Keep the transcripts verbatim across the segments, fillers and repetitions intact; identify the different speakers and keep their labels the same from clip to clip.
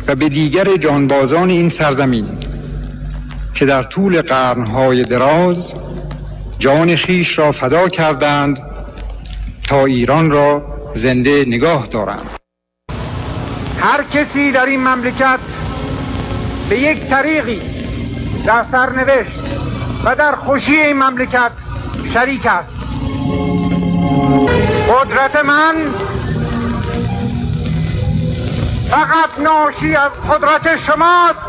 Speaker 1: و به دیگر جانبازان این سرزمین که در طول قرنهای دراز جان خیش را فدا کردند تا ایران را زنده نگاه دارند.
Speaker 2: هر کسی در این مملکت به یک طریقی در سرنوشت و در خوشی این مملکت شریک است. قدرت من فقط ناشی از قدرت شماست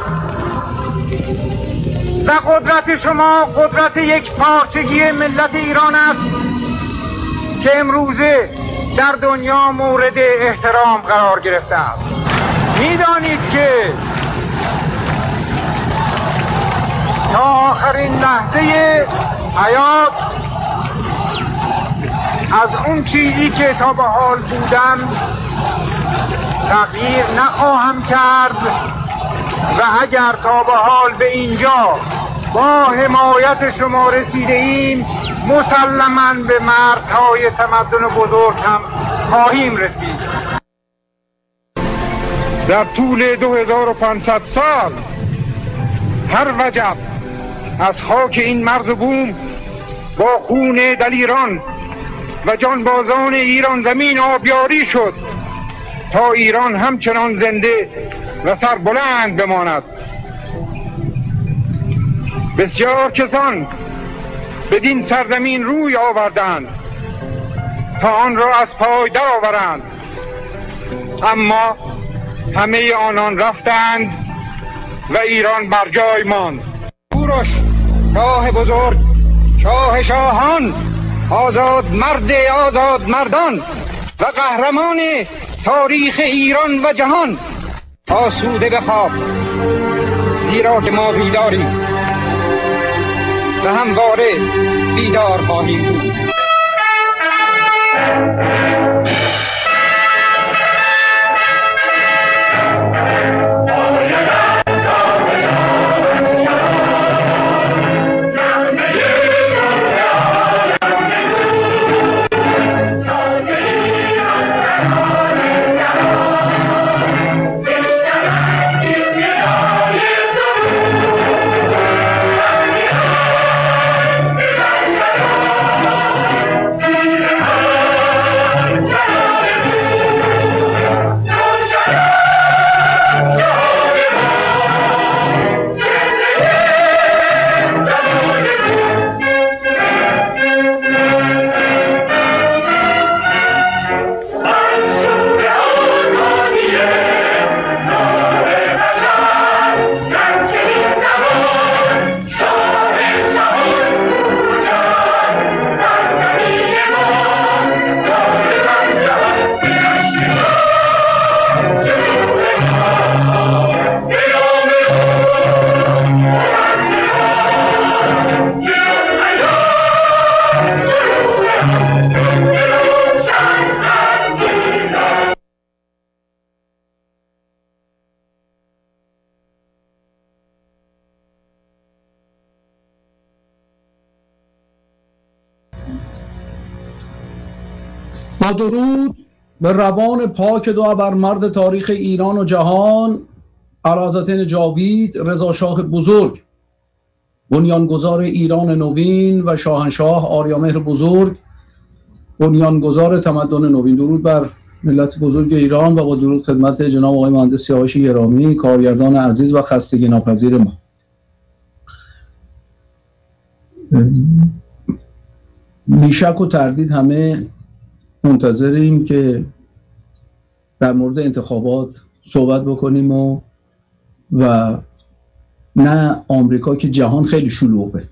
Speaker 2: و قدرت شما قدرت یک پارچگی ملت ایران است که امروزه در دنیا مورد احترام قرار گرفته است. میدانید که تا آخرین لحظه حیات از اون چیزی که تا به حال بودم تغییر نخواهم کرد و اگر تا به حال به اینجا با حمایت شما رسیده ایم مسلماً به مردهای تمدن بزرگ هم خواهیم رسید.
Speaker 1: در طول دو هزار و پانصد سال هر وجب از خاک این مرز و بوم با خون دلیران و جانبازان ایران زمین آبیاری شد تا ایران همچنان زنده و سربلند بماند. بسیار کسان بدین سرزمین روی آوردند تا آن را از پای درآورند، اما همه آنان رفتند و ایران بر جای ماند. کوروش شاه بزرگ، شاه شاهان، آزاد مرد آزاد مردان و قهرمان تاریخ ایران و جهان، آسوده بخواب، زیرا که ما بیداریم و همواره بیدار خواهیم بود.
Speaker 3: با درود به روان پاک دو ابرمرد تاریخ ایران و جهان، اعلیحضرت جاوید رضا شاه بزرگ، بنیانگذار ایران نوین و شاهنشاه آریامهر بزرگ، بنیانگذار تمدن نوین. درود بر ملت بزرگ ایران و با درود خدمت جناب آقای مهندس سیاوش گرامی، کارگردان عزیز و خستگی ناپذیر ما. بیشک و تردید همه منتظریم که در مورد انتخابات صحبت بکنیم و و نه آمریکا که جهان خیلی شلوغه.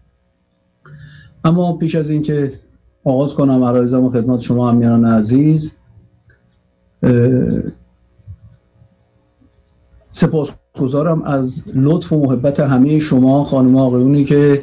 Speaker 3: اما پیش از اینکه آغاز کنم عرایزم و خدمت شما امیران عزیز، سپاسگزارم از لطف و محبت همه شما خانم آقایونی که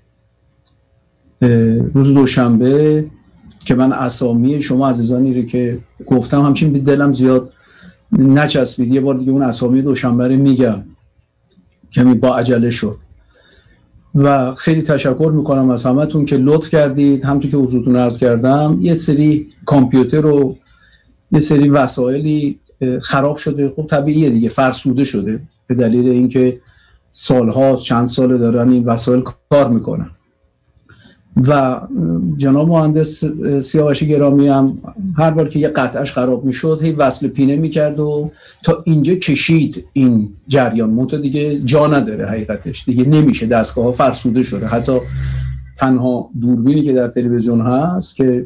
Speaker 3: روز دوشنبه که من اسامی شما عزیزانی رو که گفتم همچین به دلم زیاد نچسبید، یه بار دیگه اون اسامی دوشنبه رو میگم، کمی با عجله شد و خیلی تشکر میکنم از همتون که لطف کردید. همونطور که حضورتون عرض کردم یه سری کامپیوتر و یه سری وسایلی خراب شده. خب طبیعیه دیگه، فرسوده شده به دلیل اینکه سالها چند سال دارن این وسایل کار میکنن. و جناب مهندس سیاوش گرامی هم هر بار که یه قطعش خراب میشد هی وصل پینه میکرد و تا اینجا کشید این جریان. منتها دیگه جا نداره، حقیقتش دیگه نمیشه، دستگاه ها فرسوده شده. حتی تنها دوربینی که در تلویزیون هست که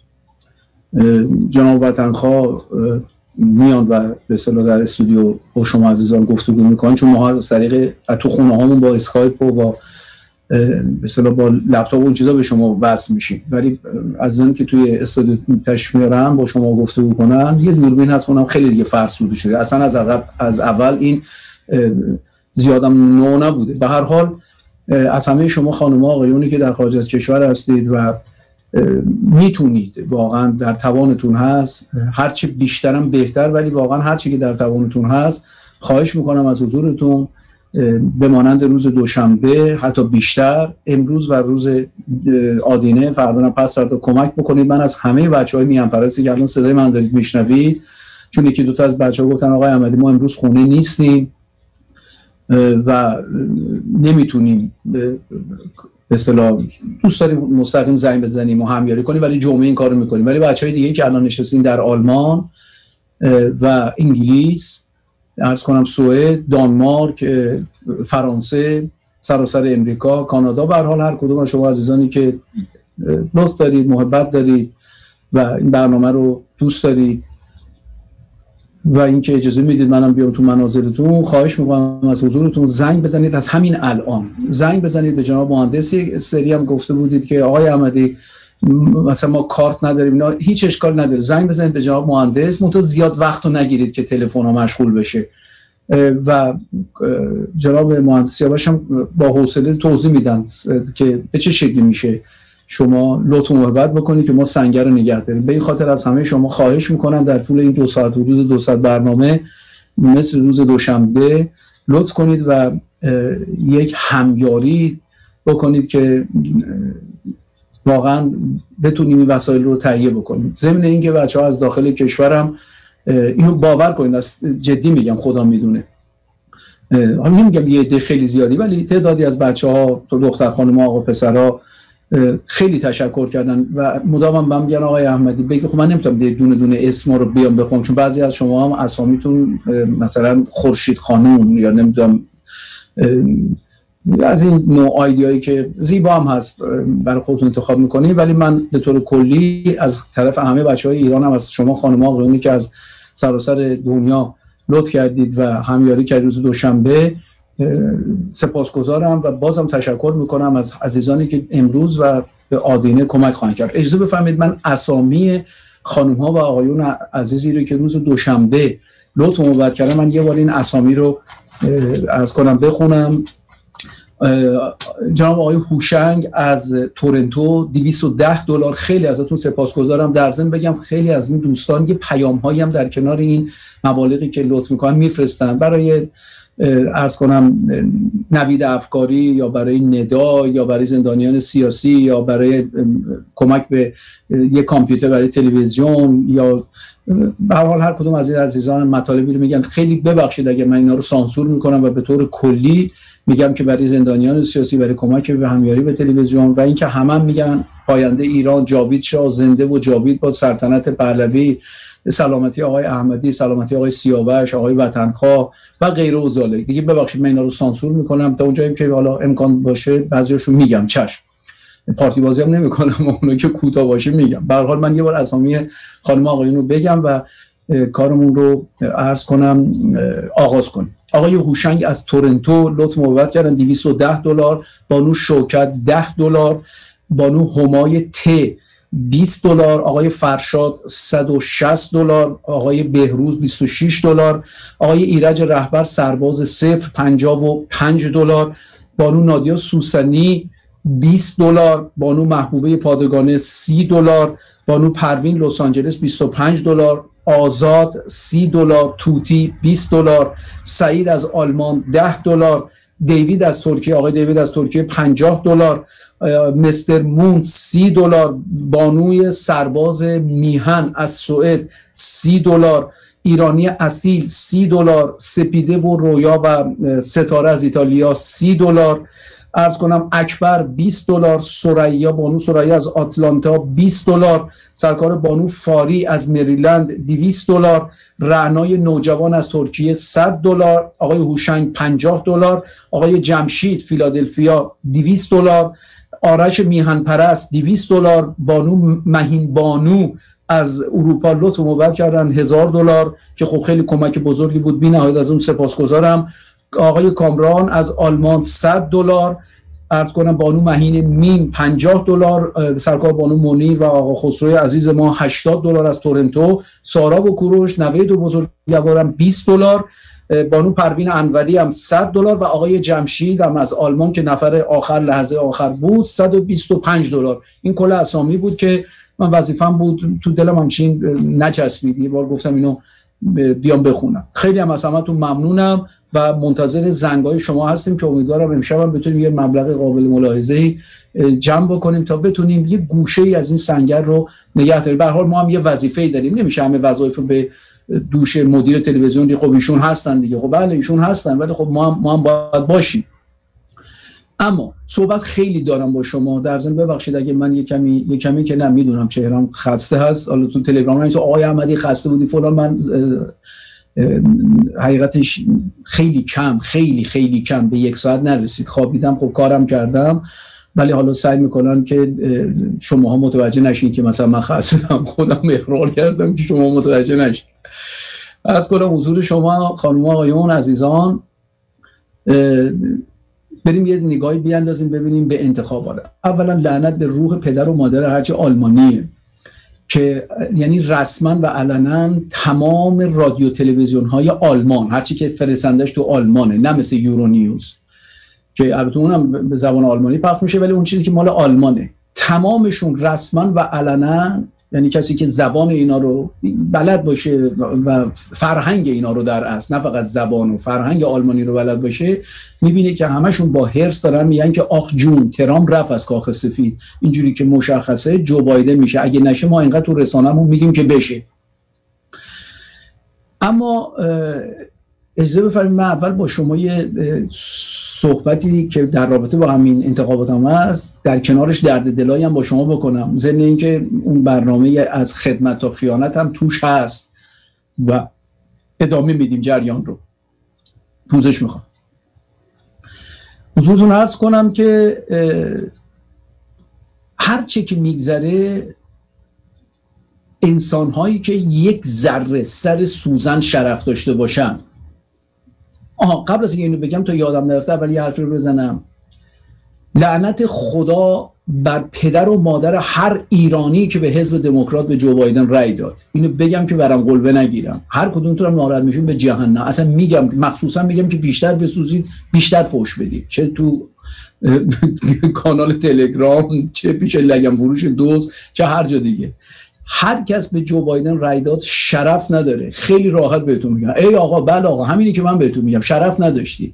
Speaker 3: جناب وطنخواه میان و به اصطلاح در استودیو با شما عزیزان گفتگو میکنن، چون ما از طریق تو خونه هامون با اسکایپ و با به اصطلاح با لپتاپ و اون چیزا به شما وصل میشیم، ولی از اون که توی استودیو تشریف میارن با شما گفتگو کنن یه دوربین هست اونم خیلی دیگه فرسوده شده. اصلا از عقب از اول این زیادم نو نبوده. به هر حال از همه شما خانم ها آقایونی که در خارج از کشور هستید و میتونید، واقعا در توانتون هست، هرچی بیشترم بهتر، ولی واقعا هرچی که در توانتون هست خواهش میکنم از حضورتون به مانند روز دوشنبه حتی بیشتر، امروز و روز آدینه فردا پس فردا کمک بکنید. من از همه بچهای میهن پرستی که الان صدای من دارید میشنوید، چون یکی دو تا از بچه‌ها گفتن آقای احمدی ما امروز خونه نیستیم و نمیتونیم به اصطلاح دوست داریم مستقیم زنگ بزنیم و همیاری کنیم ولی جمعه این کارو میکنیم، ولی بچهای دیگه که الان نشستین در آلمان و انگلیس، عرض کنم سوئد، دانمارک، فرانسه، سراسر امریکا، کانادا، به هر حال هر کدوم از شما عزیزانی که لطف دارید، محبت دارید و این برنامه رو دوست دارید و اینکه اجازه میدید منم بیام تو منازلتون، خواهش میکنم از حضورتون زنگ بزنید. از همین الان زنگ بزنید به جناب مهندسی. سری هم گفته بودید که آقای احمدی مثلا ما کارت نداریم، اینا هیچ اشکال نداره، زنگ بزنید به جناب مهندس، منتها زیاد وقت رو نگیرید که تلفن ها مشغول بشه و جناب مهندس سیاوش هم با حوصله توضیح میدن که به چه شکلی میشه شما لطف محبت بکنید که ما سنگر رو نگه داریم. به این خاطر از همه شما خواهش میکنم در طول این دو ساعت حدود دو ساعت برنامه مثل روز دوشنبه لطف کنید و یک همیاری بکنید که واقعا بتونیم این وسایل رو تهیه بکنیم. ضمن اینکه بچه‌ها از داخل کشورم اینو باور کنید، از جدی میگم، خدا میدونه، حالا نمیگم یه عده خیلی زیادی، ولی تعدادی از بچه‌ها، تو دختر خانم‌ها، آقا پسرها خیلی تشکر کردن و مدام من میگن آقای احمدی بگو، خب من نمیتونم دونه دونه اسما رو بیام بخونم چون بعضی از شما هم اسامیتون مثلا خورشید خانم یا نمیدونم از این نوع آیدیایی که زیبا هم هست برای خودتون انتخاب میکنید، ولی من به طور کلی از طرف همه بچهای ایران هم از شما خانم ها آقایونی که از سراسر دنیا لطف کردید و همیاری کردید روز دوشنبه سپاسگزارم و بازم تشکر میکنم از عزیزانی که امروز و به آدینه کمک خواهند کرد. اجازه بفرمایید من اسامی خانم ها و آقایون عزیزی رو که روز دوشنبه لطف محبت کردن من یه بار این اسامی رو عرض کنم بخونم. جناب آقای هوشنگ از تورنتو دویست و ده دلار، خیلی ازتون سپاسگزارم. در ضمن بگم خیلی از این دوستان یه پیام‌هایی هم در کنار این مبالغی که لطف میکنن میفرستن برای عرض کنم نوید افکاری یا برای ندا یا برای زندانیان سیاسی یا برای کمک به یک کامپیوتر برای تلویزیون یا به هر حال هر کدوم از این عزیزان مطالبی رو میگن. خیلی ببخشید اگر من اینا رو سانسور میکنم و به طور کلی میگم که برای زندانیان سیاسی، برای کمک به همیاری به تلویزیون و اینکه همه هم میگن پاینده ایران جاوید شاه زنده و جاوید با سلطنت پهلوی، سلامتی آقای احمدی، سلامتی آقای سیاوش، آقای وطنخواه و غیره و ذالک. دیگه ببخشید من اینا رو سانسور میکنم تا اونجایی که حالا امکان باشه بعضیاشو میگم، چشم پارتی بازی هم نمیکنم، اونایی که کوتاه باشه میگم. به هر حال من یه بار اسامی خانم آقایون رو بگم و کارمون رو عرض کنم آغاز کنیم. آقای هوشنگ از تورنتو لطف محبت کردن دویست و ده دلار، بانو شوکت ده دلار، بانو همای ت بیست دلار، آقای فرشاد صد و شصت دلار، آقای بهروز بیست و شش دلار، آقای ایرج رهبر سرباز صفر پنجاه و پنج دلار، بانو نادیا سوسنی بیست دلار، بانو محبوبه پادگانه سی دلار، بانو پروین لس آنجلس بیست و پنج دلار، آزاد سی دلار، توتی بیست دلار، سعید از آلمان ده دلار، دیوید از ترکیه، آقای دیوید از ترکیه پنجاه دلار، مستر مون سی دلار، بانوی سرباز میهن از سوئد سی دلار، ایرانی اصیل سی دلار، سپیده و رویا و ستاره از ایتالیا سی دلار. عرض کنم اکبر بیست دلار، ثریا بانو ثریا از آتلانتا بیست دلار، سرکار بانو فاری از مریلند دویست دلار، رعنای نوجوان از ترکیه صد دلار، آقای هوشنگ پنجاه دلار، آقای جمشید فیلادلفیا دویست دلار، آرش میهن پرست دویست دلار، بانو مهین بانو از اروپا لطف مبارک کردن هزار دلار که خب خیلی کمک بزرگی بود، بی‌نهایت از اون سپاسگزارم. آقای کامران از آلمان صد دلار، عرض کنم بانو مهین میم پنجاه دلار، سرکار بانو منیر و آقا خسروی عزیز ما هشتاد دلار از تورنتو، سارا و کوروش نوه دو بزرگوارم بیست دلار، بانو پروین انوری هم صد دلار و آقای جمشید هم از آلمان که نفر آخر لحظه آخر بود صد و بیست و پنج دلار. این کل اسامی بود که من وظیفه‌ام بود، تو دلم همچین نچسبید، یه بار گفتم اینو بیام بخونم. خیلی هم از همتون ممنونم و منتظر زنگای شما هستیم که امیدوارم امشب هم بتونیم یه مبلغ قابل ملاحظه‌ای جمع بکنیم تا بتونیم یه گوشه‌ای از این سنگر رو نگه داریم. به هر حال ما هم یه وظیفه‌ای داریم، نمیشه همه وظایف رو به دوش مدیر تلویزیون دی. خب ایشون هستن دیگه، خب بله ایشون هستن، ولی خب ما هم, ما هم باید باشیم. اما صحبت خیلی دارم با شما، در ضمن ببخشید اگه من یه کمی یه کمی که نمیدونم چهرم خسته هست، حالا تو تلگرام نمیشه آقای احمدی خسته بودی فلان، من حقیقتش خیلی کم خیلی خیلی کم به یک ساعت نرسید، خوابیدم، خب کارم کردم، ولی حالا سعی میکنم که شماها متوجه نشین که مثلا من خستم، خودم اقرار کردم که شما متوجه نشین. از کنم حضور شما خانم آقایون عزیزان، بریم یه نگاهی بیاندازیم ببینیم به انتخابات. اولا لعنت به روح پدر و مادر هرچی آلمانیه که یعنی رسما و علنا تمام رادیو تلویزیون های آلمان هرچی که فرستندش تو آلمانه، نه مثل یورو نیوز که البته اونم به زبان آلمانی پخش میشه ولی اون چیزی که مال آلمانه، تمامشون رسما و علنا، یعنی کسی که زبان اینا رو بلد باشه و فرهنگ اینا رو در اصل نه فقط زبان و فرهنگ آلمانی رو بلد باشه، میبینه که همشون با هرس دارن میگن که آخ جون ترامپ رفت از کاخ سفید، اینجوری که مشخصه جو بایدن میشه، اگه نشه ما اینقدر تو رسانه‌مون میگیم که بشه. اما اجازه بفرمایید من اول با شما یه صحبتی که در رابطه با همین انتخابات هم هست در کنارش درد دلایی هم با شما بکنم، ضمن اینکه اون برنامه از خدمت تا خیانت هم توش هست و ادامه میدیم جریان رو. پوزش میخوام حضورتون عرض کنم که هر چه که میگذره انسان‌هایی که یک ذره سر سوزن شرف داشته باشن، آها قبل از اینکه اینو بگم تا یادم نرفته اول یه حرفی رو بزنم، لعنت خدا بر پدر و مادر هر ایرانی که به حزب دموکرات به جو بایدن رأی داد. اینو بگم که برام قلبه نگیرم، هر کدومتون هم ناراحت میشون به جهنم. اصلا میگم مخصوصا میگم که بیشتر بسوزید، بیشتر فوش بدید، چه تو کانال تلگرام، چه پیش لگم فروش دوز، چه هر جا دیگه. هر کس به جو بایدن رأی داد شرف نداره. خیلی راحت بهتون میگم ای آقا بله آقا همینی که من بهتون میگم، شرف نداشتید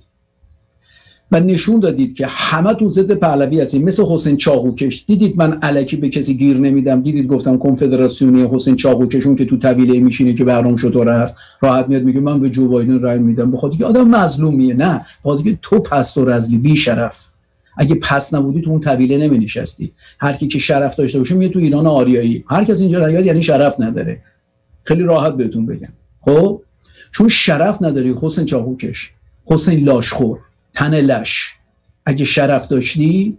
Speaker 3: و نشون دادید که همتون ضد پهلوی هستید. مثل حسین چاقوکش، دیدید من الکی به کسی گیر نمیدم، دیدید گفتم کنفدراسیونی حسین چاقوکشون که تو طویله میشینه که بهرام شطوره است راحت میاد میگه من به جو بایدن رأی میدم، بخاطر که آدم مظلومیه. نه، بخاطر که تو پست و رزلی بی شرف، اگه پس نبودی تو اون طویله نمی نشستی. هر کی که شرف داشته باشه میاد تو ایران آریایی، هر کس اینجا نیاد یعنی شرف نداره. خیلی راحت بهتون بگم. خب چون شرف نداری حسین چاقوکش، حسین لاشخور، تن لش، اگه شرف داشتی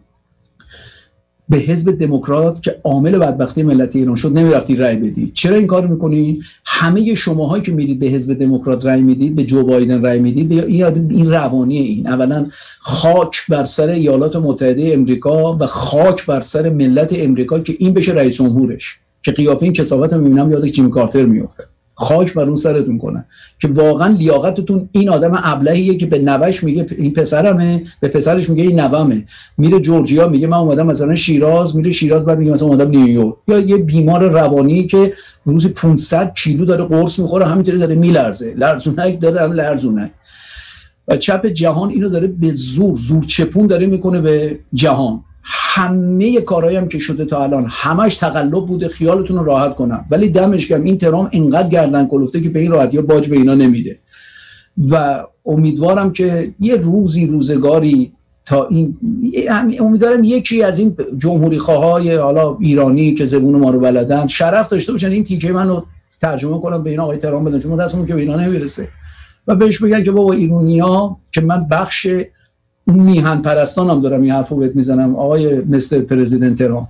Speaker 3: به حزب دموکرات که عامل بدبختی ملت ایران شد نمیرفتی رأی بدی. چرا این کارو میکنی؟ همه شماهایی که میرید به حزب دموکرات رأی میدید، به جو بایدن رأی میدید، این روانی این اولا خاک بر سر ایالات متحده امریکا و خاک بر سر ملت امریکا که این بشه رئیس جمهورش، که قیافه این کثافت رو میبینم یاد جیمی کارتر میفته. خاک بر اون سرتون کنه که واقعا لیاقتتون این آدم ابلهیه که به نوش میگه این پسرمه، به پسرش میگه این نوامه، میره جورجیا میگه من اومدم مثلا شیراز، میره شیراز بعد میگه مثلا اومدم نیویورک. یا یه بیمار روانی که روزی پانصد کیلو داره قرص میخوره همینطوری داره میلرزه، لرزونک داره، هم لرزونک. و چپ جهان اینو داره به زور زور چپون داره میکنه به جهان. همه کارهایی هم که شده تا الان همش تقلب بوده، خیالتون رو راحت کنم. ولی دمش گرم این ترام اینقدر گردن کلفته که به این راحتی ها باج به اینا نمیده و امیدوارم که یه روزی روزگاری تا این، امیدوارم یکی از این جمهوری خواهای حالا ایرانی که زبون ما رو بلدن شرف داشته باشن این تیکه منو ترجمه کنم به این آقای ترام بدن، چون دستمون که به اینا نمیرسه و بهش بگن که بابا ایرانی‌ها، که من بخش میهن پرستان هم دارم این حرفو بهت میزنم آقای مستر پرزیدنت ترام،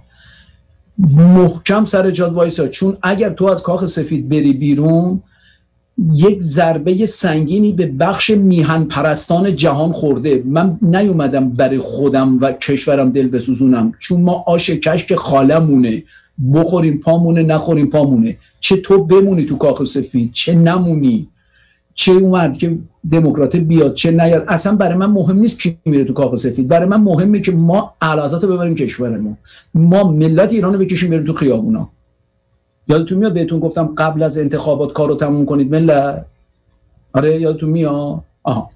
Speaker 3: محکم سر جاد وایسا، چون اگر تو از کاخ سفید بری بیرون یک ضربه سنگینی به بخش میهن پرستان جهان خورده. من نیومدم برای خودم و کشورم دل بسوزونم، چون ما آش کشک خالمونه، بخوریم پامونه نخوریم پامونه، چه تو بمونی تو کاخ سفید چه نمونی، چه اومد که دموکرات بیاد چه نیاد، اصلا برای من مهم نیست کی میره تو کاخ سفید، برای من مهمه که ما اعلاضات رو ببریم کشورمون، ما ملت ایران رو بکشیم بریم تو خیابونا. یادتون میاد بهتون گفتم قبل از انتخابات کارو تموم کنید ملت؟ آره یادتون میاد؟ آها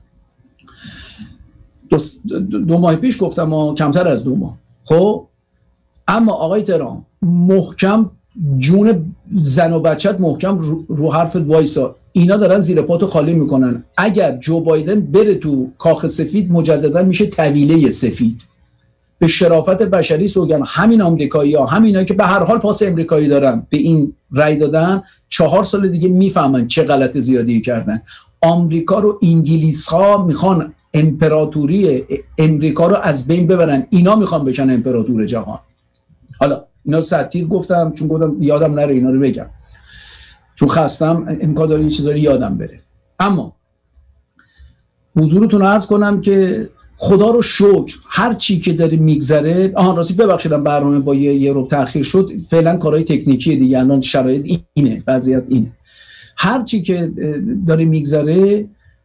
Speaker 3: دو, دو ماه پیش گفتم ما کمتر از دو ماه. خب اما آقای ترام محکم جون زن و بچت محکم رو, رو حرفت وایسا، اینا دارن زیر پاتو خالی میکنن. اگر جو بایدن بره تو کاخ سفید مجددا میشه طویله سفید. به شرافت بشری سوگن همین آمریکایی‌ها، همینایی که به هر حال پاس امریکایی دارن به این رای دادن، چهار سال دیگه میفهمن چه غلط زیادی کردن. آمریکا رو انگلیس‌ها میخوان امپراتوری امریکا رو از بین ببرن، اینا میخوان بشن امپراتور جهان. حالا اینا سطیر گفتم چون گفتم یادم نره اینا رو بگم، چون خستم امکان داره یه چیزایی یادم بره. اما حضورتون عرض کنم که خدا رو شکر هر چی که داره میگذره، آهان راستی ببخشیدم برنامه با یه, یه رو تأخیر شد، فعلا کارهای تکنیکی دیگه، الان شرایط اینه، وضعیت اینه. هر چی که داره میگذره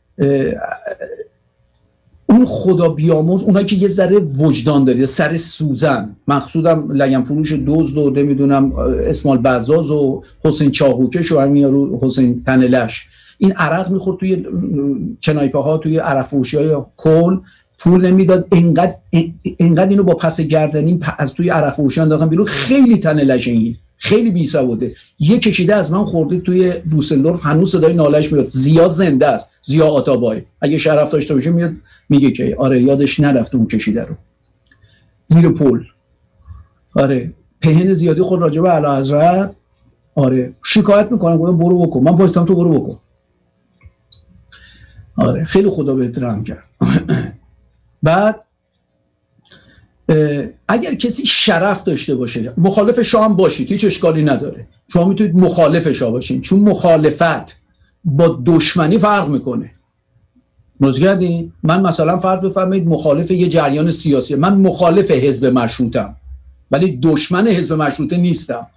Speaker 3: اون خدا بیامرز، اونایی که یه ذره وجدان داره، سر سوزن، مقصودم لگن فروش دزد و نمیدونم اسماعیل بزاز و حسین چاقوکش و همین یارو حسین تنلش، این عرق میخورد توی چنایپه ها، توی عرق فروشی های کل پول نمیداد، اینقدر اینقدر اینو با پس گردنی از توی عرق فروشی انداختن بیرون. خیلی تنلش، این خیلی بی سواده. یه کشیده از من خورده توی دوسلدورف، هنوز صدای نالش میاد. زیا زنده است، زیا آتابای، اگه شرف داشته باشه میاد میگه که آره یادش نرفته اون کشیده رو زیر پل. آره پهن زیادی خود راجع به اعلیحضرت آره شکایت میکنم، گفتم برو بکن، من وایستم تو برو بکن. آره خیلی خدا بهت رحم کرد. بعد اگر کسی شرف داشته باشه، مخالف شاه هم باشید هیچ اشکالی نداره، شما میتونید مخالف شاه باشین، چون مخالفت با دشمنی فرق میکنه. متوجه؟ من مثلا فرض بفرمایید مخالف یه جریان سیاسی، من مخالف حزب مشروطم ولی دشمن حزب مشروطه نیستم.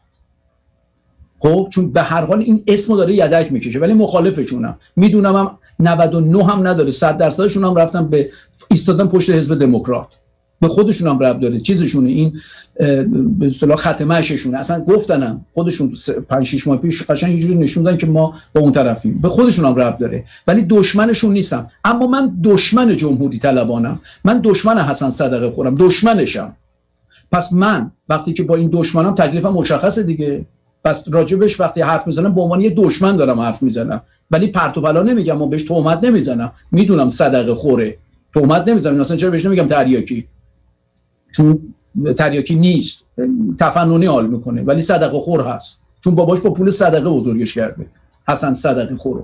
Speaker 3: خب چون به هر حال این اسمو داره یدک میکشه، ولی مخالفشونم. میدونم هم نود و نه هم نداره، صد درصدشون هم رفتن به ایستادن پشت حزب دموکرات، به خودشون هم ربط داره، چیزشونه، این به اصطلاح خط مشیشونه. اصلا گفتنم خودشون پنج شش ماه پیش قشنگ یه جوری نشون دادن که ما با اون طرفیم، به خودشون هم ربط داره، ولی دشمنشون نیستم. اما من دشمن جمهوری طلبانم، من دشمن حسن صدقه خورم، دشمنشم. پس من وقتی که با این دشمنم تکلیفم مشخصه دیگه، پس راجبش وقتی حرف میزنم به عنوان یه دشمن دارم حرف میزنم، ولی پرت و پلا نمیگم و بهش تهمت نمیزنم. میدونم صدقه خوره، تهمت نمیزنم. مثلا چرا بهش نمیگم تریاکی؟ چون تریاکی نیست، تفننی حال میکنه، ولی صدقه خور هست، چون باباش با پول صدقه بزرگش کرده، حسن صدقه خورو.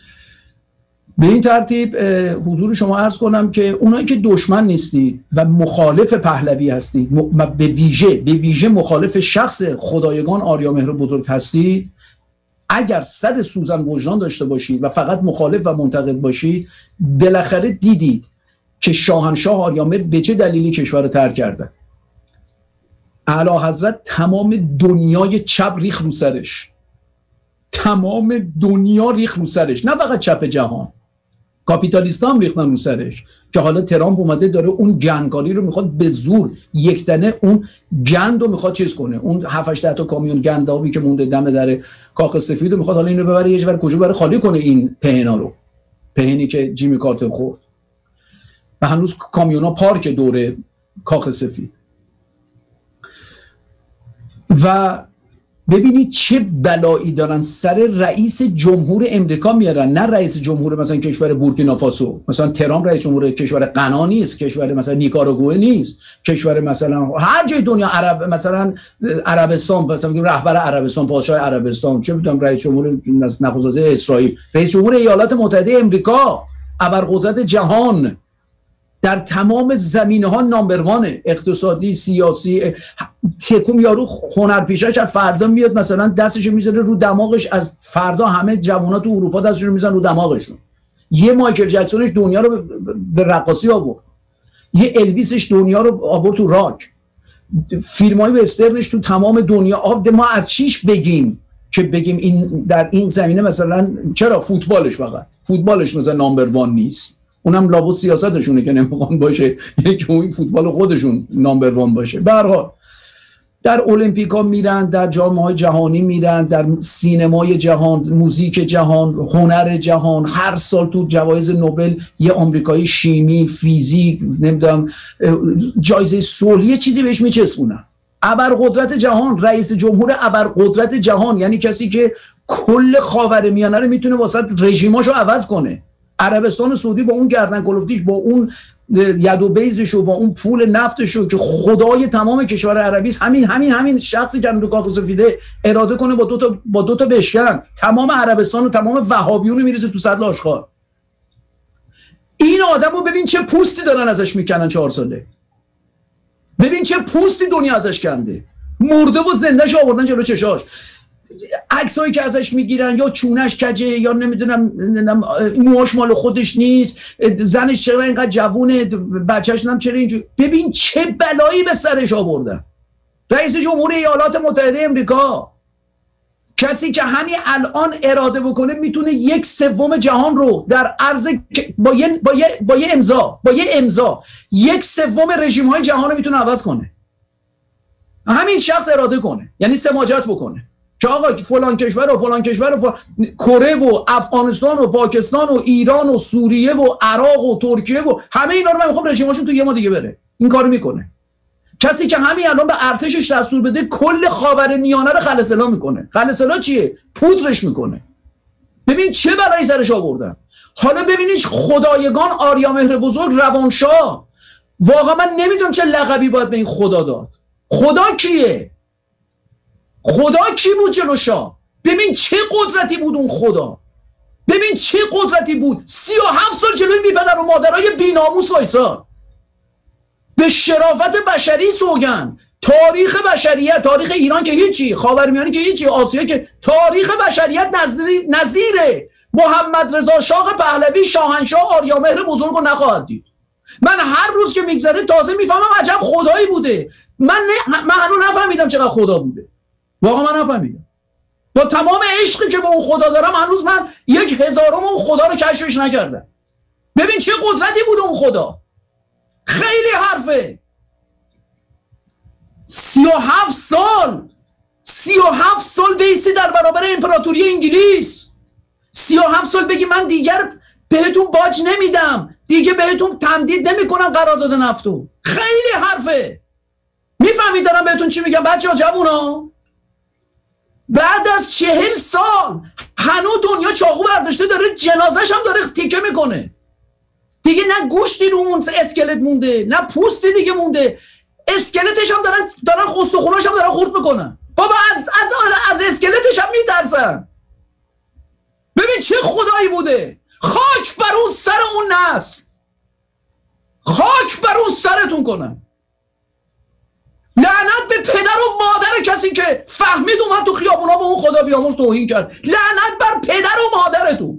Speaker 3: به این ترتیب حضور شما عرض کنم که اونایی که دشمن نیستید و مخالف پهلوی هستید، به ویژه به ویژه مخالف شخص خدایگان آریامهر بزرگ هستید، اگر صد سوزن وجدان داشته باشید و فقط مخالف و منتقد باشید، بالاخره دیدید که شاهنشاه آریامهر به چه دلیلی کشور رو ترک کرده. اعلیحضرت تمام دنیای چپ ریخ رو سرش، تمام دنیا ریخ رو سرش، نه فقط چپ جهان، کاپیتالیستا هم ریختن رو سرش، که حالا ترامپ اومده داره اون گندکاری رو میخواد به زور یک تنه اون گند رو میخواد چیز کنه، اون هفت هشت تا کامیون گندابی که مونده دم در کاخ سفید رو میخواد حالا اینو ببره یه جور کجا بره خالی کنه، این پهنا رو، پهنی که جیمی کارتر خورد و هنوز کامیونا پارک دوره کاخ سفید. و ببینید چه بلایی دارن سر رئیس جمهور امریکا میارن، نه رئیس جمهور مثلا کشور بورکینافاسو، مثلا ترامپ رئیس جمهور کشور غنا نیست، کشور مثلا نیکاراگوئه نیست، کشور مثلا هر جای دنیا عرب، مثلا عربستان، مثلا رهبر عربستان، پادشاه عربستان، چه میدونم رئیس جمهور نخست وزیر اسرائیل، رئیس جمهور ایالات متحده امریکا، ابرقدرت جهان، در تمام زمینه‌ها نامبر وانه، اقتصادی، سیاسی. تکوم یارو هنرپیشه‌اش از فردا میاد مثلا دستشو میذاره رو دماغش، از فردا همه جوونا تو اروپا دستشو میذارن رو دماغشون. یه مایکل جکسونش دنیا رو به رقاصی آورد، یه الویسش دنیا رو آورد تو راک، فیلم‌های وسترنش تو تمام دنیا. آب ما از چیش بگیم که بگیم این در این زمینه مثلا چرا فوتبالش فقط فوتبالش مثلا نامبر وان نیست؟ اونم لابد سیاستشونه که نمیخوان باشه یک این فوتبال خودشون نامبر وان باشه. به هر حال در المپیکا میرن، در جام‌های جهانی میرن، در سینمای جهان، موزیک جهان، هنر جهان. هر سال تو جوایز نوبل یه آمریکایی شیمی، فیزیک، نمیدونم جایزه صلح، یه چیزی بهش میچسبونن. ابرقدرت جهان، رئیس جمهور ابرقدرت جهان، یعنی کسی که کل خاورمیانه رو میتونه واسه رژیماشو عوض کنه. عربستان سعودی با اون گردن کلفتیش، با اون ید و بیزش و با اون پول نفتش که خدای تمام کشور عربی است، همین همین همین شخصی که تو کاخ سفیده اراده کنه با دو تا با دو تا بشکن تمام عربستان و تمام وهابیون رو میریزه تو سطل آشغال. این آدمو ببین چه پوستی دارن ازش میکنن چهار ساله. ببین چه پوستی دنیا ازش کنده، مرده و زندهش آوردن جلو چشاش. عکسایی که ازش میگیرن یا چونش کجه یا نمیدونم موهاش مال خودش نیست، زنش چرا اینقدر جوونه، بچه‌ش هم چرا اینجوری. ببین چه بلایی به سرش آوردن. رئیس جمهور ایالات متحده امریکا، کسی که همین الان اراده بکنه میتونه یک سوم جهان رو در عرض با یه با یه با یه امضا با یه امضا یک سوم رژیم های جهان رو میتونه عوض کنه. همین شخص اراده کنه، یعنی سماجت بکنه که آقا فلان کشور و فلان کشور و فلان... کره و افغانستان و پاکستان و ایران و سوریه و عراق و ترکیه و همه اینا رو من میخوام رژیماشون تو یه ما دیگه بره. این کارو میکنه کسی که همین الان به ارتشش دستور بده کل خاورمیانه رو خلسلا میکنه. خلسلا چیه؟ پودرش میکنه. ببین چه بلایی سرش آوردن. حالا ببینید خدایگان، آریا مهر بزرگ، روانشاه، واقعا من نمیدونم چه لقبی باید به این خدا داد. خدا کیه؟ خدا کی بود جلو شاه؟ ببین چه قدرتی بود اون خدا. ببین چه قدرتی بود. سی و هفت سال جلوی بی پدر و مادرای بیناموس وایسا. به شرافت بشری سوگن. تاریخ بشریت، تاریخ ایران که هیچی، خاورمیانه که هیچی، آسیا که، تاریخ بشریت نظیر محمد رضا شاه پهلوی شاهنشاه آریا مهر بزرگ رو نخواهد دید. من هر روز که میگذره تازه میفهمم عجب خدایی بوده. من نه... من هنوز نفهمیدم چقدر خدا بوده. واقعا من نفهمیدم. با تمام عشقی که به اون خدا دارم هنوز من یک هزارم اون خدا رو کشفش نکردم. ببین چه قدرتی بود اون خدا. خیلی حرفه. سی و هفت سال سی و هفت سال بیستی در برابر امپراتوری انگلیس. سی و هفت سال بگی من دیگر بهتون باج نمیدم، دیگه بهتون تمدید نمیکنم قرارداد نفتو. خیلی حرفه. میفهمید دارم بهتون چی میگم بچه ها جوونا؟ بعد از چهل سال هنوز دنیا چاقو برداشته داره جنازش هم داره تیکه میکنه. دیگه نه گوشتی رو اون اسکلت مونده، نه پوستی دیگه مونده. اسکلتش هم دارن دارن استخوناش هم دارن خورد میکنن. بابا از از از اسکلتش هم میترسن. ببین چه خدایی بوده. خاک بر اون سر اون نسل. خاک بر اون سرتون کنن. لعنت به پدر و مادر کسی که فهمید اومد تو خیابونا به اون خدا بیامرز توهین کرد. لعنت بر پدر و مادرتون.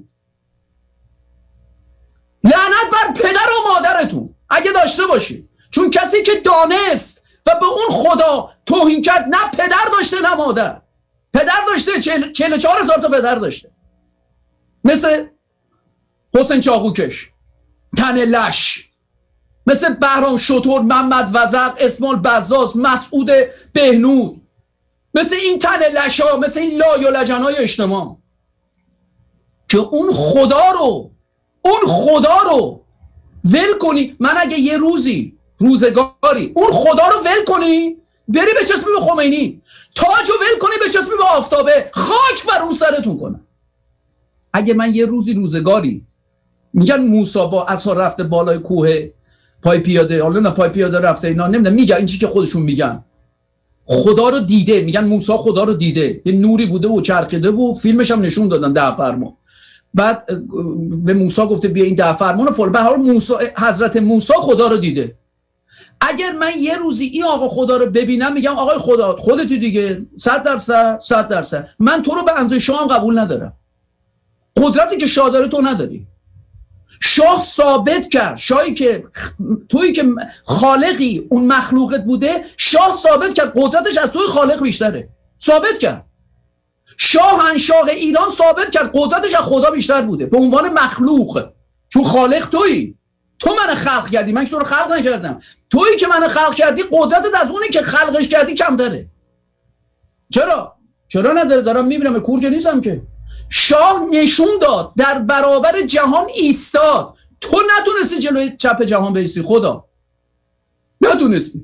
Speaker 3: لعنت بر پدر و مادرتون اگه داشته باشید. چون کسی که دانست و به اون خدا توهین کرد نه پدر داشته نه مادر. پدر داشته، چهل و چهار هزار تا پدر داشته، مثل حسین چاقوکش، تن لش، مثل بهرام شتور، محمد وزق، اسماعیل بزاز، مسعود بهنود، مثل این تن لشا، مثل این لای و لجنای اجتماع که اون خدا رو اون خدا رو ول کنی. من اگه یه روزی روزگاری اون خدا رو ول کنی بری بچسبی به خمینی، تاجو ول کنی بچسبی به آفتابه، خاک بر اون سرتون کنم. اگه من یه روزی روزگاری میگن موسی با عصا رفته بالای کوه پای پیاده، حالا نه پای پیاده رفته اینا نمیدونم، میگن این چیزی که خودشون میگن خدا رو دیده، میگن موسی خدا رو دیده، یه نوری بوده و چرخیده و فیلمش هم نشون دادن ده فرمان. بعد به موسی گفته بیا این ده فرمان فل. به هر حال موسی، حضرت موسی خدا رو دیده. اگر من یه روزی این آقا خدا رو ببینم میگم آقای خدا خودتی دیگه، صد درصد صد درصد من تو رو به اندازه شاه قبول ندارم. قدرتی که شاه داره تو نداری. شاه ثابت کرد، شاهی که تویی که خالقی اون مخلوقت بوده، شاه ثابت کرد قدرتش از توی خالق بیشتره. ثابت کرد. شاهنشاه ایران ثابت کرد قدرتش از خدا بیشتر بوده به عنوان مخلوق، چون خالق تویی. تو من خلق کردی، من که تو رو خلق نکردم. تویی که من خلق کردی قدرتت از اونی که خلقش کردی کم داره. چرا؟ چرا نداره؟ دارم میبینم، کور که نیستم که. شاه نشون داد در برابر جهان ایستاد. تو نتونستی جلوی چپ جهان بیستی، خدا نتونستی.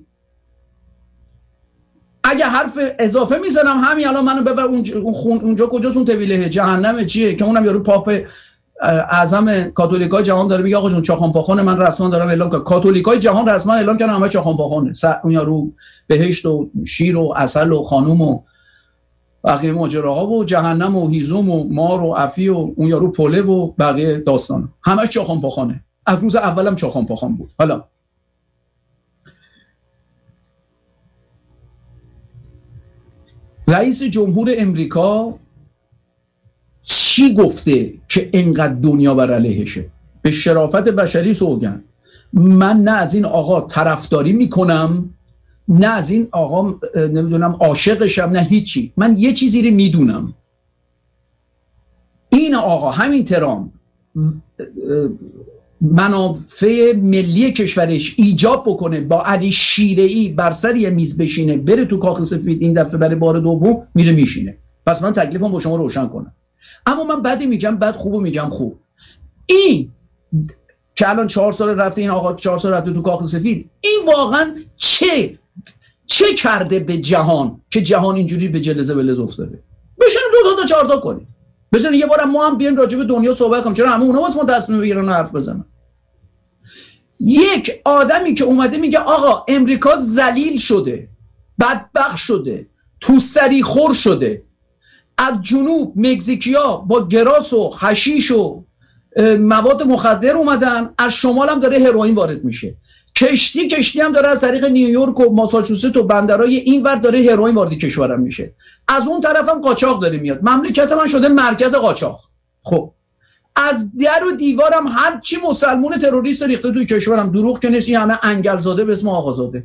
Speaker 3: اگه حرف اضافه میزنم همین الان منو ببر اونجا, اونجا کجاست اون طویله جهنم چیه که اونم یارو پاپ اعظم کاتولیکای جهان داره میگه آقا جون چاخان پاخان من رسما دارم اعلام کنم. کاتولیکای جهان رسما اعلام کردن همه چاخان پاخانه. اون یارو بهشت و شیر و عسل و خانوم و بقیه ماجراها و جهنم و هیزم و مار و عفی و اون یارو پله و بقیه داستان همش چاخان پاخانه. از روز اولم چاخان پاخان بود. حالا رئیس جمهور امریکا چی گفته که اینقدر دنیا بر علیهشه؟ به شرافت بشری سوگند من نه از این آقا طرفداری میکنم، نه از این آقا نمیدونم عاشقشم، نه هیچی. من یه چیزی رو میدونم، این آقا همین ترامپ منافع ملی کشورش ایجاب بکنه با علی شیره‌ای بر سر یه میز بشینه بره تو کاخ سفید، این دفعه برای بار دوم میره میشینه. پس من تکلیفم با شما روشن کنم. اما من بدی میگم بد، خوبو میگم خوب. این که الان چهار سال رفته، این آقا چهار سال رفته تو کاخ سفید، این واقعا چه چه کرده به جهان که جهان اینجوری به جلزه بلز افتاده؟ بشین دو تا تا چهار تا کنید، بزنید یه بارم ما هم بیایم راجع به دنیا صحبت کنیم. چرا همه اونا واسه ما تصمیم بگیرن و حرف بزنن؟ یک آدمی که اومده میگه آقا امریکا ذلیل شده، بدبخت شده، تو سری خور شده، از جنوب مکزیکیا با گراس و حشیش و مواد مخدر اومدن، از شمال هم داره هروئین وارد میشه، کشتی کشتی هم داره از طریق نیویورک و ماساچوست و بندرهای این ور داره هروئین وارد کشورم میشه، از اون طرف هم قاچاق داره میاد. مملکت من شده مرکز قاچاق. خب از در و دیوارم هر چی مسلمون تروریست ریخته توی کشورم، دروغ که نیست، همه انگلزاده به اسم آقازاده.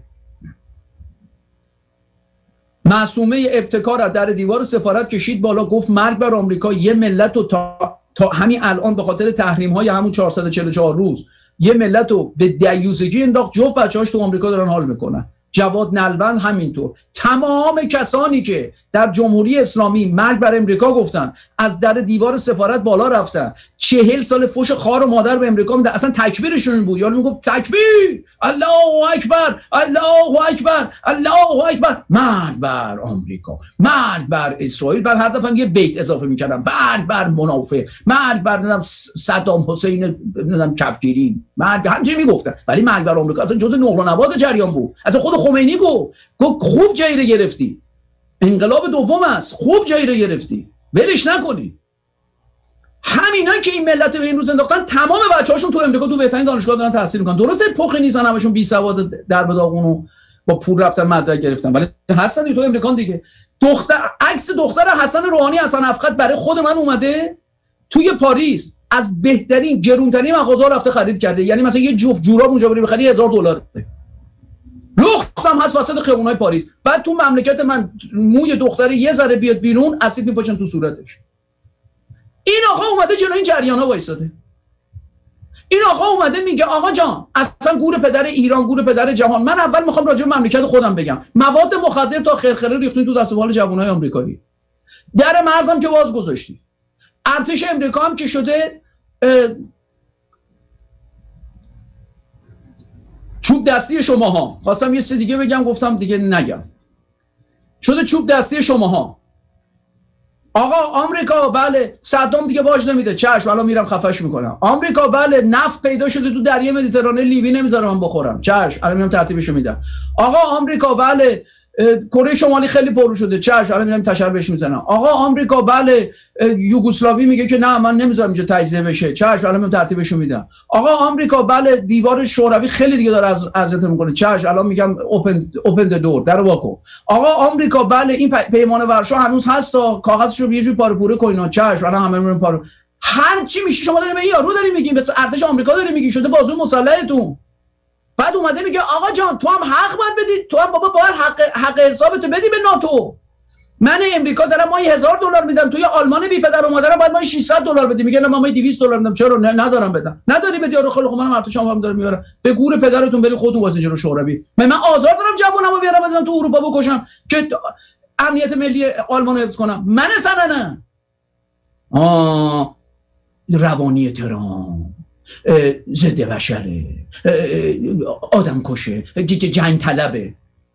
Speaker 3: معصومه ابتکار از در دیوار سفارت کشید بالا، گفت مرگ بر آمریکا. یه ملت رو تا, تا همین الان به خاطر تحریم های همون چهارصد و چهل و چهار روز یه ملت رو به دیوزگی انداخت. جفت بچه‌هاش تو آمریکا دارن حال میکنن. جواد نلبند همینطور. تمام کسانی که در جمهوری اسلامی مرگ بر امریکا گفتن از در دیوار سفارت بالا رفتن، چهل سال فوش خار و مادر به امریکا میدن. اصلا تکبیرشون بود، یعنی میگفت تکبیر، الله اکبر، الله اکبر، الله اکبر، مرگ بر آمریکا، مرگ بر اسرائیل. بعد هر دفعه یه بیت اضافه میکردن، مرگ بر منافع، مرگ بر نمیدونم صدام حسین نمیدونم کفگیری، مرگ، همینجوری میگفتن. ولی مرگ بر آمریکا اصلا جزء نقل و نبات جریان بود. اصلا خود خمینی گفت گفت خوب جایی رو گرفتی، انقلاب دوم است، خوب جایی رو گرفتی، ولش نکنی. همینایی که این ملت رو این روز انداختن تمام بچه‌هاشون تو امریکا تو بهترین دانشگاه دارن تحصیل میکنن. درسته پخی نیستن، همشون بی سواد در به داغون و با پول رفتن مدرک گرفتن، ولی هستن تو امریکا دیگه. دختر عکس دختر حسن روحانی، حسن افخت، برای خود من اومده توی پاریس از بهترین گرونترین مغازه‌ها رفته خرید کرده. یعنی مثلا یه جفت جوراب اونجا بری بخری هزار دلار. لختم هست وسط خیابونای پاریس. بعد تو مملکت من موی دختره یه ذره بیاد بیرون اسید میپاشن تو صورتش. این آقا اومده جلوی این جریانا وایساده. این آقا اومده میگه آقا جان اصلا گور پدر ایران، گور پدر جهان. من اول میخوام راجع به مملکت خودم بگم. مواد مخدر تا خرخره ریختین تو دست و بال جوانای آمریکایی. در مرزم که باز گذاشتی. ارتش امریکا هم که شده چوب دستی شماها. خواستم یه سری دیگه بگم، گفتم دیگه نگم. شده چوب دستی شماها. آقا آمریکا بله صدام دیگه باج نمیده، چشم الان میرم خفش میکنم. آمریکا بله نفت پیدا شده تو دریای مدیترانه، لیبی نمیذاره من بخورم، چشم الان میرم ترتیبشو میدم. آقا آمریکا بله کره شمالی خیلی پررو شده، چشم الان میرم تشر بهش میزنم. آقا آمریکا بله یوگسلاوی میگه که نه من نمیذارم اینجا تجزیه بشه، چشم الان میرم ترتیبشو میدم. آقا آمریکا بله دیوار شوروی خیلی دیگه داره از اذیت میکنه، چشم الان میگم اوپن اوپن د دور، در واکو. آقا آمریکا بله این پیمان ورشو هنوز هست تا کاغذشو یه جوری پاره پوره کنین، چشم الان همه میرن پاره. هر چی میشه شما دارین به یارو دارین میگین، مثل ارتش آمریکا دارین میگین شده بازو مسلحتون. بعد اومده میگه آقا جان تو هم حق باید بدی، تو هم بابا باید حق حق حسابتو بدی به ناتو. من امریکا دارم ماهی هزار دلار میدم، توی آلمان بی پدر و مادرم باید ماهی ششصد دلار بدی. میگه نه من ماهی دویست دلار میدم. چرا نه ندارم بدم؟ نداری بدی. آره خیلی خوب منم ارتش شما هم دارم میبرم. به گور پدرتون برید خودتون واسه جلو شوروی. من من آزار دارم جوونمو بیارم مثلا تو اروپا بکشم که امنیت ملی آلمان حفظ کنم. من اصلا نه. آه روانی ترام ضد بشره، آدم کشه، جنگ طلبه.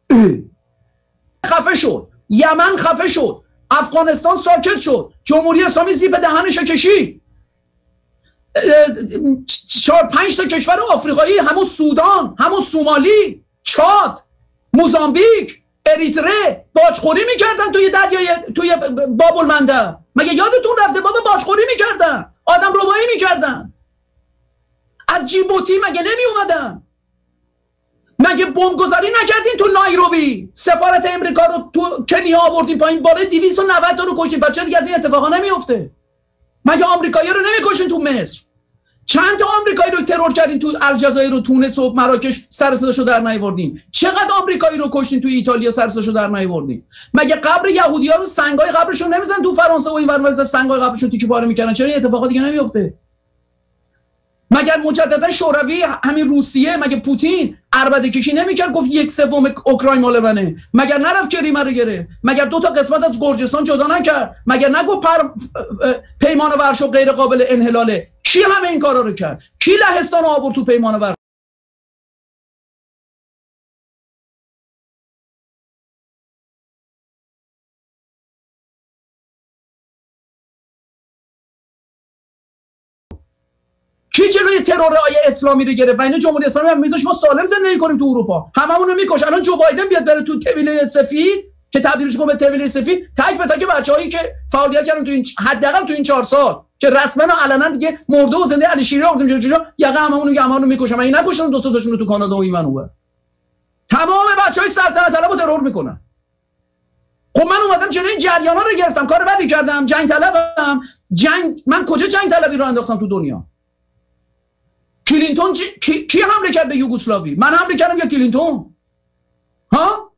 Speaker 3: خفه شد، یمن خفه شد، افغانستان ساکت شد، جمهوری اسلامی زیپ دهنش کشید. چهار پنج تا کشور آفریقایی، همون سودان، همون سومالی، چاد، موزامبیک، اریتره باجخوری میکردن توی دریای توی باب المندب. مگه یادتون رفته بابا باجخوری میکردن، آدم ربایی میکردن. از جیبوتی مگه نمی اومدن؟ مگه بمبگذاری نکردین تو نایروبی؟ سفارت امریکا رو تو کنیا آوردین پایین، بالای دویست و نود تا رو کشتین. بچه دیگه از این اتفاقا نمیفته. مگه آمریکایی رو نمیکشین تو مصر؟ چند تا آمریکایی رو ترور کردین تو الجزایر و تونس و مراکش، سر صداشو در نیاوردین؟ چقدر آمریکایی رو کشتین تو ایتالیا، سر صداشو در نیاوردین؟ مگه قبر یهودی‌ها رو سنگای قبرشون نمیزنن تو فرانسه و اینور مثلا سنگای قبرشون تیکه پاره میکردن؟ چرا این اتفاقا دیگه نمیفته؟ مگر مجددا شوروی، همین روسیه، مگه پوتین عربده کشی نمیکرد گفت یک سوم اوکراین مال منه؟ مگر نرفت کریم رو گرفت؟ مگر دو تا قسمت از گرجستان جدا نکرد؟ مگر نگفت پر... پیمان ورشو غیر قابل انحلاله؟ کی همه این کارا رو کرد؟ کی لهستان رو آورد تو پیمان ورشو؟ کی جلوی ترورهای اسلامی رو گرفت؟ و اینا جمهوری اسلامی هم میذاش ما سالم زندگی کنیم تو اروپا. هممون رو میکش. الان جو بایدن بیاد بره تو طویله سفید که تبدیلش کنه به طویله سفید، تک به تک بچه‌هایی که فعالیت کردن تو این حداقل تو این چهار سال که رسما و علنا دیگه مرده و زنده علی شیری آوردیم جلو یقه هممون رو هممون رو میکشن. این نکشن دو تاشون رو تو کانادا و این منو. تمام بچهای سلطنت طلبو ترور میکنن. خب من اومدم جلوی این جریانا رو گرفتم، کار بدی کردم، جنگ طلبم. جنگ من کجا جنگ طلبی رو انداختم تو دنیا؟ کلینتون کی... کی حمله کرد به یوگسلاوی؟ من حمله کردم یا کلینتون؟ ها؟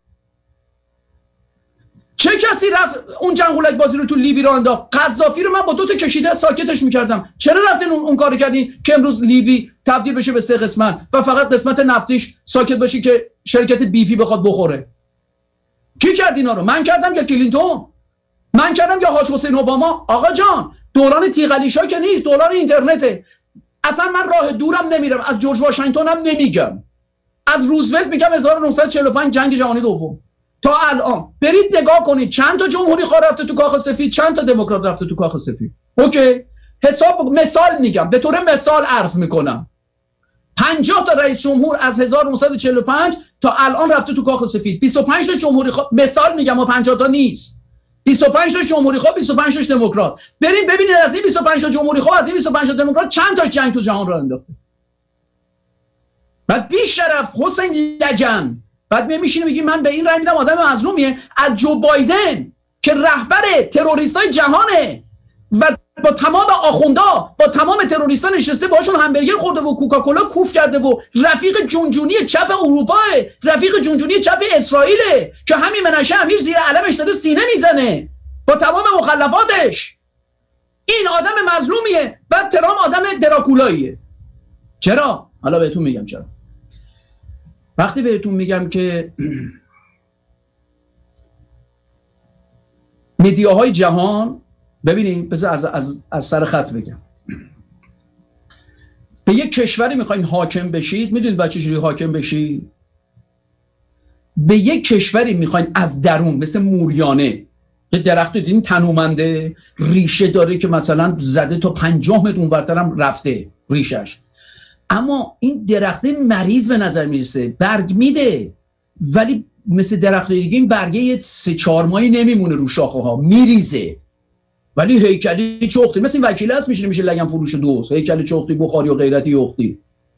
Speaker 3: چه کسی رفت اون جنگولک بازی رو تو لیبی رو انداخت؟ قذافی رو من با دو تا کشیده ساکتش میکردم. چرا رفتین اون, اون کارو کردین که امروز لیبی تبدیل بشه به سه قسمت و فقط قسمت نفتیش ساکت بشه که شرکت بی پی بخواد بخوره؟ کی کرد اینا رو؟ من کردم یا کلینتون؟ من کردم یا حاج حسین اوباما؟ آقا جان دوران تیغلیشا که نیست، دوران اینترنته. اصلا من راه دورم نمیرم، از جورج واشنگتن هم نمیگم، از روزولت میگم هزار و نهصد و چهل و پنج جنگ جهانی دوم تا الان. برید نگاه کنید چند تا جمهوری خواه رفته تو کاخ سفید، چند تا دموکرات رفته تو کاخ سفید. اوکی حساب مثال میگم، به طور مثال عرض میکنم پنجاه تا رئیس جمهور از هزار و نهصد و چهل و پنج تا الان رفته تو کاخ سفید. بیست و پنج تا جمهوری خواه، مثال میگم و پنجاه تا نیست، بیست و پنج تا جمهوری خواه، بیست و پنج تاش دموکرات. بریم ببینید از این بیست و پنج تا جمهوری خواه، از این بیست و پنج تا دموکرات چند تا جنگ تو جهان راه انداخته. بعد بی شرف حسین لجن بعد میشینه میگی من به این رای میدم آدم مظلومیه. از جو بایدن که رهبر تروریستای جهانه و با تمام آخوندا با تمام تروریستا نشسته باهاشون همبرگر خورده و کوکاکولا کوف کرده و رفیق جونجونی چپ اروپا، رفیق جونجونی چپ اسرائیل که همین منشه امیر زیر علمش داره سینه میزنه با تمام مخلفاتش. این آدم مظلومیه. بعد ترام آدم دراکولاییه. چرا؟ حالا بهتون میگم چرا. وقتی بهتون میگم که مدیاهای جهان، ببینید بذار از, از, از سر خط بگم، به یک کشوری میخواین حاکم بشید، میدونید بچه چجوری حاکم بشید؟ به یک کشوری میخواین از درون مثل موریانه، یه درخت دیدین تنومنده، ریشه داره که مثلا زده تا پنجاه متر اونورتر هم رفته ریشش، اما این درخت مریض به نظر میرسه، برگ میده ولی مثل درخت دیگه این برگه یه سه چهار ماهی نمیمونه رو شاخه ها، میریزه. ولی هیکلی چختی مثل این وکیل هست میشه میشه لگن فروش دوست، هیکل چختی بخاری و غیرتی اختی،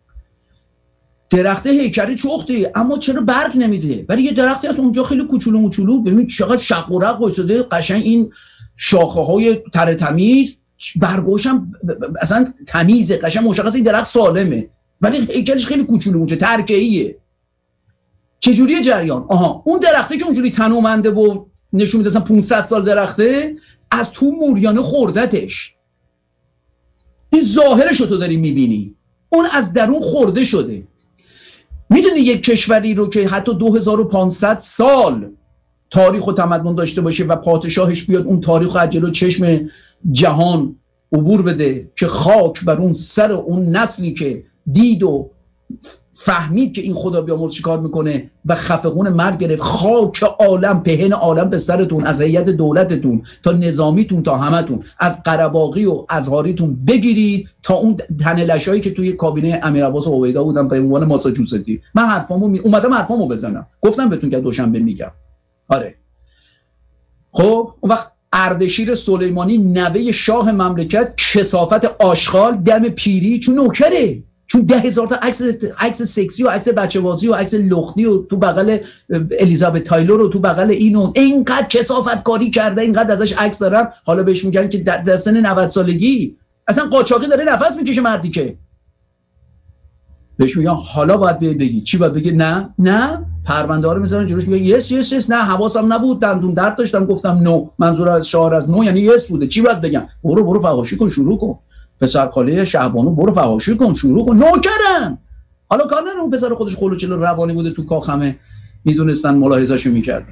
Speaker 3: درخت هیکلی چختی اما چرا برگ نمیده؟ ولی یه درختی هست اونجا خیلی کوچولو موچولو، ببین چقدر شق و رق وایساده قشنگ، این شاخه های تر تمیز، برگاش هم اصلا تمیزه، قشنگ مشخصه این درخت سالمه ولی هیکلش خیلی کوچولو مونچه، ترکیه. چجوریه جریان؟ آها، اون درخته که اونجوری تنومنده و نشون میده اصلا پانصد سال درخته، از تو موریانه خوردتش. این ظاهرش رو تو داری میبینی، اون از درون خورده شده. میدونی یک کشوری رو که حتی دو هزار و پانصد سال تاریخ و تمدن داشته باشه و پادشاهش بیاد اون تاریخ رو از جلو چشم جهان عبور بده که خاک بر اون سر اون نسلی که دید و فهمید که این خدا بیامرز چیکار میکنه و خفقون مرگ گرفت، خاک عالم پهن عالم به سرتون، از هیئت دولتتون تا نظامیتون تا همتون، از قره‌باغی و ازهاریتون بگیرید تا اون تنلشایی که توی کابینه امیرعباس عبیدا بودن به عنوان ماساچوستی. من حرفامو می... اومدم حرفامو بزنم، گفتم بهتون که دوشنبه میگم. آره خب اون وقت اردشیر سلیمانی نوه شاه مملکت، کثافت آشغال، دم پیری، چون نوکره، چون ده هزار تا عکس عکس سکسی و عکس بچه‌بازی و عکس لختی و تو بغل الیزابت تایلور و تو بغل اینو اینقدر کثافت کاری کرده، اینقدر ازش عکس دارن، حالا بهش میگن که در, در سن نود سالگی اصلا قاچاقی داره نفس میکشه مردی، که بهش میگن حالا باید بگی چی باید بگی؟ نه نه پرونده ها رو میذارن جلوش، میگه یس یس یس، نه حواسم نبود، دندون درد داشتم گفتم نو، منظور از شعار از نو یعنی یس بوده، چی باید بگم؟ برو برو فحاشی کن، شروع کن، پسر خاله شهبانو برو فحاشی کن، شروع کن، نوکرن. حالا کار نداره اون پسر خودش خلوچل روانی بوده تو کاخ، همه میدونستن ملاحظه‌شو میکردن،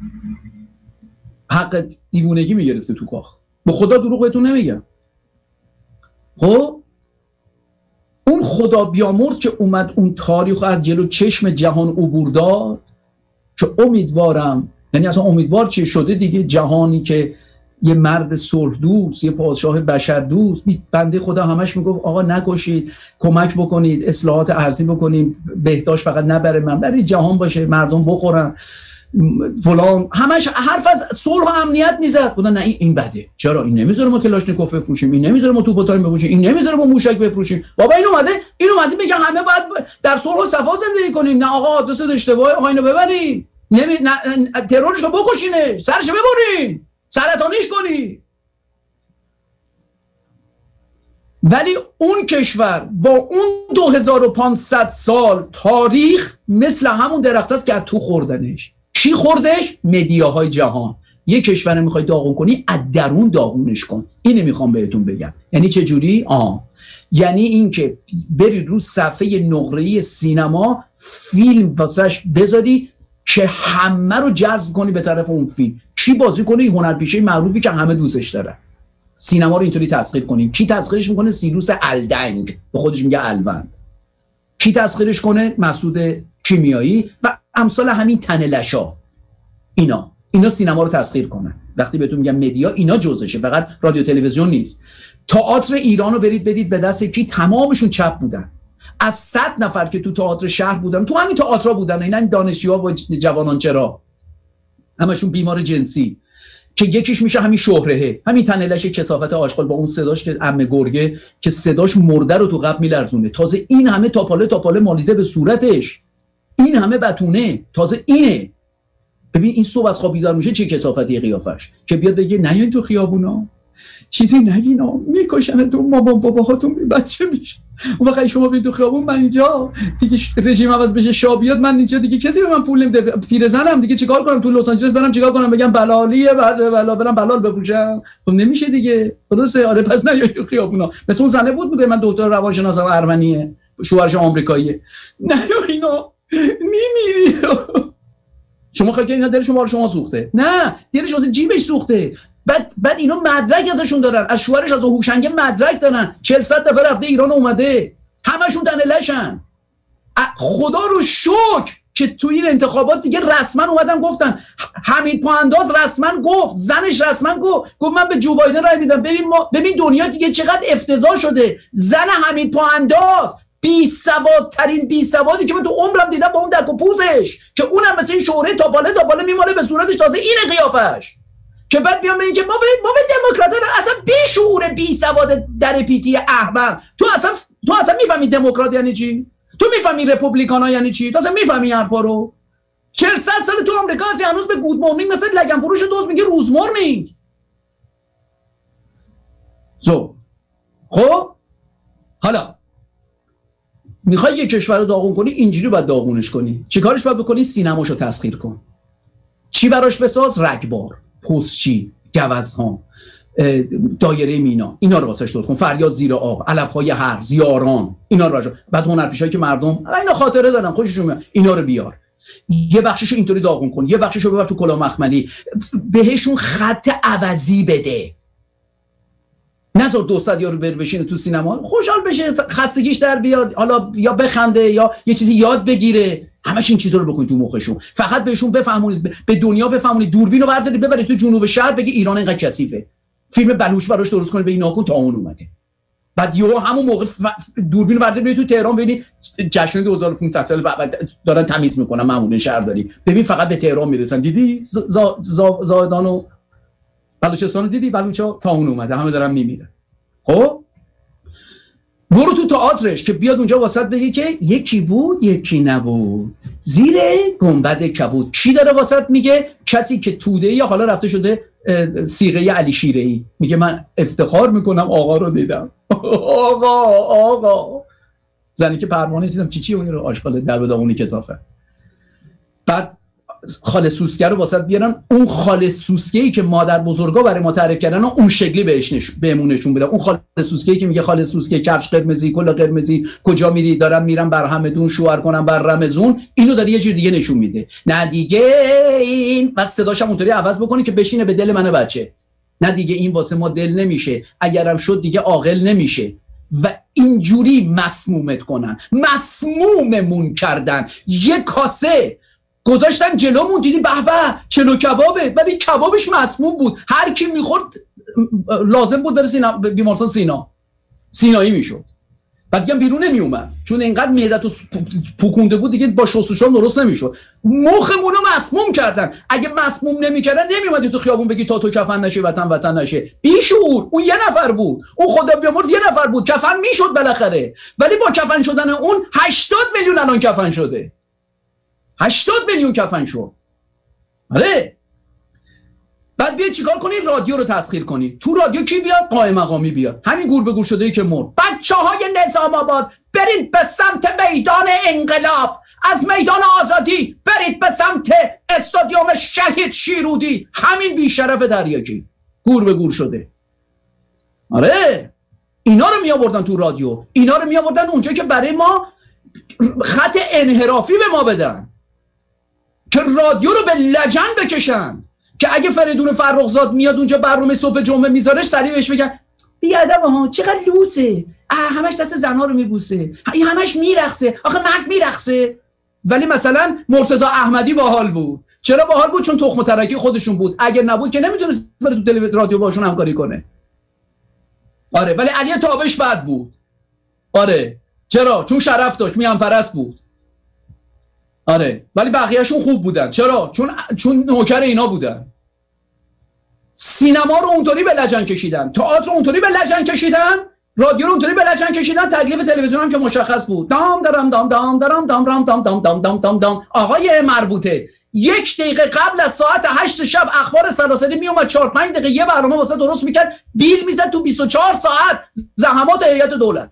Speaker 3: حق دیوونگی میگرفته تو کاخ، به خدا دروغ بهتون نمیگم. خب اون خدا بیامرز که اومد اون تاریخ از جلو چشم جهان عبور داد، که امیدوارم، یعنی اصلا امیدوار چی شده دیگه، جهانی که یه مرد صلح دوست، یه پادشاه بشر دوست، بنده خدا همش میگفت آقا نکشید، کمک بکنید، اصلاحات ارضی بکنیم، بهداشت فقط نبره من، برای جهان باشه، مردم بخورن فلان، همش حرف از صلح و امنیت میزد. بودن نه این بده، چرا این نمیذاره ما کلاشنیکوف بفروشیم، این نمیذاره ما توپ و تایم بفروشیم، این نمیذاره ما موشک بفروشیم. بابا این اومده این اومده میگه همه باید در صلح و صفا زندگی کنیم، نه آقا آدرس اشتباهه، آقا اینو ببرین، نمی نه ترورش رو بکشینه، سرش ببرین، سرطانیش کنی. ولی اون کشور با اون دو هزار و پانصد سال تاریخ مثل همون درخت است که از تو خوردنش. کی خوردش؟ مدیاهای جهان. یک کشور میخوای داغون کنی، از درون داغونش کن. اینو میخوام بهتون بگم. یعنی چه جوری؟ آه یعنی این که بری رو صفحه نقره‌ای سینما فیلم واسش بذاری که همه رو جذب کنی به طرف اون فیلم. کی بازی کنه؟ هنرپیشه معروفی که همه دوستش دارن. سینما رو اینطوری تسخیر کنی. کی تسخیرش میکنه؟ سیروس الدنگ، به خودش میگه الوند. کی تسخیرش کنه؟ مسعود کیمیایی و امثال همین تنلشا. اینا اینا سینما رو تسخیر کنن. وقتی بهتون میگم مدیا، اینا جزشه، فقط رادیو تلویزیون نیست. تئاتر ایران رو برید بدید به دست کی؟ تمامشون چپ بودن. از صد نفر که تو تئاتر شهر بودن، تو همین تئاترها بودن، اینا دانشجوها و جوانان چرا همشون بیمار جنسی، که یکیش میشه همین شهرهه، همین تنلش کثافت آشغال با اون صداش که عمه گرگه که صداش مرده رو تو قبل میلرزونه. تازه این همه تاپاله تاپاله مالیده به صورتش، این همه بتونه، تازه اینه. ببین این صبح از خواب بیدار میشه چه کثافتی قیافش، که بیاد بگه نیاین تو خیابونا، چیزی نگینا، میکشن تو، مامان باباهاتون بی بچه میشه. اون وقتی شما بید تو خیابون، من اینجا دیگه رژیم عوض بشه، شاه بیاد، من اینجا دیگه کسی به من پول نمیده، پیرزنم دیگه چیکار کنم؟ تو لس آنجلس برم چیکار کنم؟ بگم بلالیه، بعد بلا برم بلال بفروشم؟ خب نمیشه دیگه، درسته؟ آره پس نیاید تو خیابونا. مثل اون زنه بود میگه من دکتر روانشناسم ارمنیه، شوهرش آمریکاییه. نه اینا میمیری. شما خاطر اینا دلشون بار شما سوخته؟ نه، دلش واسه جیبش سوخته. بعد بعد اینا مدرک ازشون دارن، از شوهرش از هوشنگ مدرک دارن، چهل صد دفعه رفته ایران اومده، همشون تنلشن. خدا رو شکر که تو این انتخابات دیگه رسما اومدن گفتن، حمید پاانداز رسما گفت، زنش رسما گفت گفت من به جو بایدن رای میدم. ببین ما ببین دنیا دیگه چقدر افتضاح شده. زن حمید پاانداز، بی سوادترین بی سوادی که من تو عمرم دیدم، با اون دک و پوزش که اونم مثل این شوره تا بالا تا بالا میماله به صورتش، تازه اینه قیافش، که بعد بیام بگم که ما به ما به دموکرات‌ها اصلا بی شعور بی سواد در پیتی احمق. تو اصلا تو اصلا میفهمی دموکرات یعنی چی؟ تو میفهمی رپوبلیکانا یعنی چی؟ تو اصلا میفهمی حرفا رو؟ چهل سال تو آمریکا از هنوز به گود مورنینگ مثل لگن فروش دوست میگه روز مورنینگ. زو خب حالا میخوای یک کشور رو داغون کنی، اینجوری باید داغونش کنی. چیکارش باید بکنی؟ سینماشو تسخیر کن. چی براش بساز؟ رگبار، پستچی، گوزها، دایره مینا، اینا رو واسش درست کن. فریاد زیر آب، علفهای هرز، یاران، اینا رو راجع. بعد هنرپیشایی که مردم اینا خاطره دارن خوششون میاد، اینا رو بیار. یه بخششو اینطوری داغون کن، یه بخششو ببر تو کلاه مخملی، بهشون خط عوضی بده. نذار دوصد یارو بر بشینه تو سینما خوشحال بشه، خستگیش در بیاد، حالا یا بخنده یا یه چیزی یاد بگیره. همش این چیزا رو بکنید تو مخشون. فقط بهشون بفهمونید، به دنیا بفهمونید، دوربین رو بردارید ببرید تو جنوب شهر، بگی ایران اینقدر کثیفه، فیلم بلوش براش درست کنید، به اینا کن تا اون اومده. بعد یهو همون موقع ف... دوربین رو بردارید تو تهران، ببینید جشن دو هزار و پانصد سال بعد دارن تمیز میکنن مامون شهرداری، ببین فقط به تهران میرسن. دیدی زا... زا... زاهدان و بلوچستان دیدی، بلوچا تا اون اومده، همه دارن میمیرن. خب برو تو تئاترش که بیاد اونجا واسط بگه که یکی بود یکی نبود زیر گنبد کبود. کی داره واسط میگه؟ کسی که توده یا حالا رفته شده صیغه علی شیره‌ای، میگه من افتخار میکنم آقا رو دیدم. آقا آقا زنی که پروانه دیدم چی چی اون رو آشغال در به دامونی کثافه. بعد خاله سوسکه رو واسط بیارن، اون خاله سوسکه ای که مادر بزرگا برای ما تعریف کردن اون شکلی بهش نش... بهمون نشون بدن. اون خاله سوسکه ای که میگه خاله سوسکه کفش قرمزی کلا قرمزی کجا میری؟ دارم میرم بر همدون شوهر کنم بر رمزون. اینو داره یه جور دیگه نشون میده. نه دیگه این بس صداش هم اونطوری عوض بکنی که بشینه به دل من بچه. نه دیگه این واسه ما دل نمیشه، اگرم شد دیگه عاقل نمیشه. و اینجوری مسمومت کنن، مسموممون کردن. یه کاسه گذاشتن جلومون، دیدی به به چلو کبابه، ولی کبابش مسموم بود. هر کی میخورد لازم بود بره سینا، بیمارستان سینا سینایی میشد. بعد دیگه بیرون نمی اومد چون اینقدر معده‌تو پوکونده بود، دیگه با شستشوام درست نمیشد. مخمون رو مسموم کردن. اگه مسموم نمیکردن نمیومدی تو خیابون بگی تا تو کفن نشه وطن وطن نشه. بیشعور. اون یه نفر بود، اون خدا بیامرز یه نفر بود، کفن میشد بالاخره. ولی با کفن شدن اون هشتاد میلیون الان کفن شده. هشتاد میلیون کفن شد. آره. بعد بیا چیکار کنی؟ رادیو رو تسخیر کنی. تو رادیو کی بیاد؟ قائم مقامی بیاد، همین گور به گور شده ای که مرد. بچه‌های نظام آباد برید به سمت میدان انقلاب، از میدان آزادی برید به سمت استادیوم شهید شیرودی. همین بیشرف دریاچی گور به گور شده. آره اینا رو می آوردن تو رادیو، اینا رو می آوردن اونجا که برای ما خط انحرافی به ما بدن، که رادیو رو به لجن بکشن، که اگه فریدون فرخزاد میاد اونجا برنامه صبح جمعه میذارش سریع بهش بگن بیادب ها چقدر لوسه، همش دست زنها رو میبوسه، همش میرقصه، آخه مرد میرقصه. ولی مثلا مرتضی احمدی باحال بود. چرا باحال بود؟ چون تخم ترکی خودشون بود. اگه نبود که نمیتونست بره تو تلویزیون رادیو باشون همکاری کنه. آره. ولی علی تابش بد بود. آره. چرا؟ چون شرف داشت، میان پرست بود. آره. ولی بقیه‌شون خوب بودن. چرا؟ چون چون نوکر اینا بودن. سینما رو اونطوری به لجن کشیدن، تئاتر رو اونطوری به لجن کشیدن، رادیو رو اونطوری به لجن کشیدن، تکلیف تلویزیون هم که مشخص بود. دام دارم دام دام دارم دام دام دام دام دام دام دام دام. آقای مربوطه یک دقیقه قبل از ساعت هشت شب اخبار سراسری می اومد، چهار پنج دقیقه یه برنامه واسه درست میکرد، بیل میزد تو بیست و چهار ساعت زحمات هیئت دولت.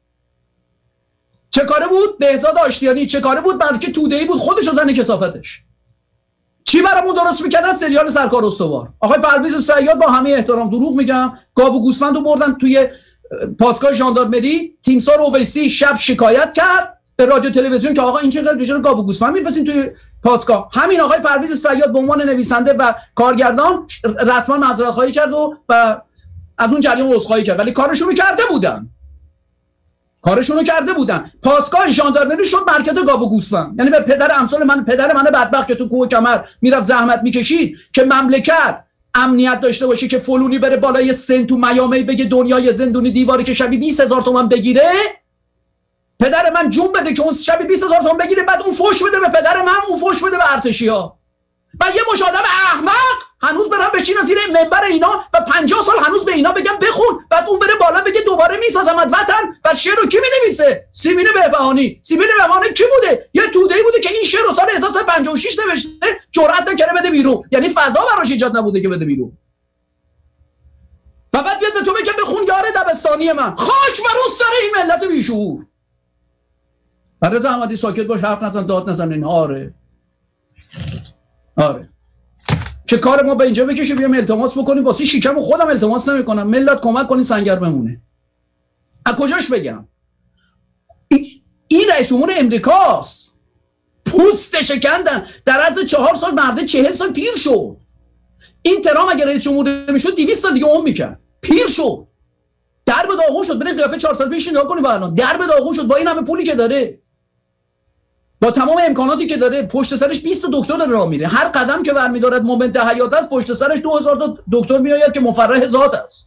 Speaker 3: چه کاره بود؟ بهزاد آشتیانی. چه کاره بود؟ بلکه توده‌ای بود، خودش و زن کثافتش. چی برامون درست میکردن؟ سریال سرکار استوار. آقای پرویز صیاد، با همه احترام دروغ میگم، گاو و گوسفند رو بردن توی پاسگاه ژاندارمری. تیمسار اویسی شب شکایت کرد به رادیو تلویزیون که آقا این چه چرا گاو و گوسفند میفرستین توی پاسگاه. همین آقای پرویز صیاد به عنوان نویسنده و کارگردان رسما معذرت‌خواهی کرد و, و از اون جریان عذرخواهی کرد، ولی کارشون رو کرده بودن. کارشونو کرده بودن. پاسگاه ژاندارمری شد مرکز گاو و گوسفند. یعنی به پدر امثال من، پدر من بدبخت که تو کوه کمر میرفت زحمت میکشید که مملکت امنیت داشته باشه، که فلونی بره بالای سن تو میامی بگه دنیای زندونی دیواری که شبی بیست هزار تومان بگیره، پدر من جون بده که اون شبی بیست هزار تومان بگیره، بعد اون فوش بده به پدر من، اون فوش بده به ارتشی‌ها. و یه مش آدم احمق هنوز برام بشینه زیر منبر اینا و پنجاه سال هنوز به اینا بگم بخون، بعد اون بره بالا بگه دوباره میسازمت وطن. بعد شعر رو کی مینویسه؟ سیمین بهبهانی. سیمین بهبهانی کی بوده؟ یه توده‌ای بوده که این شعر رو سال هزار و سیصد و پنجاه و شش نوشته، جرأت نکرده بده بیرون. یعنی فضا براش ایجاد نبوده که بده بیرون. و بعد بیاد به تو بگه بخون یار دبستانی من. خاک بر اون سر این ملت بیشعور. رضا احمدی ساکت باش، حرف نزن، داد نزن. این آره آره که کار ما به اینجا بکشه بیام التماس بکنیم واسه شیکم خودم التماس نمیکنم، ملت کمک کنین سنگر بمونه. از کجاش بگم؟ این رئیس جمهور امریکاست، پوست شکندن در عرض چهار سال مرده چهل سال پیر شد. این ترام اگر رئیس جمهور میشد دویست سال دیگه عمر میکرد. پیر شد، درب داغون شد. برید قیافه چهار سال پیش نگاه کنید، با الان درب داغون شد با این همه پولی که داره، با تمام امکاناتی که داره. پشت سرش بیست دکتر داره راه میره، هر قدم که برمی‌دارد مومنت حیات است، پشت سرش دو هزار تا دکتر میآید که مفرح ذات است.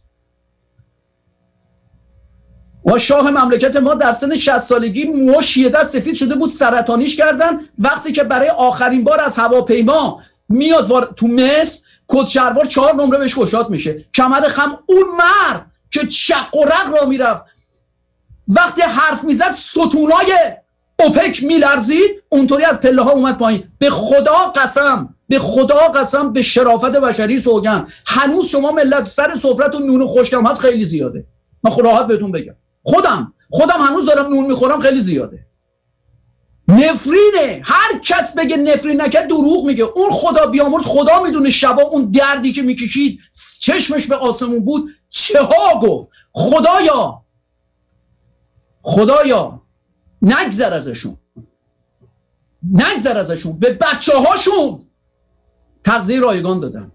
Speaker 3: و شاه مملکت ما در سن شصت سالگی موش یه دست سفید شده بود، سرطانیش کردن. وقتی که برای آخرین بار از هواپیما میاد تو مصر، کت شلوار چهار نمره بهش گشاد میشه، کمر خم. اون مرد که شق و رق را میرفت وقتی حرف میزد ستونای اوپک میلرزید، اونطوری از پله ها اومد پایین. به خدا قسم، به خدا قسم، به شرافت بشری سوگن، هنوز شما ملت سر سفرتون نون خشکم هست خیلی زیاده. من خود راحت بهتون بگم، خودم خودم هنوز دارم نون میخورم، خیلی زیاده. نفرینه، هر کس بگه نفرین نکرد دروغ میگه. اون خدا بیامرز، خدا میدونه شبا اون دردی که میکشید چشمش به آسمون بود چه ها گفت. خدایا خدایا نگذر ازشون، نگذر ازشون. به بچه هاشون تغذیه رایگان دادم،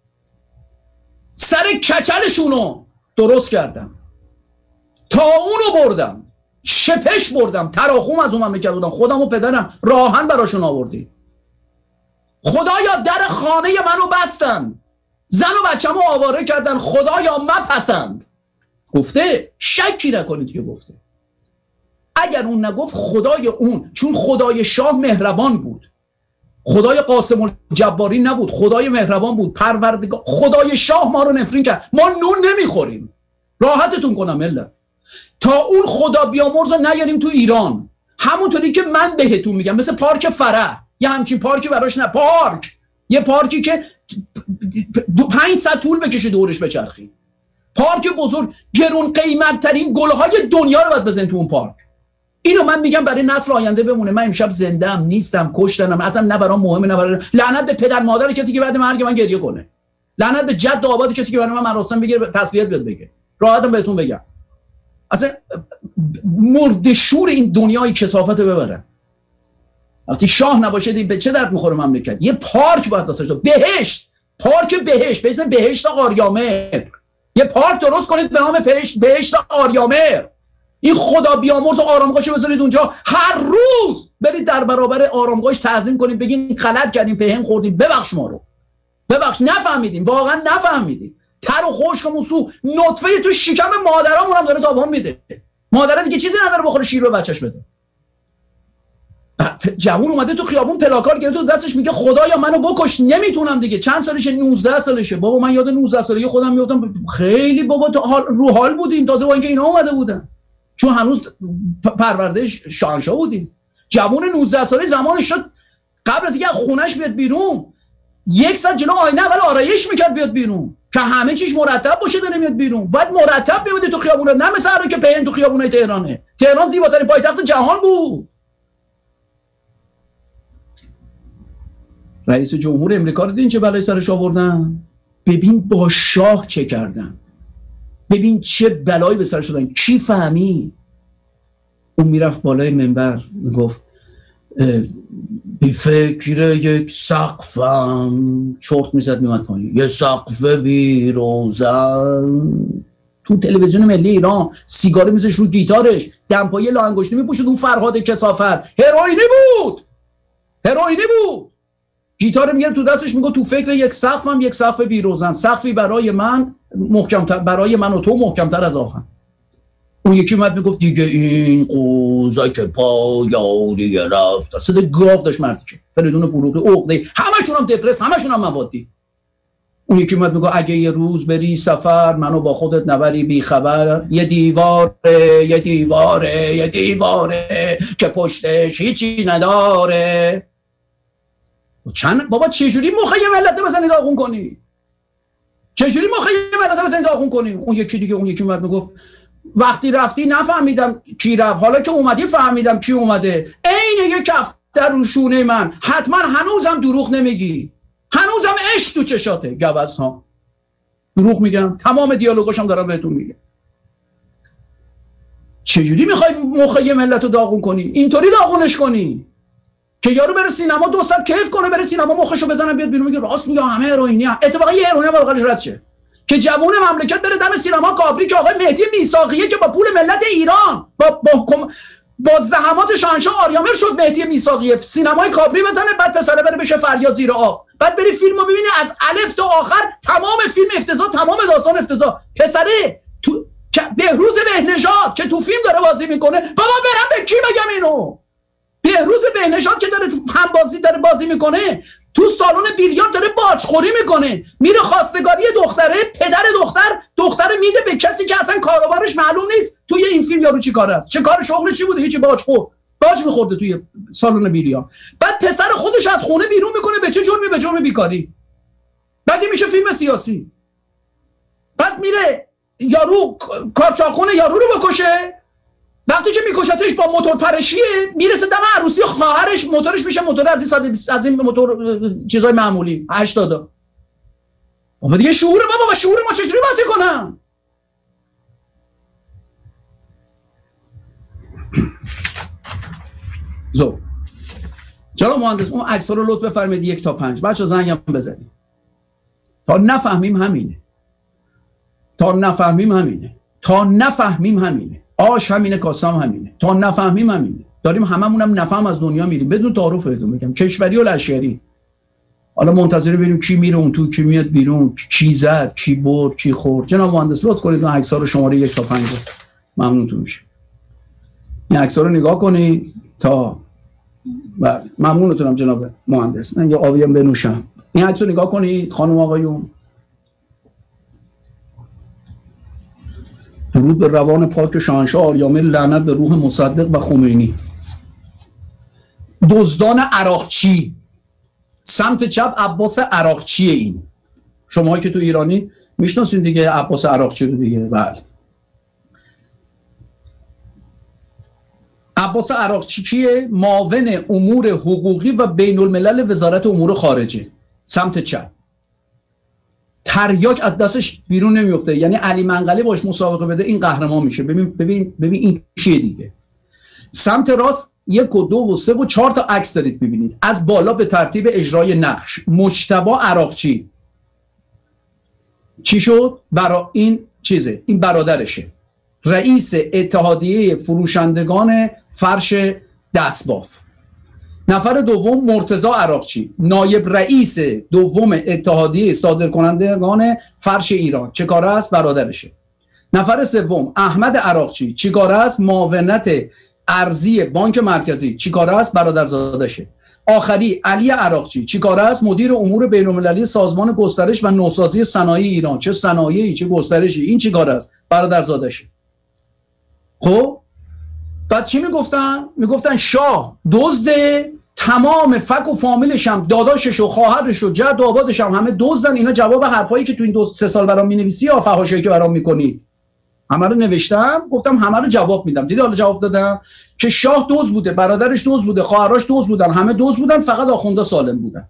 Speaker 3: سر کچلشونو درست کردم، تا اونو بردم، شپش بردم، تراخوم از اون مملکت بودم، خودم و پدرم راهن براشون آوردی. خدایا در خانه منو بستن، زن و بچه‌مو آواره کردن، خدایا مپسند. گفته، شکی نکنید که گفته. اگر اون نگفت خدای اون، چون خدای شاه مهربان بود، خدای قاسم الجباری نبود، خدای مهربان بود، پروردگار. خدای شاه ما رو نفرین کرد، ما نون نمیخوریم. راحتتون کنم ملت، تا اون خدا بیامرز رو نیاریم تو ایران، همونطوری که من بهتون میگم، مثل پارک فرح، یه همچین پارکی براش نه، پارک، یه پارکی که پنج ساعت طول بکشه دورش بچرخی، پارک بزرگ، گرون قیمت ترین گلهای دنیا رو باید بزنید تو اون پارک. اینو من میگم برای نسل آینده بمونه. من امشب زنده‌ام نیستم، کشتنم، اصلا نه برام مهمه، نه برام. لعنت به پدر مادر کسی که بعد مرگ من گریه کنه، لعنت به جد و آباد کسی که برای من مراسم بگیره تسلیت بیاد بگه. راحتم بهتون بگم، اصلا مرد شور این دنیای کثافت ببرن. وقتی شاه نباشه به چه درد میخوره مملکت؟ یه پارک باید داشته باشه، بهشت، پارک بهشت، بهتون بهشت آریامر، یه پارک درست کنید به نام بهشت آریامر. این خدا بیامرز و آرامگاهشو بذارید اونجا، هر روز برید در برابر آرامگاهش تعظیم کنید، بگین غلط کردیم، پهن خوردیم، ببخش ما رو، ببخش، نفهمیدیم، واقعا نفهمیدیم. تر و خشکمون سو، نطفه تو شکم مادرامون هم داره تابان میده. مادر دیگه چیزی نداره بخوره شیر به بچهش بده. جوون اومده تو خیابون پلاکار گرفته تو دستش میگه خدایا منو بکش، نمیتونم دیگه. چند سالشه؟ نوزده سالشه. بابا من یاد نوزده سالگی خودم میافتم، خیلی بابا تو حال رو حال بودیم، تازه با اینکه اینا اومده بودن، چون هنوز پرورده شاهنشاه بودیم. جوون نوزده ساله زمانش شد قبل از اینکه خونش بیاد بیرون، یک ساعت جلو آینه اول آرایش میکرد بیاد بیرون که همه چیش مرتب باشه داره میاد بیرون. باید مرتب بیاد تو خیابونه، نه مثل هر که پهن تو خیابونای تهرانه. تهران زیباترین پایتخت جهان بود. رئیس جمهور امریکا رو دیدین چه بلای سرش آوردن؟ ببین با شاه چه کردن، ببین چه بلایی به سرش شدن. کی فهمید؟ اون میرفت بالای منبر میگفت بی فکر یک سقفم، چرت میزد میمد پایین، یه سقف بی روزن. تو تلویزیون ملی ایران سیگاری میزش رو گیتارش، دمپایی لاانگشتی میپوشید، اون فرهاد کثافت هروئینی بود، هروئینی بود. گیتار میگیره تو دستش، میگه تو فکر یک سقفم یک سقف بیروزن، سقفی برای من محکمتر، برای من و تو محکمتر از آخر. اون یکی اومد میگفت دیگه این قوزک پایانی رفت، صدا گاو داشت مرد که فریدون فروغی، عقده، همشون هم دپرس، همشون هم موادی. اون یکی اومد میگه اگه یه روز بری سفر منو با خودت نبری بی خبر، یه دیواره یه دیواره یه دیواره که پشتش هیچی نداره. چند بابا چجوری مخه یه ملت بزنی داغون کنی؟ چجوری مخه یه ملت بزنی داغون کنی؟ اون یکی دیگه اون یکی اومد میگفت وقتی رفتی نفهمیدم کی رفت، حالا که اومدی فهمیدم کی اومده. عین یک کفتر رو شونه من، حتما هنوزم دروغ نمیگی، هنوزم عشق تو چشاته. گوز ها دروغ میگم، تمام دیالوگاشم دارم بهتون میگم. چجوری میخوای مخ یه ملت رو داغون کنی؟ اینطوری داغونش کنی که یارو بره سینما دو ساعت کیف کنه، بره سینما مخشو بزنن بیاد بیرون میگه راست میگه همه هروئینی. اتفاقا یه هروئینی واقعا رد شه که جوون مملکت بره دم سینما کابری که آقای مهدی میثاقیه که با پول ملت ایران با با با زحمات شاهنشاه آریامر شد مهدی میثاقیه سینمای کابری بزنه، بعد پسره بره بشه فریاد زیر آب، بعد بری فیلمو ببینی از الف تا آخر تمام فیلم افتضاح، تمام داستان افتضاح. پسره تو بهروز بهنژاد که تو فیلم داره بازی میکنه، بابا برم به کی بگم اینو؟ بهروز بهنژاد که داره تو هم بازی داره بازی میکنه، تو سالن بیلیارد داره باجخوری میکنه، میره خواستگاری دختره، پدر دختر دختر میده به کسی که اصلا کاروبارش معلوم نیست. توی این فیلم یارو چی کاره است؟ چه کار شغلش چی بوده؟ هیچی، باجخور باج میخورده توی سالن بیلیارد. بعد پسر خودش از خونه بیرون میکنه به چه جرمی؟ به جرم بیکاری. بعد میشه فیلم سیاسی. بعد میره یارو کارچاخونه یارو رو بکشه، وقتی که میکشتش با موتور پرشیه، میرسه دم عروسی خواهرش، موتورش میشه موتور از این ساده از این موتور چیزای معمولی هشتاد. بابا دیگه شعور بابا با شعور ما چجوری بازی کنم؟ زو جناب مهندس اون عکس‌ها رو لطف بفرمایید یک تا پنج بچا زنگم بزنید تا نفهمیم همینه، تا نفهمیم همینه، تا نفهمیم همینه، آش همینه، کاسام همینه، تا نفهمیم همینه. داریم هممونم نفهم از دنیا میریم بدون تعارف بهتون میگم، کشوری و لشکری. حالا منتظر بریم کی میره اون تو، کی میاد بیرون، کی زد، کی برد، کی خورد. جناب مهندس لطف کنید اون عکس‌ها رو شماره یک تا پنج ممنونتون میشه. این عکس‌ها رو نگاه کنید تا بله ممنونتونم جناب مهندس. من یه آبی هم بنوشم. این عکس رو نگاه کنید خانم آقایون. درود به روان پاک شاهنشاه آریامر، لعنت به روح مصدق و خمینی. دزدان عراقچی، سمت چپ عباس عراقچی. این شماهایی که تو ایرانی میشناسین دیگه عباس عراقچی رو دیگه. بله عباس عراقچی کیه؟ معاون امور حقوقی و بین الملل وزارت امور خارجه، سمت چپ. تریاک از دستش بیرون نمیفته، یعنی علی منقلی باش مسابقه بده این قهرمان میشه. ببین ببین ببین این چیه دیگه. سمت راست یک و دو و سه و چهار تا عکس دارید ببینید از بالا به ترتیب اجرای نقش. مجتبی عراقچی چی شد؟ برا این چیزه، این برادرشه، رئیس اتحادیه فروشندگان فرش دستباف. نفر دوم مرتضی عراقچی، نایب رئیس دوم اتحادیه صادرکنندگان فرش ایران. چه کاره است؟ برادرشه. نفر سوم احمد عراقچی، چی کاره است؟ معاونت ارزی بانک مرکزی. چی کاره است؟ برادرزادشه. آخری علی عراقچی، چی کاره است؟ مدیر امور بین‌المللی سازمان گسترش و نوسازی صنایع ایران. چه صنایعی چه گسترشی، این چی کاره است؟ برادرزادشه. خب بعد چی میگفتن؟ میگفتن شاه دزده، تمام فک و فامیلش هم، داداشش و خواهرش و جد و آبادش هم همه دزدن. اینا جواب حرفایی که تو این دو سه سال برام مینویسی یا فحاشایی که برام میکنید همه رو نوشتم، گفتم همه رو جواب میدم. دیدی حالا جواب دادم که شاه دزد بوده، برادرش دزد بوده، خواهرش دزد بودن، همه دزد بودن، فقط آخوندا سالم بودن.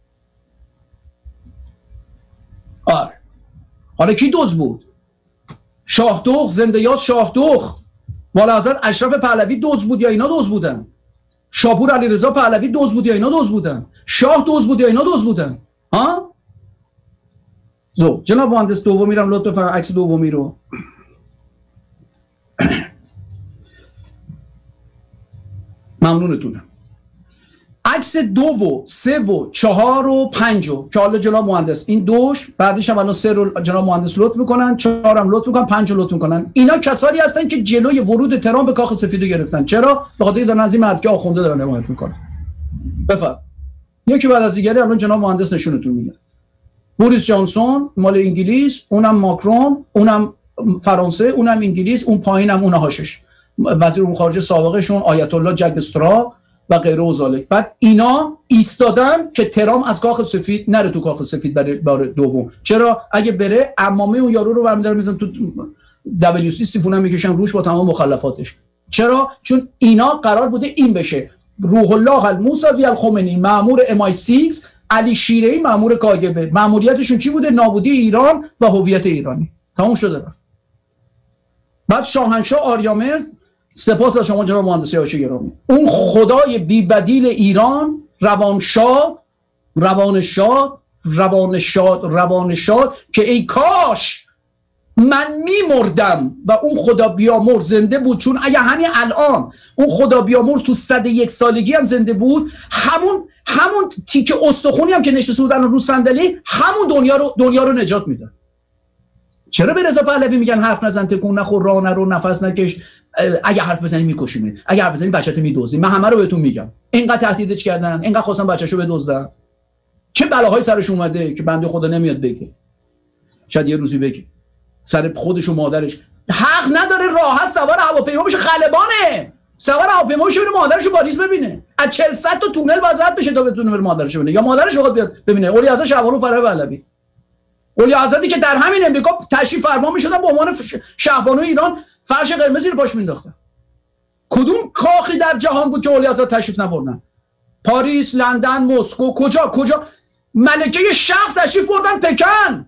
Speaker 3: آره حالا کی دزد بود؟ شاه دوغ، زنده یاد شاه دوغ. والا حضرت اشرف پهلوی دزد بود یا اینا دزد بودن؟ شاپور علیرضا پهلوی دزد بود یا اینا دزد بودن؟ شاه دزد بود یا اینا دزد بودن؟ ها؟ زو جناب مهندس دومی رو لطفا عکس دومی رو ممنونتونم. عکس دو و سه و چهار و پنج و که حالا جناب مهندس این دوش، بعدش هم الان سه رو جناب مهندس لطف میکنن، چهار هم لطف میکنن، پنج رو لطف میکنن. اینا کسانی هستن که جلوی ورود ترامپ به کاخ سفید رو گرفتن. چرا؟ به خاطر دارن از این مرد که آخونده دارن حمایت میکنن. بفرمایید. یکی بعد از دیگری الان جناب مهندس نشونتون میده. بوریس جانسون مال انگلیس، اونم ماکرون، اونم فرانسه، اونم انگلیس، اون پایینم اون هاشش وزیر امور خارجه سابقشون آیت الله جک استرا و غیره و ذالک. بعد اینا ایستادن که ترامپ از کاخ سفید نره تو کاخ سفید برای بار دوم. چرا؟ اگه بره عمامه اون یارو رو برمی‌دارن میذارن تو دبلیو سی سیفون هم میکشن روش با تمام مخلفاتش. چرا؟ چون اینا قرار بوده این بشه روح الله الموسوی الخمینی مأمور ام آی سیکس، علی شیره‌ای مأمور کاگبه. مأموریتشون چی بوده؟ نابودی ایران و هویت ایرانی. تموم شده رفت. بعد شاهنشاه آریامرز، سپاس از شما جناب مهندس هاشمی گرامی، اون خدای بی بدیل ایران، روانشاد روانشاد روانشاد روانشاد که ای کاش من میمردم و اون خدا بیامرز زنده بود، چون اگه همین الان اون خدا بیامرز تو صد یک سالگی هم زنده بود، همون همون تیکه استخونی هم که نشسته بودن رو صندلی، همون دنیا رو دنیا رو نجات میداد. چرا به رضا پهلوی میگن حرف نزن، تکون نخور، راه نرو، نفس نکش، اگه حرف بزنی میکشیمت، اگه حرف بزنی بچه‌تو میدوزی؟ من همه رو بهتون میگم. اینقدر تهدیدش کردن، اینقدر خواستن بچه‌شو بدزدن، چه بلاهای سرش اومده که بنده خدا نمیاد بگه. شاید یه روزی بگه. سر خودش و مادرش حق نداره راحت سوار هواپیما بشه، خلبانه. سوار هواپیما بشه بره مادرشو پاریس ببینه. از چهارصد تا تونل باید رد بشه تا بتونه بره مادرشو ببینه، یا مادرش بخواد بیاد ببینه. اولی حضرت شهبانو فرح پهلوی، اولی حضرتی که در همین امریکا تشریف فرما میشدن به عنوان شهبانو ایران فرش قرمز رو پاش مینداختن. کدوم کاخی در جهان بود که اولی حضرت تشریف نبردن؟ پاریس، لندن، مسکو، کجا کجا ملکه شرق تشریف بردن پکن.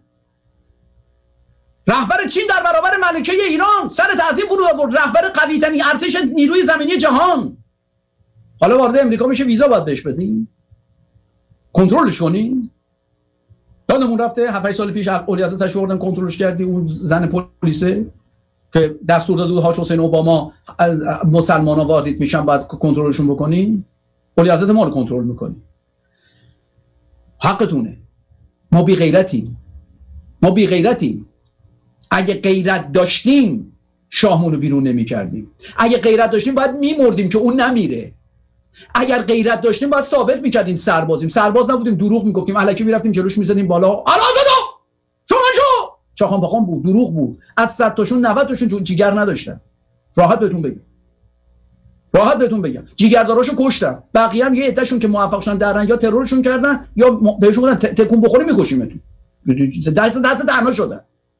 Speaker 3: رهبر چین در برابر ملکه ایران سر تعظیم فرود آورد، رهبر قوی ترین ارتش نیروی زمینی جهان. حالا وارد امریکا میشه ویزا باید بهش بدیم، کنترلش کنیم. یادمون رفته هفت سال پیش اولی حضرت تشریف بردن کنترلش کردی، اون زن پلیسه که دستور داده بود حاج حسین اوباما از مسلمانا وارد میشن بعد کنترلشون بکنیم. اولی حضرت ما رو کنترل میکنیم. حقتونه. ما بی غیرتیم. ما بی غیرتیم. اگه غیرت داشتیم شاهمون رو بیرون نمی کردیم. اگه غیرت داشتیم باید میمردیم که اون نمیره. اگر غیرت داشتیم باید ثابت میکردیم سربازیم. سرباز نبودیم دروغ میگفتیم، الکی میرفتیم جلوش میزدیم بالا آلازادو شمانشو چاخان بخان بود، دروغ بود. از صد تاشون نود تاشون جیگر نداشتن. راحت بهتون بگم راحت بهتون بگم جیگرداراشو کشتن. بقیه هم یه عدهشون که موفق شدن درن یا ترورشون کردن یا بهشون گفتن تکون بخوری میکشیمتون. دست دست درنا شدن.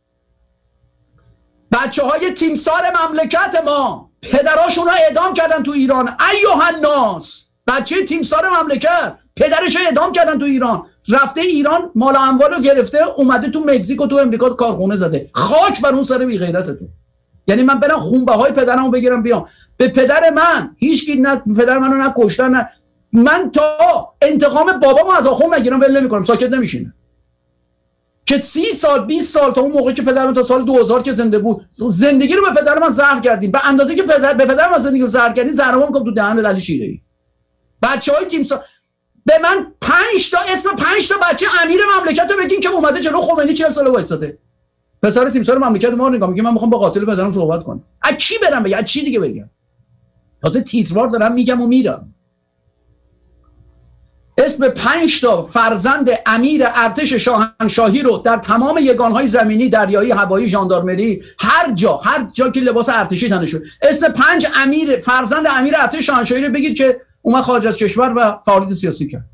Speaker 3: بچه های تیمسار مملکت ما پدراشون رو اعدام کردن تو ایران. ایها الناس، بچه تیمسار مملکت پدرش رو اعدام کردن تو ایران. رفته ایران مال و اموال رو گرفته، اومده تو مکزیک و تو امریکا کارخونه زده. خاک بر اون سر بی غیرت تو. یعنی من برم خونبه های پدرمو بگیرم بیام به پدر من هیچ کی نه پدر منو نه کشتن، نه من تا انتقام بابامو از آخوند نگیرم ول نمیکنم، ساکت نمیشینم. که سی سال بیست سال تا اون موقعی که پدرم تا سال دو هزار که زنده بود زندگی رو به پدر من زهر کردیم. به اندازه که پدر به پدر من زندگی رو زهر کردین، زهرمون میگم تو دهن علی شیره‌ای. بچهای تیم سا... به من پنج تا اسم پنج تا بچه امیر مملکت رو بگین که اومده جلو خمینی چهل سال وایساده. پسر تیمسار مملکت ما رو نگاه میگه من میخوام با قاتل پدرم صحبت کنم. از کی برم بگم؟ از چی دیگه بگم؟ تازه تیتروار دارم میگم و میرم. اسم پنج تا فرزند امیر ارتش شاهنشاهی رو در تمام یگانهای زمینی، دریایی، هوایی، ژاندارمری، هر جا هر جا که لباس ارتشی تنش شد، اسم پنج امیر فرزند امیر ارتش شاهنشاهی رو بگید که اومد خارج از کشور و فعالیت سیاسی کرد.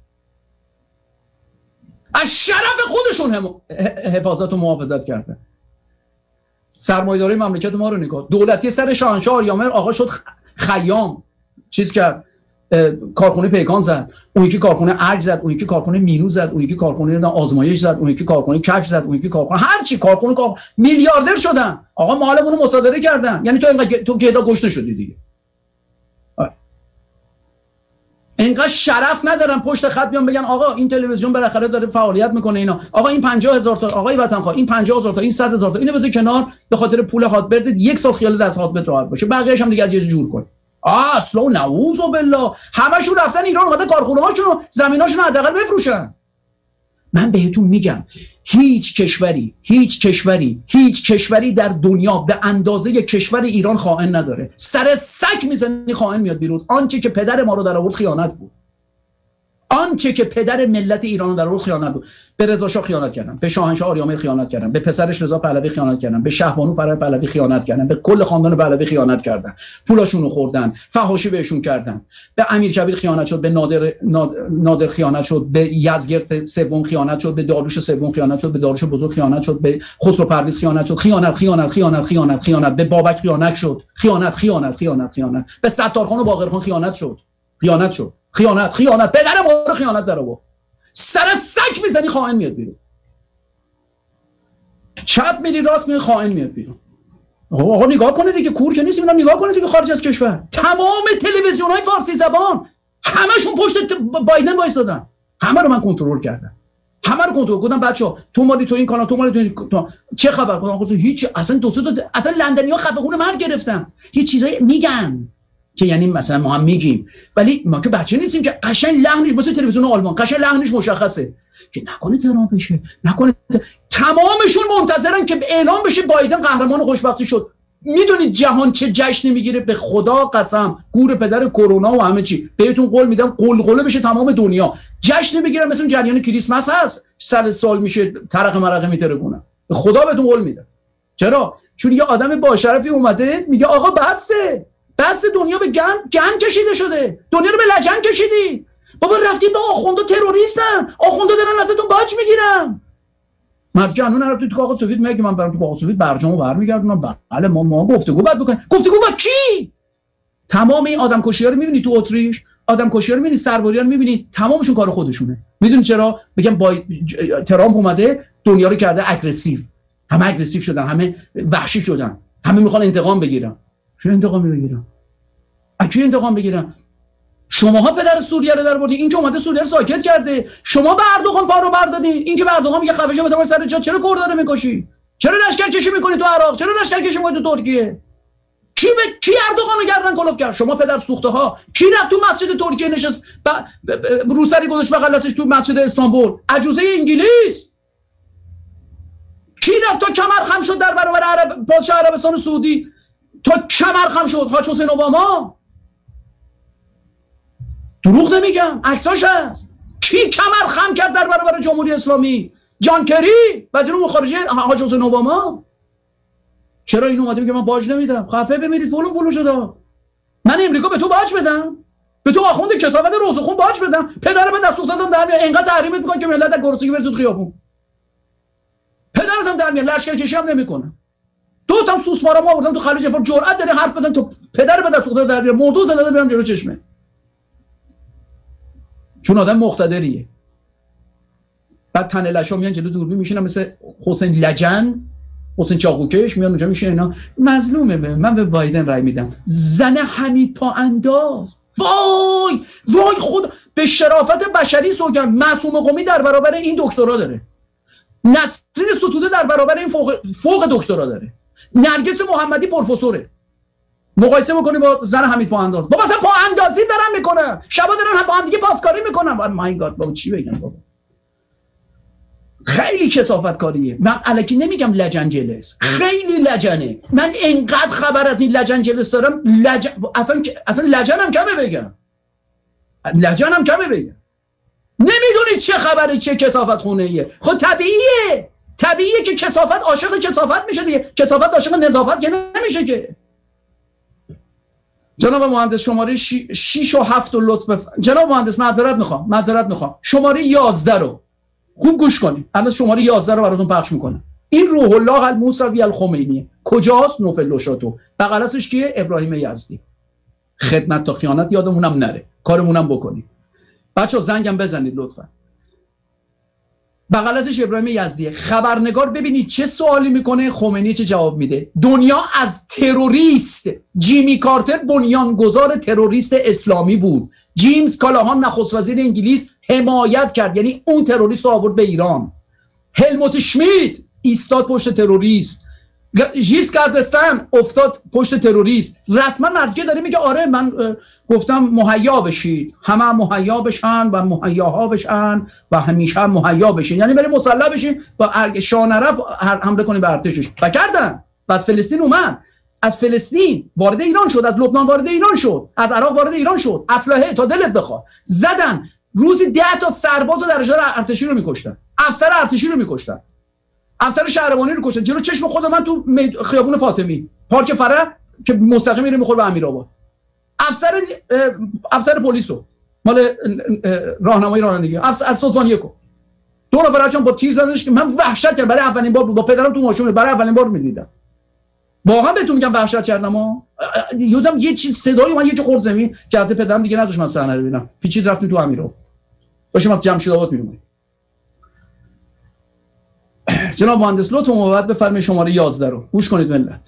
Speaker 3: از شرف خودشون حفاظت و محافظت کرده. سرمایه‌داری مملکت ما رو نگاه. دولتی سر شاهنشاه آریامر آقا شد خیام، چیز کرد، کارخونه پیکان زد، اون یکی کارخونه ارج زد، اون یکی کارخونه مینو زد، اون یکی کارخونه آزمایش زد، اون یکی کارخونه کفش زد، اون یکی کارخونه هر چی کارخونه کار... میلیاردر شدن. آقا مالمون رو مصادره کردن. یعنی تو اینقدر تو گدا گشته شدی دیگه. اینقدر شرف ندارن پشت خط بیان بگن آقا این تلویزیون بالاخره داره فعالیت میکنه اینا. آقا این پنجاه هزار تا آقای وطنخواه، این پنجاه هزار تا، این صد هزار تا، اینو بذار کنار به خاطر پول هاتبرد یک سال خیال دست هاتبرد راحت باشه، بقیه‌اش هم دیگه از یه جور کن. اصلا نعوذ بالله، همشون رفتن ایران اومده کارخونه هاشون و زمیناشون حداقل بفروشن. من بهتون میگم هیچ کشوری هیچ کشوری هیچ کشوری در دنیا به اندازه کشور ایران خائن نداره. سر سگ میزنی خائن میاد بیرون. آنچه که پدر ما رو در آورد خیانت بود. آنچه که پدر ملت ایران در آورد خیانت بود. به رضا شاه خیانت کردن، به شاهنشاه آریامر خیانت کردن، به پسرش رضا پهلوی خیانت کردن، به شهبانو فرر پهلوی خیانت کردن، به کل خاندان پهلوی خیانت کردن، پولاشون رو خوردن، فحاشی بهشون کردن، به امیرکبیر خیانت شد، به نادر نادر خیانت شد، به یزگرد سوم خیانت شد، به داریوش سوم خیانت شد، به داریوش بزرگ خیانت شد، به خسرو پرویز خیانت شد، خیانت خیانت خیانت خیانت خیانت، به بابک خیانت شد، خیانت خیانت خیانت خیانت، به ستارخان و باقرخان خیانت شد، خیانت شد، خیانت خیانت، پدر ما رو خیانت در آورد. سر سگ میزنی خائن میاد بیرون. چپ میری راست میری خائن میاد بیرون. آقا, آقا نگاه کنه دیگه، کور که نیست. اینا نگاه کنه دیگه، خارج از کشور تمام تلویزیون های فارسی زبان همشون پشت بایدن وایسادن. همه رو من کنترل کردم، همه رو کنترل کردم. بچه‌ها تو مالی تو این کانال، تو مالی تو این تو... چه خبر؟ آقا هیچ، اصلا دو سه تا اصلا لندنی‌ها خفه خون مرگ گرفتن. یه چیزایی میگن که یعنی مثلا ما هم میگیم، ولی ما که بچه نیستیم که قشنگ لحنش واسه تلویزیون آلمان قشنگ لحنش مشخصه که نکنه ترامپ بشه، نکنه ت... تمامشون منتظرن که اعلام بشه بایدن قهرمان خوشبختی شد. میدونید جهان چه جشنی میگیره؟ به خدا قسم، گور پدر کرونا و همه چی بهتون قول میدم، قلقله بشه تمام دنیا. جشن میگیرن مثل جریان کریسمس هست، سر سال میشه ترق مرقه میترگونن. به خدا بهتون قول میدم. چرا؟ چون یه آدم با شرفی اومده میگه آقا بسه، بس دنیا به گن گن کشیده شده، دنیا رو به لجن کشیدی. بابا رفتید با آخوندا تروریستن، آخوندا دارن ازتون باج میگیرن. مرد قانون رفت تو کاغذ سفید میگه من برام تو کاغذ سفید برجامو برمیگردونم. بله ما ما گفتگو بعد بکنیم. گفتگو با کی؟ تمام این آدم کشی‌ها رو میبینی تو اتریش، آدم کشی‌ها رو میبینی، سرباریان میبینی، تمامشون کار خودشونه. میدونی چرا؟ میگم با ترامپ اومده دنیا رو کرده اگریسیو. همه اگریسیو شدن، همه وحشی شدن، همه میخوان انتقام بگیرن. چه انتقام بگیرن؟ اکی انتقام بگیرن؟ شماها پدر سوریه رو درآوردین، این که اومده سوریه رو ساکت کرده. شما به اردوغان پا رو بردادین، این که به اردوغان میگه خفه شو بتوان سر جا. چرا کرداره میکشی؟ چرا لشکر کشی میکنی تو عراق؟ چرا لشکر کشی میکنی تو ترکیه؟ کی به کی اردوغان رو گردن کلوف کرد؟ شما پدر سوخته ها. کی رفت تو مسجد ترکیه نشست ب... ب... ب... روسری گذاشت بغل دستش تو مسجد استانبول؟ عجوزه انگلیس. کی رفت تا کمر خم شد در برابر عرب پادشاه عربستان سعودی؟ تا کمر خم شد حاج حسین اوباما. دروغ نمیگم، عکساش هست. کی کمر خم کرد در برابر جمهوری اسلامی؟ جان کری، وزیر امور خارجه حاج حسین اوباما. چرا این اومده میگه من باج نمیدم؟ خفه بمیرید، فلان فلان شده. من امریکا به تو باج بدم؟ به تو آخوند کسافت روزخون باج بدم؟ پدر من دست افتادم در میاد اینقدر تحریمت میکنه که ملت از گرسنگی برسید خیابون. پدرتم در میاد لشکر کشی هم نمیکنه. دو تا سوسمارا ما آوردم تو خلیج فارس، جرأت داره حرف بزن تو پدر به دست افتاده در میاد، مردو زده برم جلو چشمه. چون آدم مقتدریه. بعد تن لشا میان جلو دوربین میشینن مثل حسین لجن، حسین چاقوکش میان اونجا میشینن اینا مظلومه. من به بایدن رای میدم. زن حمید پا انداز. وای وای خود به شرافت بشری سوگند. معصوم قمی در برابر این دکترا داره. نسرین ستوده در برابر این فوق فوق دکترا داره. نرگس محمدی پروفسوره. مقایسه میکنی با زن حمید پا انداز. بابا اصلا پا اندازی دارن میکنن، شبا دارن با هم دیگه پاسکاری میکنن. مای گاد بابا چی بگم بابا، خیلی کثافت کاریه. من الکی نمیگم لجن جلس، خیلی لجنه. من انقدر خبر از این لجن جلس دارم. لجن اصلا اصلا لجنم کمه بگم، لجنم کمه بگم. نمیدونید چه خبره، چه کثافت خونه ایه. خب طبیعیه، طبیعیه که کثافت عاشق کثافت میشه دیگه. کثافت عاشق نظافت که نمیشه که. جناب مهندس شماره شش و هفت و لطف. جناب مهندس معذرت میخوام معذرت میخوام شماره یازده رو خوب گوش کنید. الان شماره یازده رو براتون پخش میکنم. این روح الله الموسوی الخمینی کجاست؟ نوفل لوشاتو. بغلش کیه؟ ابراهیم یزدی. خدمت تا خیانت یادمونم نره، کارمونم بکنید. بچه‌ها زنگم بزنید لطفا. بغل ازش ابراهیم یزدیه. خبرنگار ببینید چه سوالی میکنه، خمینی چه جواب میده. دنیا از تروریست، جیمی کارتر بنیانگذار تروریست اسلامی بود. جیمز کالاهان نخست وزیر انگلیس حمایت کرد، یعنی اون تروریست رو آورد به ایران. هلموت شمیت ایستاد پشت تروریست. ژیسکارد دستن افتاد پشت تروریست، رسما مرجع داره میگه آره من گفتم مهیا بشید، همه مهیا بشن و مهیاها بشن و همیشه مهیا بشین، یعنی بریم مسلح بشین و شانرب حمله کنیم به ارتشش. و کردن. و از فلسطین اومد، از فلسطین وارد ایران شد، از لبنان وارد ایران شد، از عراق وارد ایران شد، اسلحه تا دلت بخواد زدن. روزی ده تا سرباز و درجه ارتشی رو میکشتن، افسر ارتشی رو میکشتن، افسر شهربانی رو کشتن جلو چشم خود من تو خیابون فاطمی، پارک فرح که مستقیم میره میخوره به امیرآباد. افسر افسر پلیسو مال راهنمایی رانندگی از از سلطان یکو دو نفر چون با تیر زدنش که من وحشت کردم. برای اولین بار با پدرم تو ماشین برای اولین بار می‌دیدم. واقعا بهتون میگم وحشت کردم. ها یادم یه چیز صدایی من یه چه خورد زمین که حتی پدرم دیگه نذاش من صحنه رو ببینم. پیچید رفتیم تو امیرآباد. داشتیم از جمشید آباد می‌رفتیم. جناب مهندس لطفاً موبت بفرمایید شماره یازده رو گوش کنید ملت.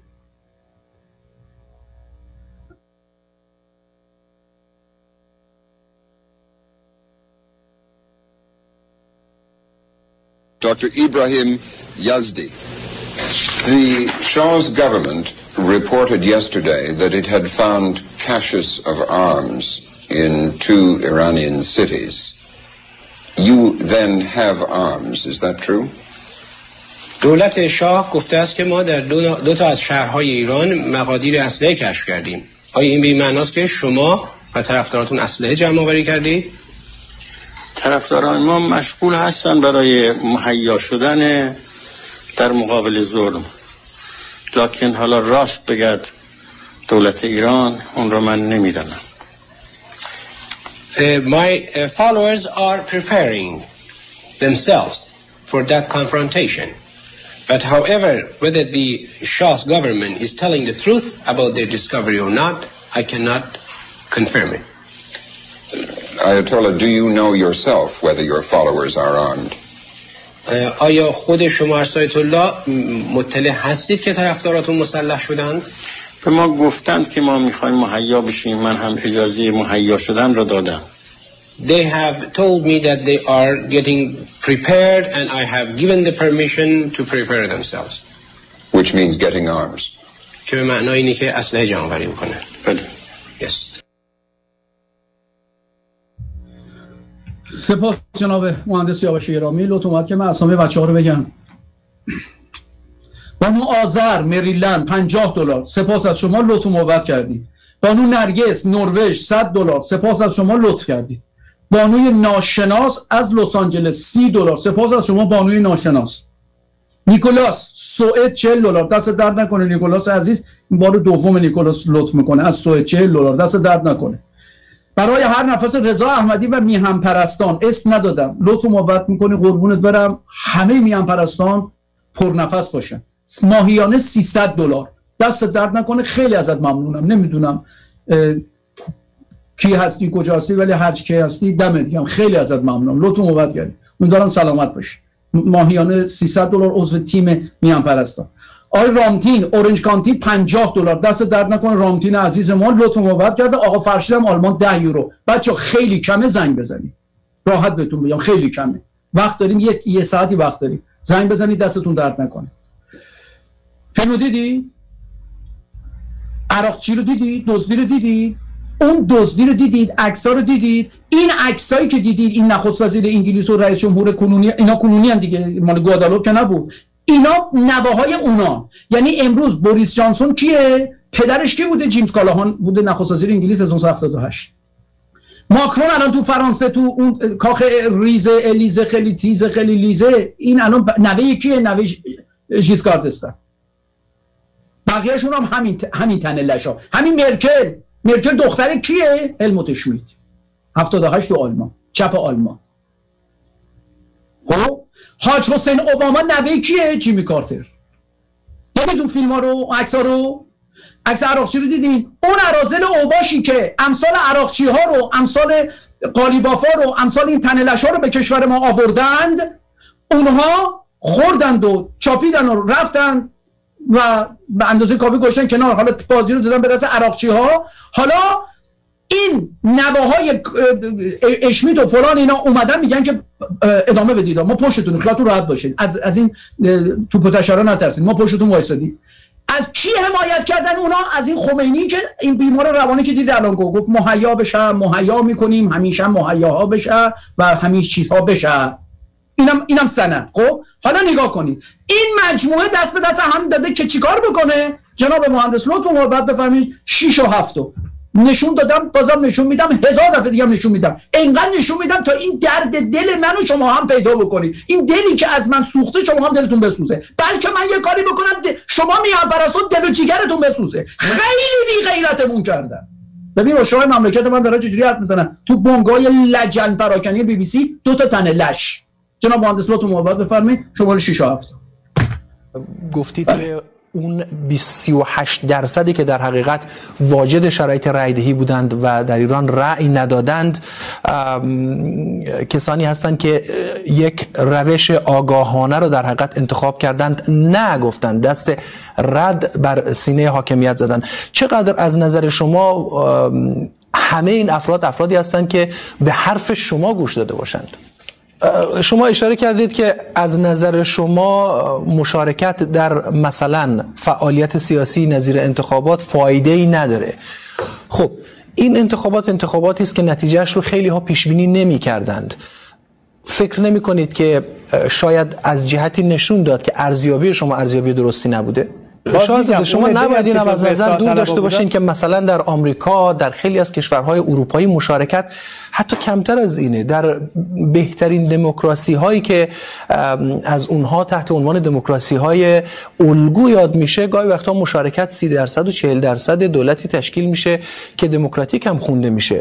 Speaker 4: Doctor Ibrahim Yazdi. The Shah's government reported yesterday that it had found caches of arms in two Iranian cities. You then have arms, is that true?
Speaker 5: دولت شاه گفته است که ما در دو, دو تا از شهرهای ایران مقادیر اسلحه کشف کردیم. آیا این به معنی است که شما و طرفداراتون اسلحه جمع آوری کردید؟
Speaker 6: طرفداران ما مشغول هستن برای مهیا شدن در مقابل ظلم، لکن حالا راست بگد دولت ایران اون رو من نمیدانم.
Speaker 5: Uh, my uh, followers are preparing themselves for that confrontation. But however, whether the Shah's government is telling the truth about their discovery or not, I cannot confirm it.
Speaker 4: Ayatollah, do you know yourself whether your followers are armed?
Speaker 5: آیا خود شما آیت الله مطلع هستید که طرفداراتون مسلح شدند؟
Speaker 6: به ما گفتند که ما میخوایم مهیا بشیم، من هم اجازه مهیا شدن را دادم.
Speaker 5: They have told me that they are getting prepared and I have given the permission to prepare themselves.
Speaker 4: Which means getting arms.
Speaker 5: که به معنای اینه که اسلحه جمع آوری بکنن.
Speaker 6: بله.
Speaker 5: Yes.
Speaker 3: سپاس جناب مهندس سیاوش گرامی. لطف اومد که من اسامی بچه‌ها رو بگم. بانو آذر مریلند پنجاه دلار سپاس از شما لطف محبت کردید. بانو نرگس نروژ صد دلار سپاس از شما لطف کردید. بانوی ناشناس از لس آنجلس سی دلار سپاس از شما بانوی ناشناس. نیکولاس سوئد چهل دلار دست درد نکنه. نیکولاس عزیز این بار دوم نیکولاس لطف میکنه از سوئد چهل دلار دست درد نکنه. برای هر نفس رضا احمدی و میهم پرستان اسم ندادم لطف محبت میکنی قربونت برم همه میهم پرستان پر نفس باشن. ماهیانه سیصد دلار دست درد نکنه خیلی ازت ممنونم. نمیدونم کی هستی کجا هستی ولی هر کی هستی دمت گرم خیلی ازت ممنونم لطف محبت کردی امیدوارم سلامت باشی. ماهیانه سیصد دلار عضو تیم میهم پرستان. آقای رامتین اورنج کانتی پنجاه دلار دست درد نکنه رامتین عزیز ما لطف محبت کرده. آقا فرشیدم آلمان ده یورو. بچا خیلی کمه زنگ بزنید راحت بهتون بگم خیلی کمه وقت داریم یک یه ساعتی وقت داریم زنگ بزنید دستتون درد نکنه. فیلمو دیدی؟ عراقچی رو دیدی؟ دزدی رو دیدی؟ اون دزدی رو دیدید؟ عکس‌ها رو دیدید؟ این عکسایی که دیدید این نخست وزیر انگلیس و رئیس جمهور کنونی اینا کنونی ان دیگه مال گوادالوپ که نبود. اینا نواهای اونا. یعنی امروز بوریس جانسون کیه؟ پدرش کی بوده؟ جیمز کالاهان بوده نخست وزیر انگلیس هزار و نهصد و هفتاد و هشت. ماکرون الان تو فرانسه تو اون کاخ ریزه الیزه خیلی تیزه خیلی لیزه این الان نوه کیه؟ نوه ژیسکارد دستن. بقیه‌شون هم همین همین تنه لشا. همین مرکل مرکل دختر کیه؟ هلموت شویت هفتاد و هشت تو آلمان چپ آلمان. خب حاج حسین اوباما نوه کیه؟ جیمی کارتر. دیدید اون فیلم ها رو عکس ها رو عکس عراقچی رو دیدین؟ اون اراذل اوباشی که امثال عراقچی ها رو امثال قالیبافا رو امثال این تنلش ها رو به کشور ما آوردند اونها خوردند و چاپیدن و رفتند و به اندازه کافی گوشتن کنار. حالا بازی رو دادن به دست عراقچی ها. حالا این نواهای اشمیت و فلان اینا اومدن میگن که ادامه بدید، ما پشتتون، خیالتون راحت باشید، از از این توپ و تشرا نترسید، ما پشتتون وایسادیم. از کی حمایت کردن اونا؟ از این خمینی که این بیمار روانی که دید الان گفت مهیا بشه، مهیا میکنیم، همیشه مهیاها بشه و همیشه چیزها بشه. اینم اینم سند. خب حالا نگاه کنید، این مجموعه دست به دست هم داده که چیکار بکنه. جناب مهندس لطفا بعد بفهمید شش و هفت نشون دادم، بازم نشون میدم، هزار دفعه دیگه نشون میدم، اینقدر نشون میدم تا این درد دل منو شما هم پیدا بکنید. این دلی که از من سوخته شما هم دلتون بسوزه، بلکه من یه کاری بکنم شما میان پرستون دل و جیگرتون بسوزه. خیلی بی غیرتمون کردن. ببین با شاه مملکت من داره چجوری حرف میزنن تو بنگاه لجن پراکنی بی بی سی، دو تا تنه لش. جناب مهندس لطفا محبت بفرمایید شماره شش و هفت.
Speaker 7: گفتید که اون سی و هشت درصدی که در حقیقت واجد شرایط رأی‌دهی بودند و در ایران رأی ندادند کسانی هستند که یک روش آگاهانه رو در حقیقت انتخاب کردند، نه گفتند، دست رد بر سینه حاکمیت زدند. چقدر از نظر شما همه این افراد افرادی هستند که به حرف شما گوش داده باشند؟ شما اشاره کردید که از نظر شما مشارکت در مثلا فعالیت سیاسی نظیر انتخابات فایده ای نداره. خب این انتخابات انتخاباتی است که نتیجهش رو خیلی ها پیش بینی نمی کردند. فکر نمی کنید که شاید از جهتی نشون داد که ارزیابی شما ارزیابی درستی نبوده؟ شاید شما نباید این از نظر دور داشته باشین که مثلا در آمریکا، در خیلی از کشورهای اروپایی مشارکت حتی کمتر از اینه. در بهترین دموکراسی هایی که از اونها تحت عنوان دموکراسی های الگو یاد میشه، گاهی وقتا مشارکت سی درصد و چهل درصد دولتی تشکیل میشه که دموکراتیک هم خونده میشه.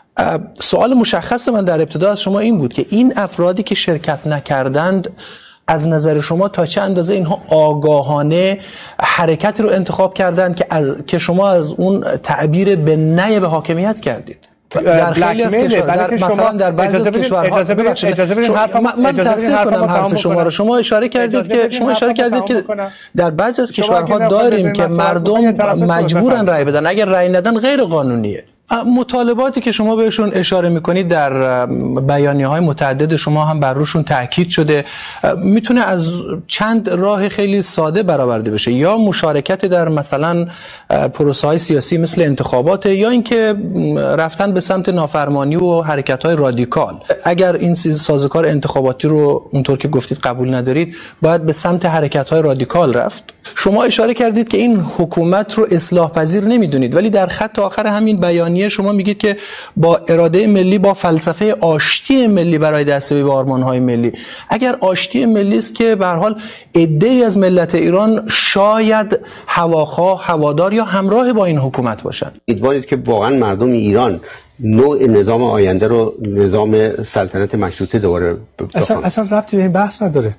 Speaker 7: سوال مشخص من در ابتدا از شما این بود که این افرادی که شرکت نکردند از نظر شما تا چه اندازه اینها آگاهانه حرکتی رو انتخاب کردند که از که شما از اون تعبیر به نه به حاکمیت کردید؟ در خیلی از کشورها، در مثلا در بعضی از کشورها،
Speaker 2: اجازه بدید اجازه بدید حرفم
Speaker 7: من تصحیح کنم حرف شما رو. شما اشاره کردید که شما اشاره کردید که در بعضی از کشورها داریم که مردم مجبورن رأی بدن، اگر رأی ندن غیر قانونیه. مطالباتی که شما بهشون اشاره میکنید در بیانیه‌های متعدد شما هم بر روشون تاکید شده، میتونه از چند راه خیلی ساده برآورده بشه. یا مشارکت در مثلا پروسه‌های سیاسی مثل انتخابات، یا اینکه رفتن به سمت نافرمانی و حرکت‌های رادیکال. اگر این سازوکار انتخاباتی رو اونطور که گفتید قبول ندارید، باید به سمت حرکت‌های رادیکال رفت. شما اشاره کردید که این حکومت رو اصلاح پذیر نمیدونید، ولی در خط آخر همین بیانیه شما میگید که با اراده ملی، با فلسفه آشتی ملی برای دستیابی به آرمان‌های ملی. اگر آشتی ملی است که به هر حال عده‌ای از ملت ایران شاید هواخواه، هوادار یا همراه با این حکومت باشند،
Speaker 8: امیدوارید که واقعا مردم ایران نوع نظام آینده رو نظام سلطنت مشروطه دوباره
Speaker 9: اصلا اصلا ربطی به این بحث نداره.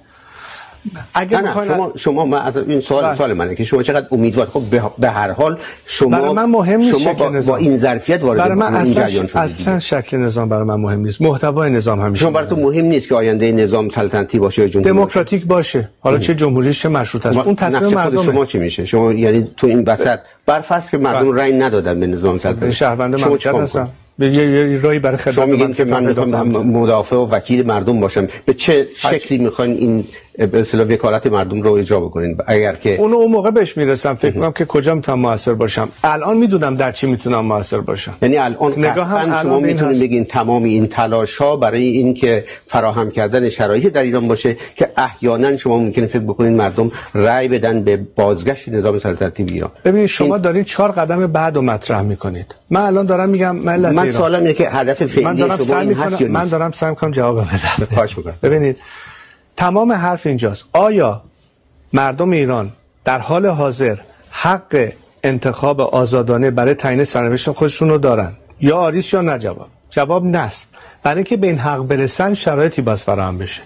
Speaker 8: اگر نه نه شما شما من از این سوال بله. سوال منه که شما چقدر امیدوار. خب به هر حال شما
Speaker 9: برای من مهم نیست
Speaker 8: شما با, با این ظرفیت وارد
Speaker 9: برای من
Speaker 8: این
Speaker 9: اصلا
Speaker 8: جریان شدید.
Speaker 9: اصلا شکل نظام برای من مهم نیست، محتوای نظام همیشه.
Speaker 8: شما براتون مهم نیست که آینده نظام سلطنتی باشه یا جمهوری
Speaker 9: دموکراتیک باشه, باشه. حالا چه جمهوری چه مشروطه است، اون تصمیم مردم.
Speaker 8: شما چی میشه؟ شما یعنی تو این وسط برفرض که مردم رأی ندادن به نظام سلطنتی،
Speaker 9: شهروند مملکت هستن، به یه رای برای خدمت
Speaker 8: شما میگین که من میخوام مدافع و وکیل مردم باشم. به چه شکلی میخواین این به اصطلاح وکالت مردم رو اجرا بکنین؟ اگر که
Speaker 9: اون اون موقع بهش میرسم فکر کنم که کجا میتونم موثر باشم. الان میدونم در چی میتونم موثر باشم.
Speaker 8: یعنی الان قطعا شما میتونید بگین تمام این تلاش ها برای این که فراهم کردن شرایط در ایران باشه که احیانا شما ممکنه فکر بکنین مردم رأی بدن به بازگشت نظام سلطنتی به ایران.
Speaker 9: ببینید شما این... دارین چهار قدم بعد رو مطرح میکنید. من الان دارم میگم ملت
Speaker 8: من سوالم اینه که هدف فعلی شما این هست یا
Speaker 9: من دارم سعی میکنم جواب بدم.
Speaker 8: خواهش میکنم.
Speaker 9: ببینید تمام حرف اینجاست، آیا مردم ایران در حال حاضر حق انتخاب آزادانه برای تعیین سرنوشت خودشون رو دارن؟ یا آریس یا نه جواب. جواب نست. برای اینکه به این حق برسن شرایطی باز فراهم بشه.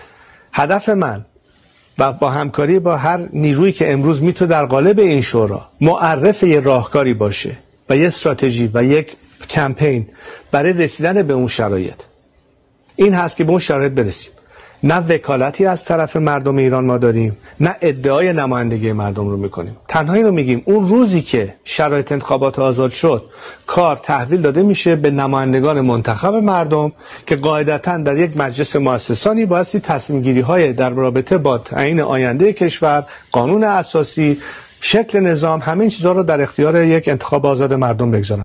Speaker 9: هدف من و با همکاری با هر نیرویی که امروز میتونه در قالب این شورا معرف یه راهکاری باشه و یه استراتژی و یک کمپین برای رسیدن به اون شرایط، این هست که به اون شرایط برسیم. نه وکالتی از طرف مردم ایران ما داریم، نه ادعای نمایندگی مردم رو میکنیم. تنها این رو میگیم اون روزی که شرایط انتخابات آزاد شد، کار تحویل داده میشه به نمایندگان منتخب مردم که قاعدتاً در یک مجلس مؤسسانی بایستی تصمیم گیری های در رابطه با تعیین آینده کشور، قانون اساسی، شکل نظام، همین چیزها رو در اختیار یک انتخاب آزاد مردم بگذارن.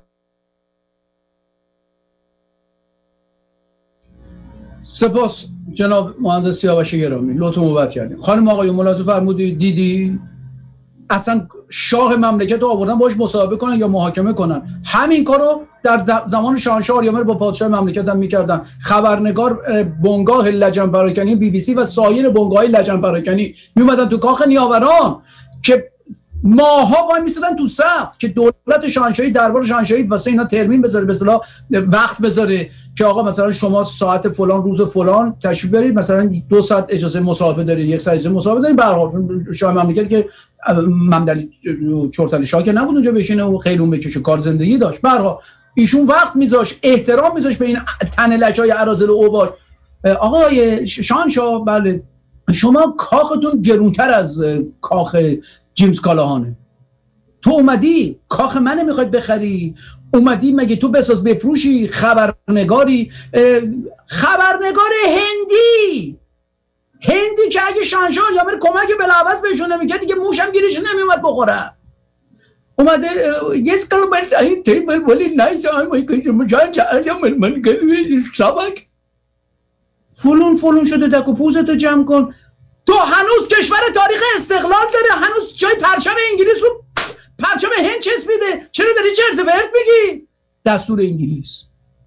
Speaker 3: سپاس جناب مهندس سیاوش گرامی، لطف موبت کردیم. خانم آقایون ملاحظه فرمودید، دیدی اصلا شاه مملکت رو آوردن باش مصاحبه کنن یا محاکمه کنن. همین کارو در زمان شاهنشاه آریامر با پادشاه مملکت هم میکردن. خبرنگار بنگاه لجن پراکنی بی بی سی و سایر بنگاه‌های لجن پراکنی میومدن تو کاخ نیاوران که ماها وای میسادن تو صف که دولت شاهنشاهی، دربار شاهنشاهی واسه اینا ترمین بذاره، به اصطلاح وقت بذاره که آقا مثلا شما ساعت فلان روز فلان تشریف برید، مثلا دو ساعت اجازه مصاحبه دارید، یک ساعت اجازه مصاحبه دارید. به هر حال شاه مملکت که ممدلی چرتلی شاه که نبود اونجا بشینه و خیلون بکشه، کار زندگی داشت. به هر حال ایشون وقت میذاشت، احترام میذاشت به این تن لجای اراذل و اوباش. آقای شاهنشاه بله شما کاختون گرونتر از کاخ جیمز کالاهانه. تو اومدی کاخ منو میخوای بخری، اومدی مگه تو بساز بفروشی؟ خبرنگاری خبرنگار هندی هندی که اگه شاهنشاه یا بر کمک بلاعوض بهشون نمیکرد دیگه موشم گیرش نمیومد بخوره. اومده yes کلمه این تیبل ولی نایس آی که مجان جعلم من گلوی سبک فلون فلون شده. دک و پوزتو جمع کن. تو هنوز کشور تاریخ استقلال داره، هنوز جای پرچم انگلیس رو پرچم هند چسبیده، چرا داری چرت و پرت میگی؟ دستور انگلیس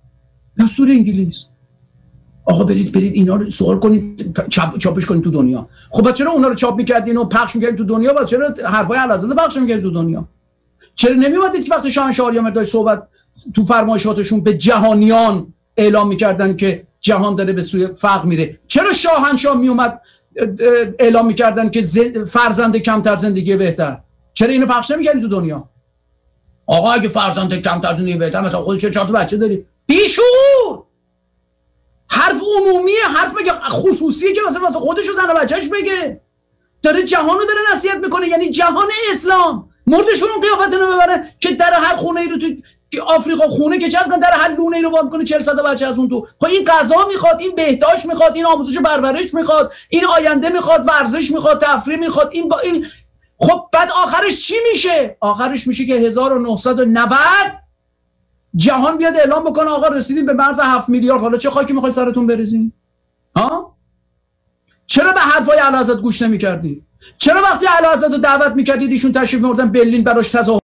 Speaker 3: دستور انگلیس آقا برید برید اینا رو سوال کنید، چاپ چاپش کنید تو دنیا. خب بعد چرا اونا رو چاپ میکردین و پخش میکردین تو دنیا؟ بعد چرا حرفای الاذل پخش میکردین تو دنیا؟ چرا نمیومدید که وقتی شاهنشاه آریامر داشت صحبت تو فرمایشاتشون به جهانیان اعلام میکردن که جهان داره به سوی فقر میره؟ چرا شاهنشاه میومد اعلام میکردن که فرزند کمتر زندگی بهتر؟ چرا اینو پخش نمیکردی تو دنیا؟ آقا اگه فرزند کمتر زندگی بهتر، مثلا خودت چه چهار تا بچه داری؟ بیشور حرف عمومیه، حرف مگه خصوصیه که مثلا واسه خودش و زن و بچهش بگه؟ داره جهانو داره نصیحت میکنه، یعنی جهان اسلام. مردشون اون قیافتونو ببره که در هر خونه ای رو تو آفریقا خونه که چه در هر لونه ای رو باز کنه چهل صد بچه از اون تو. خب این غذا میخواد، این بهداشت میخواد، این آموزش و پرورش میخواد، این آینده میخواد، ورزش میخواد، تفریح میخواد، این با این. خب بعد آخرش چی میشه؟ آخرش میشه که هزار و نهصد و نود جهان بیاد اعلام بکنه آقا رسیدیم به مرز هفت میلیارد. حالا چه خاکی میخوای سرتون بریزین؟ ها؟ چرا به حرفای اعلیحضرت گوش نمیکردی؟ چرا وقتی اعلیحضرت رو دعوت میکردید ایشون تشریف می‌آوردن برلین براش تظاهر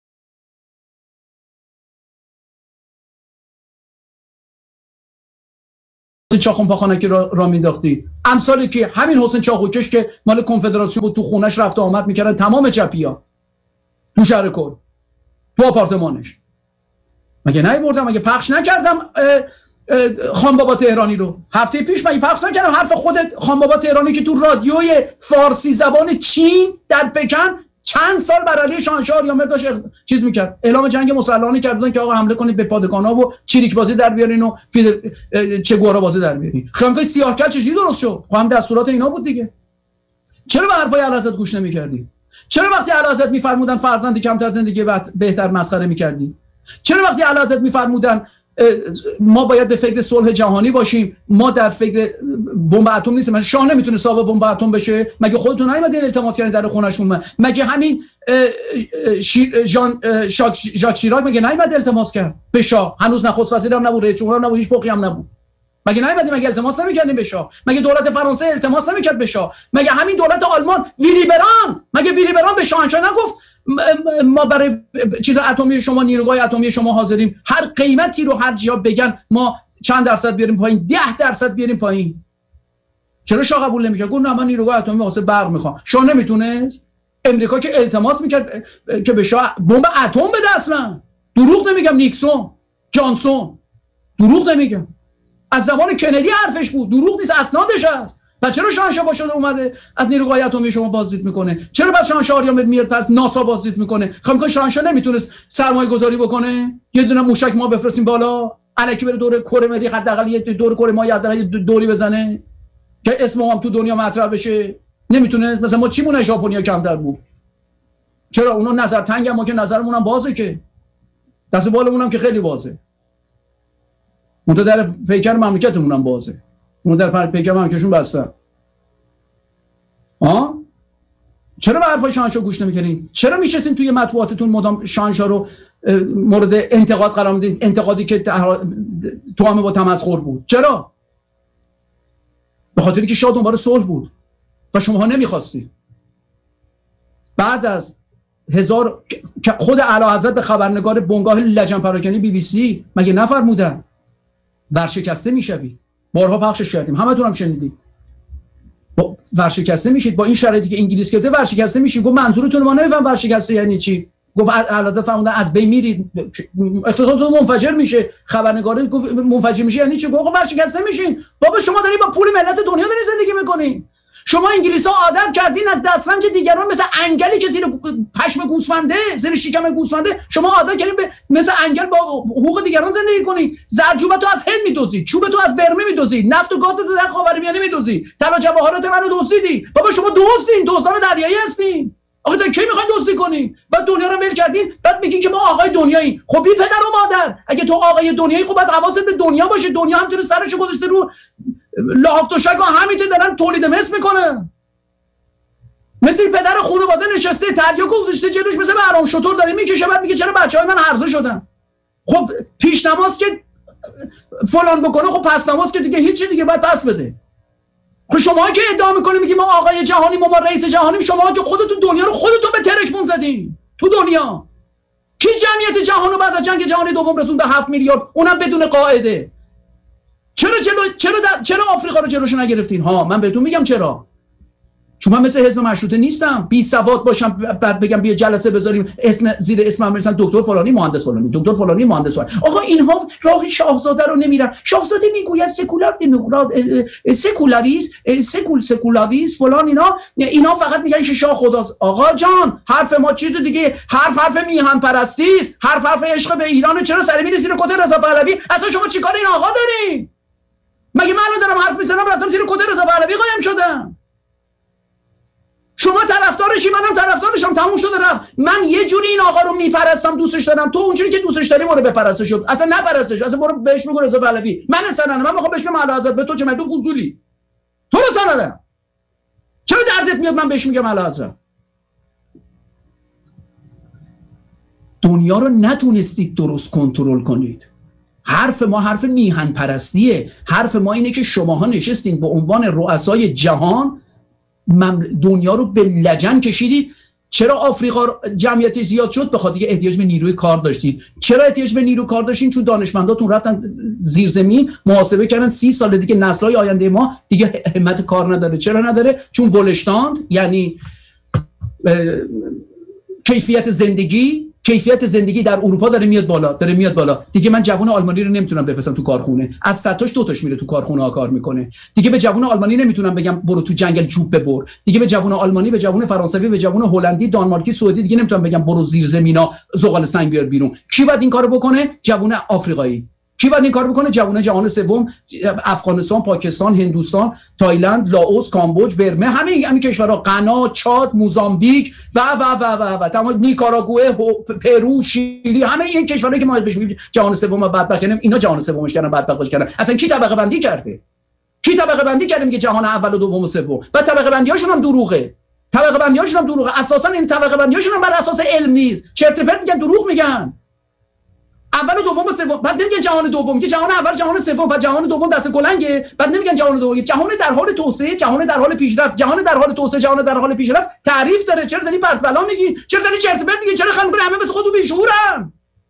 Speaker 3: چاخون پاخانکی را, را مینداختی؟ امثالی که همین حسین چاخوکش که مال کنفدراسیون بود تو خونش رفت و آمد میکردن تمام چپیا تو شهر کل تو آپارتمانش. مگه نیوردم؟ مگه پخش نکردم خان بابا تهرانی رو هفته پیش؟ مگه پخش نکردم حرف خود خان بابا تهرانی که تو رادیوی فارسی زبان چین در پکن چند سال بر علیه شاهنشاه آریامر داشت چیز میکرد، اعلام جنگ مسلحانه کردن که آقا حمله کنید به پادگانا و چریک بازی در بیارین و فیدر... چه گوارا بازی در بیارین. خمکای سیاه‌کل چجوری درست شد؟ خب هم دستورات اینا بود دیگه. چرا به حرفای اعلیحضرت گوش نمیکردی؟ چرا وقتی اعلیحضرت میفرمودن فرزند کمتر زندگی بهتر مسخره میکردی؟ چرا وقتی اعلیحضرت میفرمودن ما باید به فکر صلح جهانی باشیم، ما در فکر بمب اتم نیستیم؟ شاه نمیتونه صاحب بمب اتم بشه؟ مگه خودتون نیومدین التماس کردین در خونه‌شون؟ مگه همین ژان ژاک شیراک مگه نیومد التماس کرد به شاه؟ هنوز نخست وزیر هم نبود، رئیس جمهور هم نبود، هیچ پوکی هم نبود. مگه نیومدین؟ مگه التماس نمیکردین به شاه؟ مگه دولت فرانسه التماس نمیکرد به شاه؟ مگه همین دولت آلمان ویلی بران مگه ویلی بران به شاهنشاه نگفت ما برای چیز اتمی شما، نیروگاه اتمی شما حاضریم، هر قیمتی رو هر جا بگن ما چند درصد بیاریم پایین، ده درصد بیاریم پایین؟ چرا شاه قبول نمیشه؟ گفت نه من نیروگاه اتمی واسه برق میخوام. شاه نمیتونست؟ امریکا که التماس میکرد که به شاه بمب اتم بده. اصلا دروغ نمیگم، نیکسون، جانسون، دروغ نمیگم، از زمان کندی حرفش بود، دروغ نیست، اسنادش هست. و چرا شاهنشاه باشه اومده از نیروگاه اتمی شما بازدید میکنه؟ چرا بعد شاهنشاه آریامر میاد پس ناسا بازدید میکنه؟ خب شاهنشاه نمیتونست سرمایه گذاری بکنه؟ یه دونه موشک ما بفرستیم بالا الکی بره دور کره مریخ، حداقل یه دور کره ما حداقل دوری بزنه؟ که اسم ما هم تو دنیا مطرح بشه؟ نمیتونه. مثلا ما چیمون ژاپنیا کمتر بود؟ چرا؟ اونا نظر تنگ، ما که نظرمون هم بازه، که دست بالمون هم که خیلی بازه. اون در پیکر مملکتمون هم بازه، اون در پیکر مملکتشون بستن. آه؟ چرا به حرفای شاهنشاه گوش نمیکنین؟ چرا میشستین توی مطبوعاتتون مدام شاهنشاه رو مورد انتقاد قرار میدین؟ انتقادی که تو همه با تمسخر بود. چرا؟ به خاطری که شاه دنبال صلح بود و شماها نمیخواستید. بعد از هزار خود اعلیحضرت به خبرنگار بنگاه لجن پراکنی بی بی سی مگه نفرمودن ورشکسته میشوید؟ بارها پخشش کردیم، همتون هم شنیدید. با ورشکسته میشید، با این شرایطی که انگلیس گرفته ورشکسته میشید. گفت منظورتون ما نمیفهم ورشکسته یعنی چی؟ گفت اعلیحضرت فرمودن از بین میرید، اقتصادتون منفجر میشه. خبرنگار گفت منفجر میشه یعنی چی؟ گفت ورشکسته میشین. بابا شما دارید با پول ملت دنیا دارید زندگی میکنین. شما انگلیس‌ها عادت کردین از دسترنج دیگران مثل انگلی که زیر پشم گوسفنده، زیر شکم گوسفنده، شما عادت کردین به مثل انگل با حقوق دیگران زندگی کنی. زرجوبه تو از هند میدوزی، چوب تو از برمه میدوزی، نفت و گاز تو در خاورمیانه میدوزی، طلا جواهرات منو دزدیدی. بابا شما دزدین، دزدان دریایی هستین. آخه تا کی میخواین دزدی کنین؟ بعد دنیا رو ول کردین، بعد میگین که ما آقای دنیایی. خب بی پدر و مادر، اگه تو آقای دنیایی خب بعد حواست به دنیا باشه. دنیا هم تو سرشو گذاشته رو لاف و شک و همین دارن تولید مثل میکنه. مثل پدر خانواده نشسته تریاک گذاشته جلوش، مثل برام شطور داره میکشه، بعد میگه چرا بچهای من هرزه شدن؟ خب پیش نماز که فلان بکنه، خب پس نماز که دیگه هیچی دیگه بعد پس بده. خب شما که ادعا میکنید میگی ما آقای جهانی، ما رئیس جهانیم، شما که خودتون دنیا رو خودتون به ترکمون زدین. تو دنیا کی جمعیت جهان رو بعد از جنگ جهانی دوم رسوند به هفت میلیارد، اونم بدون قاعده؟ چرا چرا چرا چرا آفریقا رو جلوش نگرفتین؟ ها من بهتون میگم چرا. چون من مثل حزب مشروطه نیستم بی سواد باشم بعد بگم بیا جلسه بذاریم اسم زیر اسمم برسن دکتر فلانی مهندس فلانی، دکتر فلانی مهندس فلانی. آقا اینها راه شاهزاده رو نمیرن. شاهزاده میگوید سکولار دموکرات، سکولاریسم، سکول سکولاریسم فلان، اینا اینا فقط میگن که شاه خداست. آقا جان حرف ما چیز دیگه، حرف حرف میهن پرستی است، حرف حرف عشق به ایران. چرا سر میری زیر کد رضا پهلوی؟ اصلا شما چیکار این آقا دارین؟ مگه من الان دارم حرف میزنم رفتم زیر کد رضا پهلوی قایم شدم؟ شما طرفدارشی، منم طرفدارشم، تموم شده رفت. من یه جوری این آقا رو میپرستم، دوستش دارم، تو اونجوری که دوستش داری برو بپرستش. شد اصلا نپرستش، اصلا برو بهش بگو رضا پهلوی. من سننه، من میخوام بهش بگم اعلیحضرت. به تو چه؟ من تو فضولی، تو رو سننه. چرا دردت میاد من بهش میگم اعلیحضرت؟ دنیا رو نتونستید درست کنترل کنید. حرف ما حرف میهن پرستیه. حرف ما اینه که شماها نشستین به عنوان رؤسای جهان دنیا رو به لجن کشیدید. چرا آفریقا جمعیتش زیاد شد؟ به خاطر اینکه احتیاج به نیروی کار داشتید. چرا احتیاج به نیروی کار داشتین؟ چون دانشمنداتون رفتن زیرزمین محاسبه کردن سی سال دیگه نسل‌های آینده ما دیگه همت کار نداره. چرا نداره؟ چون ولشتاند، یعنی کیفیت زندگی کیفیت زندگی در اروپا داره میاد بالا، داره میاد بالا. دیگه من جوان آلمانی رو نمیتونم بفرستم تو کارخونه. از صد تاش دو تاش میره تو کارخونه ها کار میکنه. دیگه به جوان آلمانی نمیتونم بگم برو تو جنگل چوب ببر. دیگه به جوان آلمانی، به جوان فرانسوی، به جوان هلندی، دانمارکی، سوئدی دیگه نمیتونم بگم برو زیر زمینا زغال سنگ بیار بیرون. کی باید این کارو بکنه؟ جوان آفریقایی. کی باید این کار بکنه؟ جوانه جهان سوم، افغانستان، پاکستان، هندوستان، تایلند، لاوس، کامبوج، برمه، همه همین کشورها، غنا، چاد، موزامبیک و و و و و تمام نیکاراگوئه، پرو، شیلی، همه این کشورهایی که ما بهش میگیم جهان سوم بدبخت کردن، اینا جهان سومش کردن، بدبختش کردن. اصلا کی طبقه بندی کرده؟ کی طبقه بندی کرده میگه جهان اول و دوم و سوم؟ بعد طبقه بندیاشون هم دروغه. طبقه بندیاشون هم دروغه. اساسا این طبقه بندیاشون هم بر اساس علم نیست. چرت و پرت میگن، دروغ میگن. اول و دوم و سوم، بعد نمیگن جهان دوم، که جهان اول، جهان سوم، بعد جهان دوم دست کلنگه، بعد نمیگن جهان دوم. جهان در حال توسعه، جهان در حال پیشرفت، جهان در حال توسعه، جهان در حال پیشرفت تعریف داره. چرا داری پرت بلا میگی؟ چرا داری چرت و پرت میگی؟ چرا خنگ همه مثل خودو بیشعورن؟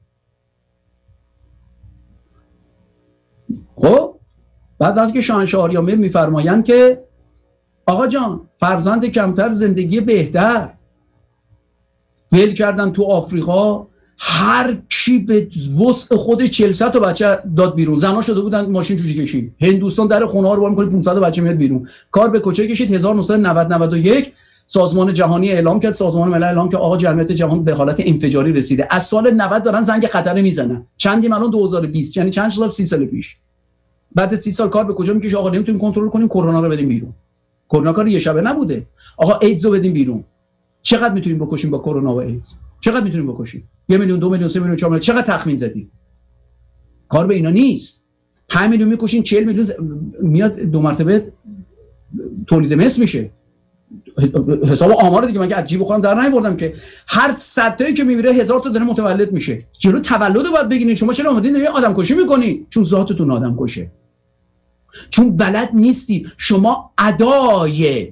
Speaker 3: خب بعد وقتی که شاهنشاه آریامر میفرمایند که آقا جان فرزند کمتر زندگی بهتر، ول کردن تو آفریقا، هر کی به وسع خودش چهارصد تا بچه داد بیرون. زنا شده بودن ماشین جوجه کشید. هندوستان در خونه ها رو وام می‌کنه پانصد تا بچه میاد بیرون. کار به کوچه کشید. هزار و نهصد و نود نود و یک سازمان جهانی اعلام کرد، سازمان ملل اعلام که آقا جمعیت جهان به حالت انفجاری رسیده. از سال نود دارن زنگ خطر میزنن. چندیم الان دو هزار و بیست، یعنی چند سال؟ سی سال پیش. بعد سی سال کار به کجا میکشه؟ آقا نمیتونیم کنترل کنیم، کرونا رو بدیم بیرون. کرونا کار یه شبه نبوده. آقا ایدز رو بدیم بیرون. چقدر میتونیم بکشیم با کرونا و ایدز؟ چقدر میتونیم بکشیم؟ یه میلیون، دو میلیون، سه میلیون، چهار میلیون، چقدر تخمین زدیم؟ کار به اینا نیست. پنج میلیون میکشین، چهل میلیون میاد دو مرتبه تولید مثل میشه. حساب آمار دیگه من که از جیب خودم در نمیبردم که هر صد تایی که میمیره هزار تا دونه متولد میشه. جلو تولد رو باید بگیرین. شما چرا اومدین دارین آدم کشی میکنین؟ چون ذاتتون آدم کشه، چون بلد نیستی شما ادای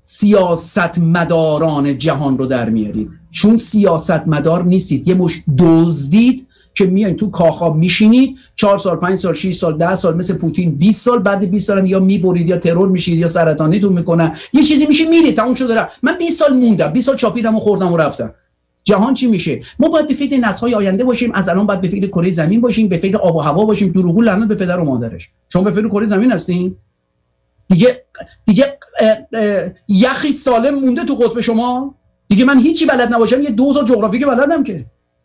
Speaker 3: سیاستمداران جهان رو در میارید، چون سیاستمدار نیستید، یه مش دزدید که میایین تو کاخا میشینید چهار سال، پنج سال، شش سال، ده سال، مثل پوتین بیست سال، بعد بیست سال هم یا میبرید یا ترور میشید یا سرطانیتون میکنن، یه چیزی میشه میرید، تموم شده رفت. من بیست سال موندم، بیست سال چاپیدم و خوردم و رفتم. جهان چی میشه؟ ما باید به فکر نسل‌های آینده باشیم. از الان باید به فکر کره زمین باشیم، به فکر آب و هوا باشیم. دروغگو لعنت به پدر و مادرش. شما به فکر کره زمین هستین؟ دیگه دیگه اه اه یخی سالم مونده تو قطب شما؟ دیگه من هیچی بلد نباشم، یه دوز جغرافیایی بلدم که.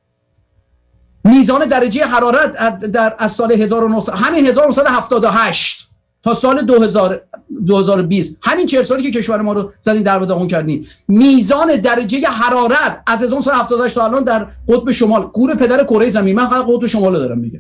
Speaker 3: میزان درجه حرارت در از سال هزار و نهصد همین هزار و نهصد و هفتاد و هشت تا سال دو هزار دو هزار و بیست، همین چهل سالی که کشور ما رو زدین در و داغون کردین، میزان درجه حرارت از هزار و نهصد و هفتاد و هشت تا الان در قطب شمال، گور پدر کره زمین، من فقط قطب شمال رو دارم میگم،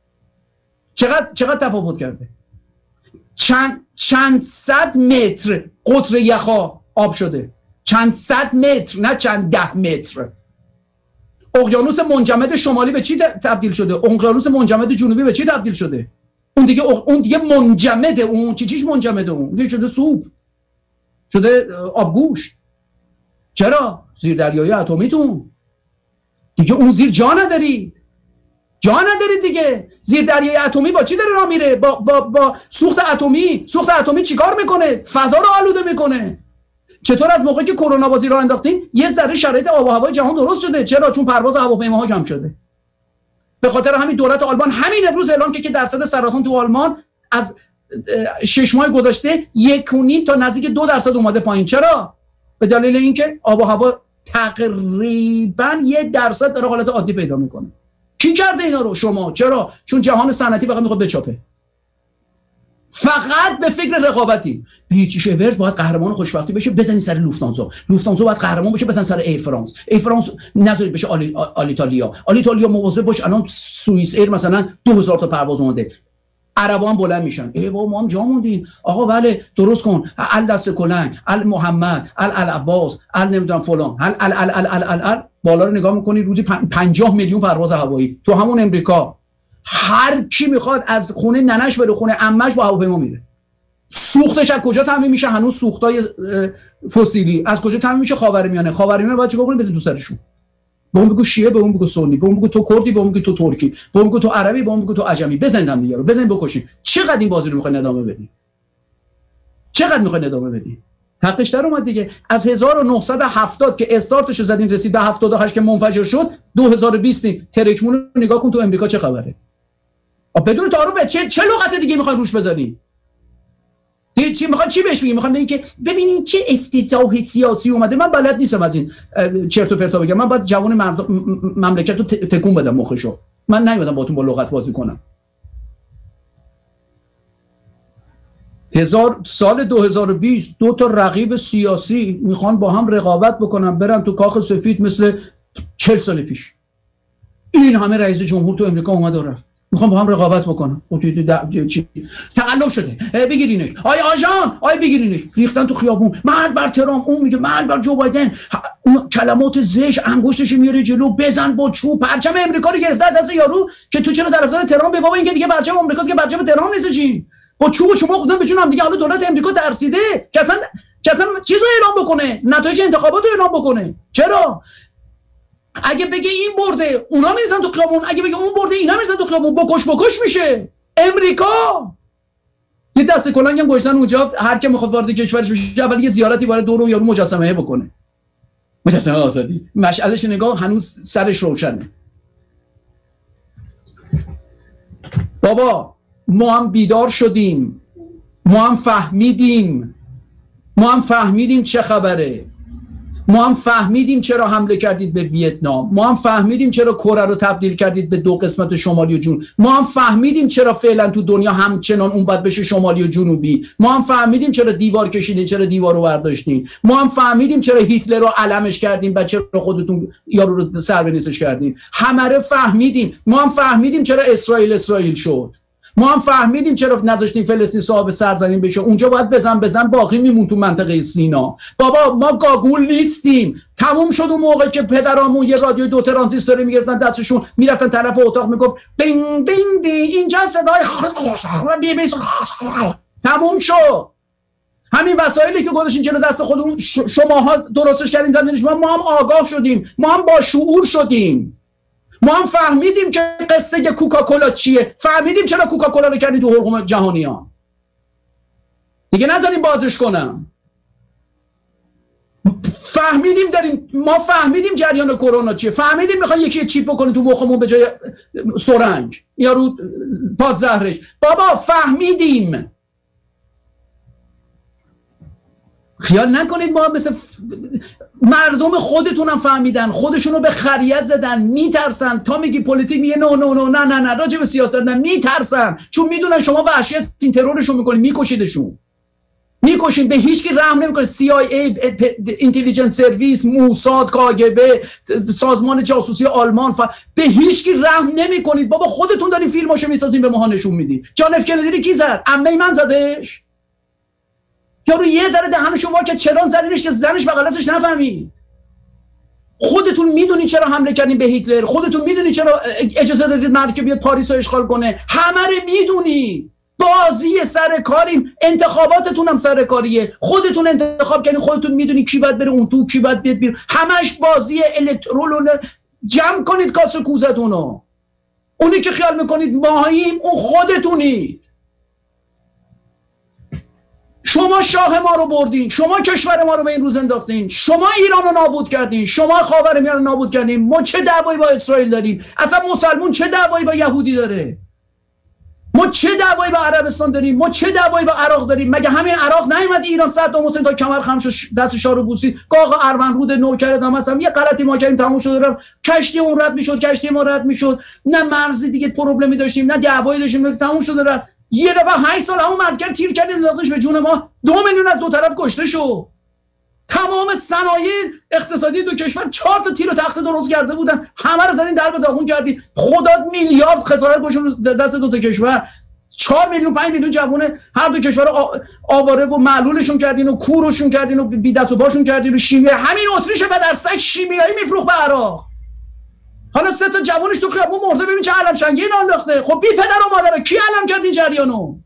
Speaker 3: چقدر چقدر تفاوت کرده. چند چند صد متر قطر یخا آب شده، چند صد متر، نه چند ده متر. اقیانوس منجمد شمالی به چی تبدیل شده؟ اقیانوس منجمد جنوبی به چی تبدیل شده؟ اون دیگه اون دیگه منجمده، اون چی چیش منجمده، اون دیگه شده سوپ، شده آبگوشت. چرا؟ زیر دریای اتمیتون دیگه اون زیر جا نداری، جا ندارید دیگه. زیر دریای اتمی با چی داره راه میره؟ با با با سوخت اتمی. سوخت اتمی چیکار میکنه؟ فضا رو آلوده میکنه. چطور از موقعی که کرونا بازی رو انداختین یه ذره شرایط آب و هوای جهان درست شده؟ چرا؟ چون پرواز هواپیماها کم شده. به خاطر همین دولت آلمان همین امروز اعلام کرد که درصد سرطان تو آلمان از شش ماه گذشته یک و نیم تا نزدیک دو درصد اومده پایین. چرا؟ به دلیل اینکه آب و هوا تقریبا یه درصد در حالت عادی پیدا میکنه. کی کرده اینا رو؟ شما. چرا؟ چون جهان صنعتی فقط میخواد بچاپه، فقط به فکر رقابتی. هیچ شورز باید قهرمان خوشبختی بشه، بزنی سر لوفتانزا. لوفتانزا باید قهرمان بشه، بزن سر ایر فرانس. ایر فرانس نذارید بشه آلی آلیتالیا. آلیتالیا مواظب باش الان سوئیس ایر مثلا دو هزار تا پرواز اومده. عربا هم بلند میشن، ای بابا ما هم جا موندیم. آقا بله درست کن، ال دست کلنگ، ال محمد، ال العباس، ال نمیدونم فلان، ال ال ال ال ال ال, ال. بالا رو نگاه میکنی روزی پنجاه میلیون پرواز هوایی تو همون امریکا. هر کی میخواد از خونه ننش بره خونه عمش با هواپیما میره. سوختش از کجا تامین میشه؟ هنوز سوختای فسیلی از کجا تامین میشه؟ خاورمیانه. خاورمیانه باید چیکار کنیم؟ بزن تو سرشون. به اون بگو شیعه، به اون بگو سنی، به اون بگو تو کردی، به اون بگو تو ترکی، به اون بگو تو عربی، به اون بگو تو عجمی. بزنید هم دیگه رو، بزنید بکشید. چقدر این بازی رو میخواید ادامه بدید؟ چقدر میخواید ادامه بدید؟ حقش در اومد دیگه. از هزار و نهصد و هفتاد که استارتش زدیم رسید به هفتاد و هشت که منفجر شد، دو هزار و بیست ترکمون رو نگاه کن تو امریکا چه خبره. بدون تعارف چه چه لغت دیگه میخواید روش بزنید؟ چی میخواد چی بهش بگیم؟ میخوام بگیم که ببینین چه افتضاح سیاسی اومده. من بلد نیستم از این چرت و پرتا بگم. من باید جوان مملکت رو تکون بدم مخشو. من نیومدم باهاتون با لغت بازی کنم. هزار سال دو هزار و بیست دو تا رقیب سیاسی میخوان با هم رقابت بکنن، برن تو کاخ سفید مثل چهل سال پیش. این همه رئیس جمهور تو امریکا اومد و رفت. میخوام با هم رقابت بکنم. چی تقلب شده؟ بگیرینش. آی آژان، آی بگیرینش. ریختن تو خیابون. مرد بر ترامپ، اون میگه مرد بر جو بایدن. اون کلمات زشت، انگشتش میاره جلو، بزن با چوب. پرچم امریکا رو گرفته دست یارو که تو چرا طرفدار ترامپ؟ بابا این که دیگه پرچم آمریکا که پرچم ترامپ نیست. چی با چوب شما خودن به جون هم دیگه. حالا دولت امریکا ترسیده که اصلا که اصلا چیزو اعلام بکنه، نتایج انتخابات رو اعلام بکنه. چرا؟ اگه بگه این برده اونا میرسن تو خیابون، اگه بگه اون برده اینا میرسن تو خیابون، بکش بکش میشه. امریکا یه دست کلنگ هم گذاشتن اونجا، هر کی میخواد وارد کشورش بشه اول یه زیارتی برای دور یارو مجسمه بکنه. مجسمه آزادی. مشعلش نگاه هنوز سرش روشنه. بابا ما هم بیدار شدیم، ما هم فهمیدیم، ما هم فهمیدیم چه خبره. ما هم فهمیدیم چرا حمله کردید به ویتنام، ما هم فهمیدیم چرا کره رو تبدیل کردید به دو قسمت شمالی و جنوبی، ما هم فهمیدیم چرا فعلا تو دنیا همچنان اون باید بشه شمالی و جنوبی، ما هم فهمیدیم چرا دیوار کشیدین، چرا دیوار رو برداشتین، ما هم فهمیدیم چرا هیتلر رو علمش کردین و چرا خودتون یارو رو سر به نیستش کردین. همه رو فهمیدیم. ما هم فهمیدیم چرا اسرائیل اسرائیل شد. ما هم فهمیدیم چرا نذاشتیم فلسطین صاحب سرزمین بشه. اونجا باید بزن بزن باقی میمون تو منطقه سینا. بابا ما گاگول نیستیم. تموم شد اون موقع که پدرامون یه رادیو دو ترانزیستوری میگرفتن دستشون، میرفتن طرف اتاق میگفت دینگ دینگ دینگ اینجا صدای بی بی تموم شد. همین وسایلی که گذاشتین جلو دست خودمون شماها درستش کردین دادینش. ما ما هم آگاه شدیم، ما هم با شعور شدیم، ما هم فهمیدیم که قصه کوکاکولا چیه، فهمیدیم چرا کوکاکولا رو کردین تو حلقوم جهانیان. دیگه نذاریم بازش کنم. فهمیدیم داریم، ما فهمیدیم جریان کرونا چیه، فهمیدیم میخوای یکی چیپ بکنی تو مخمون به جای سرنج یا رو پادزهرش. بابا فهمیدیم. خیال نکنید ما مثل مردم خودتون هم فهمیدن، خودشونو به خریت زدن، میترسن. تا میگی پلیتیک میگه نو نو نو نه نه نه راجع به سیاست نه، میترسن چون میدونن شما وحشی هستین، ترورشون میکنین، میکشیدشون، میکشین، به هیچ کی رحم نمیکنید. سی آی ای، اینتلیجنس سرویس، موساد، کاگبه، سازمان جاسوسی آلمان ف... به هیچ کی رحم نمیکنید. بابا خودتون دارین فیلماشو میسازین به ما نشون میدید. جان اف کندی رو کی زد؟ عمه من زدش؟ یا رو یه ذره دهنشو وا که چرا زدینش که زنش بغل دستش نفهمی؟ خودتون میدونید چرا حمله کردین به هیتلر، خودتون میدونید چرا اجازه دادید مرد که بیاد پاریس رو اشغال کنه، همه رو میدونی. بازی سر کاریم، انتخاباتتون هم سر کاریه، خودتون انتخاب کردین، خودتون میدونی کی باید بره اون تو، کی باید بیاد بیرون، همش بازی الکترون. جمع کنید کاسه کوزتونو. اونی که خیال میکنید ماهاییم اون خودتونید. شما شاه ما رو بردین، شما کشور ما رو به این روز انداختین، شما ایران رو نابود کردین، شما خاورمیانه رو نابود کردین. ما چه دعوایی با اسرائیل داریم؟ اصلا مسلمون چه دعوایی با یهودی داره؟ ما چه دعوایی با عربستان داریم؟ ما چه دعوایی با عراق داریم؟ مگه همین عراق نیومد ایران صدام حسین تا کمر خم شد دست شاه رو بوسید؟ آقا اروند نوکر دام مثلا یه غلطی ما کردیم تموم شد، رفت کشتی اون رد میشد، کشتی ما رد میشد، نه مرزی دیگه پروبلمی داشتیم، نه دعوایی داشتیم، تموم شد رفت. یه دفعه هشت سال همون مرکر تیر کردیم داداش به جون ما، دو میلیون از دو طرف کشته شو. تمام صنایع اقتصادی دو کشور چهار تا تیر و تخته درست کرده بودن، همه رو زدین در به داغون کردی. خدا میلیارد خسارت گذاشتن دست دو تا کشور، چهار میلیون پنج میلیون جوونه هر دو کشور آواره و معلولشون کردین و کورشون کردین و بی دست و پاشون کردین و شیمیایی. همین اتریش به درسک شیمیایی میفروخت به عراق. حالا سه تا جوونش تو خیابون مرده، ببین چه علم شنگین انداخته. خب بی پدر و مادر کی علم کرد این جریانو؟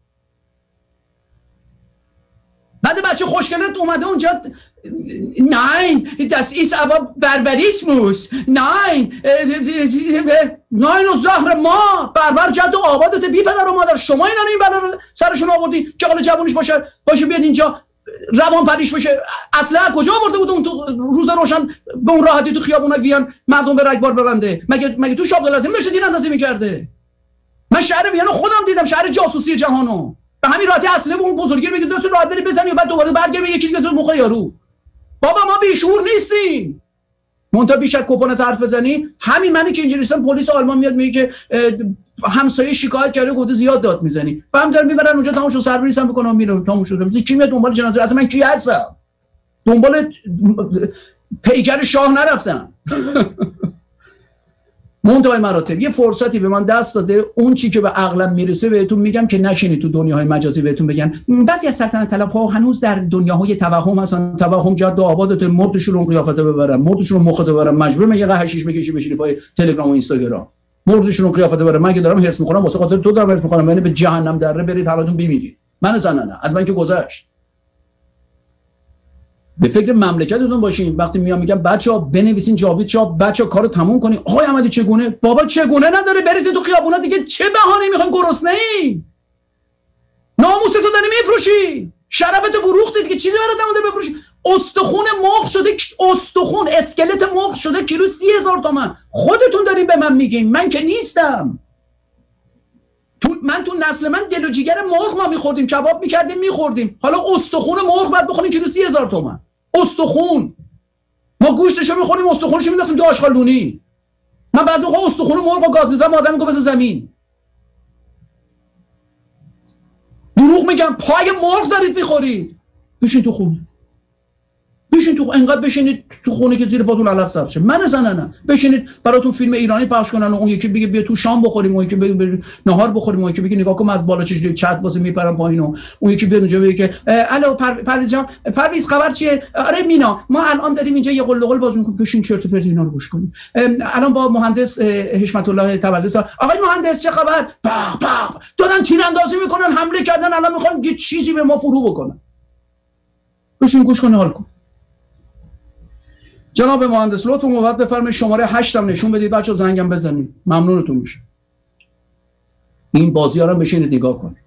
Speaker 3: بعد بچه خوشگلت اومده اونجا nein das ist aber barbarismus nein nein و زهر ما بربر جد و آبادت بی پدر و مادر. شما اینا این بلا رو سرشون آوردی که حالا جوونش باشه باشه بیاد اینجا روان پریش بشه. اصلا کجا آورده بود اون تو روز روشن به اون راحتی تو خیابونا وین مردم به رگبار ببنده؟ مگه مگه تو شاب لازم داشته تیراندازی میکرده؟ من شهر وین خودم دیدم، شهر جاسوسی جهانو. به همین راحتی اصله به اون بزرگی بگید دست راحت بری بزنی و بعد دوباره برگردی به یکی دیگه زود مخ یارو. بابا ما بیشور نیستیم. مونتا بیشک کپونت حرف بزنی. همین منی که اینجوری نیستم پلیس آلمان میاد میگه که همسایه شکایت کرده گفته زیاد داد میزنی. فهم دارن میبرن اونجا تمام شو سر بریسم بکنم میرم تمام شده. کی میاد دنبال جنازه؟ اصلا من کی هستم؟ دنبال پیکر شاه نرفتم. منتهای مراتب یه فرصتی به من دست داده، اون چی که به عقلم میرسه بهتون میگم که نشینی تو دنیاهای مجازی بهتون بگن. بعضی از سلطنت طلب‌ها هنوز در دنیاهای توهم هستن. توهم جد و آبادت، مردشون رو قیافته ببرن، مردشون رو مخته ببرن، مجبور من یه قهر حشیش بکشی بشینی پای تلگرام و اینستاگرام. مردشون رو قیافته ببرن. من که دارم هرس میخورم واسه خاطر تو دارم هرس میخورم، یعنی به جهنم دره برید حالتون بمیرید. من زننه از من که گذشت. به فکر مملکتتون باشین. وقتی میام میگم بچه‌ها بنویسین جاوید شاه، بچه‌ها کارو تموم کنین. آقای احمدی چگونه؟ بابا چگونه نداره، بریزید تو خیابونا دیگه. چه بهانه‌ای میخواین؟ گرسنه‌ای؟ ناموستو داری میفروشی، شرفتو فروختی دیگه، چیزی برات نمونده بفروشی. استخون مرغ شده، استخون اسکلت مرغ شده کیلو سی هزار تومان. خودتون دارین به من میگین، من که نیستم. تو من تو نسل من دل و جیگر مرغ ما میخوردیم، کباب میکردیم میخوردیم. حالا استخون مرغ بعد بخورین کیلو سی هزار تومان. استخون ما گوشتشو میخوریم، استخونشو مینداختیم تو آشغالدونی. من بعضی موقع استخون مرغ و گاز میدم، آدم میگه بس زمین. دروغ میگم، پای مرغ دارید میخورید. بشین تو خونه، بشین تو خونه. انقدر بشینید تو خونه که زیر پاتون علف سبز شه. من زنه نه بشینید براتون فیلم ایرانی پخش کنن و اون یکی بگه بیا تو شام بخوریم، اون یکی بگه بریم نهار بخوریم، اون یکی بگه نگاه کن از بالا چجوری چت بازی میپرم پایین، و اون یکی بیا اونجا بگه که الو پرویز جان، پرویز خبر چیه؟ آره مینا ما الان داریم اینجا یه قل قل باز میکنیم. بشین چرت و پرت اینا رو گوش کنیم. الان با مهندس حشمت الله تبریزی، آقای مهندس چه خبر؟ بق بق دارن تیراندازی میکنن، حمله کردن، الان میخوان یه چیزی به ما فرو بکنن. بشین گوش کن، حال کن. جناب مهندس لطفاً موبت بفرمایید شماره هشت هم نشون بدید بچه‌ها، زنگم بزنید، ممنونتون میشه. این بازی‌ها رو بشینید نگاه کنید.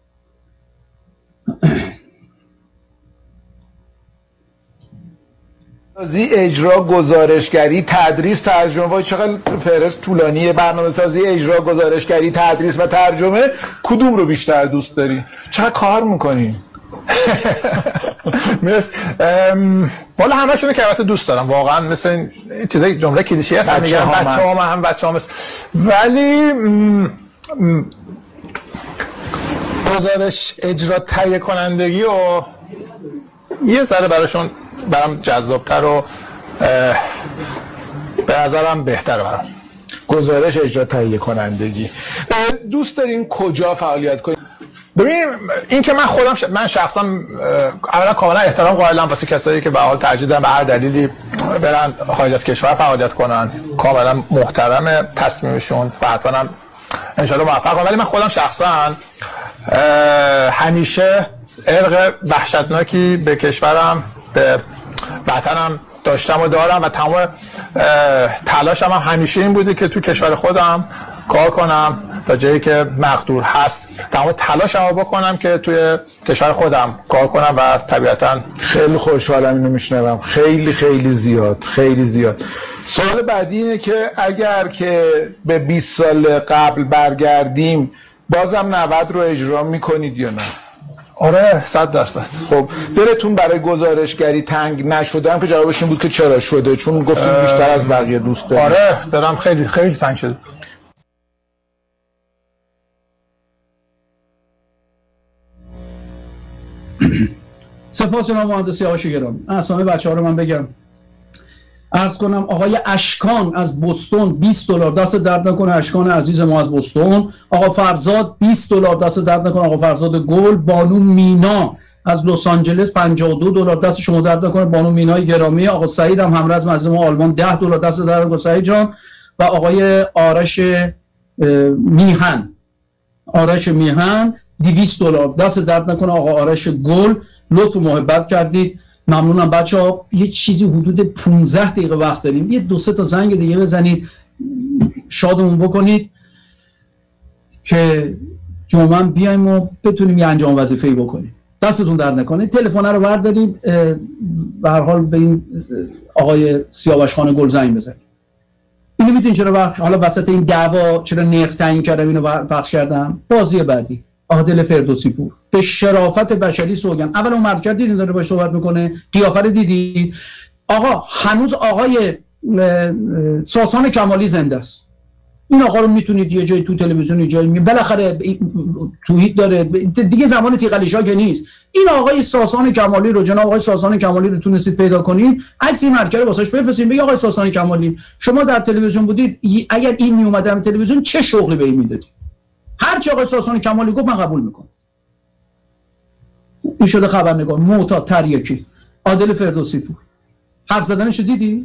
Speaker 10: سازی، اجرا، گزارشگری، تدریس، ترجمه. وای چقدر فهرست طولانیه. برنامه‌سازی، اجرا، گزارشگری، تدریس و ترجمه، کدوم رو بیشتر دوست داری؟ چقدر کار می‌کنی؟
Speaker 11: مرسی. والا همه‌شون رو که البته دوست دارم واقعا، مثل این چیزای جمله کلیشه‌ای هست میگن بچه‌ها من هم بچه‌ها مثل، ولی گزارش اجرا تهیه کنندگی و یه ذره براشون برام جذاب‌تر و به نظرم بهتره برام.
Speaker 10: گزارش اجرا تهیه کنندگی. دوست دارین کجا فعالیت کنین؟
Speaker 11: ببین این که من خودم ش... من شخصا اولا کاملا احترام قائلم واسه کسایی که به حال ترجیح دادن به هر دلیلی برن خارج از کشور فعالیت کنن، کاملا محترم تصمیمشون و حتما هم ان شاء الله موفق. ولی من خودم شخصا همیشه ارق وحشتناکی به کشورم، به وطنم داشتم و دارم و تمام تلاشم هم همیشه این بوده که تو کشور خودم کار کنم تا جایی که مقدور هست، تمام تلاشم رو بکنم که توی کشور خودم کار کنم و طبیعتاً
Speaker 10: خیلی خوشحالم اینو میشنوم. خیلی خیلی زیاد خیلی زیاد. سوال بعدی اینه که اگر که به بیست سال قبل برگردیم بازم نود رو اجرا میکنید یا نه؟
Speaker 11: آره صد درصد.
Speaker 10: خب دلتون برای گزارشگری تنگ نشده؟ هم که جوابش این بود که چرا شده؟ چون گفتیم بیشتر از بقیه دوست دارم.
Speaker 11: آره دارم، خیلی خیلی تنگ شده.
Speaker 3: سپاس جناب مهندس سیاوش گرامی. اسامی بچه‌ها رو من بگم. عرض کنم آقای اشکان از بوستون بیست دلار، دست درد نکنه اشکان عزیز ما از بوستون. آقا فرزاد بیست دلار، دست درد نکنه آقا فرزاد گل. بانو مینا از لس آنجلس پنجاه و دو دلار، دست شما درد نکنه بانو مینای گرامی. آقا سعید هم همرز از ما آلمان ده دلار، دست درد نکنه سعید جان. و آقای آرش میهن، آرش میهن دویست دلار، دست درد نکنه آقا آرش گل. لطف و محبت کردید، ممنونم بچه‌ها. یه چیزی حدود پانزده دقیقه وقت داریم، یه دو سه تا زنگ دیگه بزنید شادمون بکنید که جمعه بیایم و بتونیم یه انجام وظیفه‌ای بکنیم. دستتون درد نکنه. تلفن رو بردارید، به هر حال به این آقای سیاوش خان گل زنگ بزنید. اینو میدونین چرا وقت حالا وسط این دعوا چرا نرخ تعیین کردم اینو پخش کردم؟ بازی بعدی عادل فردوسی پور به شرافت بشری سوگن. اول اون مرکز دیدین داره باش صحبت میکنه، قیافه رو دیدی؟ آقا هنوز آقای ساسان کمالی زنده است. این آقا رو میتونید یه جای تو تلویزیون یه جایی بالاخره توییت داره دیگه، زمان تیغلیشا که نیست. این آقای ساسان کمالی رو، جناب آقای ساسان کمالی رو تونستید پیدا کنید، عکس این مرکز واسش بفرستین، بگید آقای ساسان کمالی شما در تلویزیون بودید، اگر این میومدم تلویزیون چه شغلی به این میدادید؟ هر چی آقای ساسان کمالی گفت من قبول میکنم. این شده خبرنگار معتاد تریاکی عادل فردوسی پور. حرف زدنش دیدی؟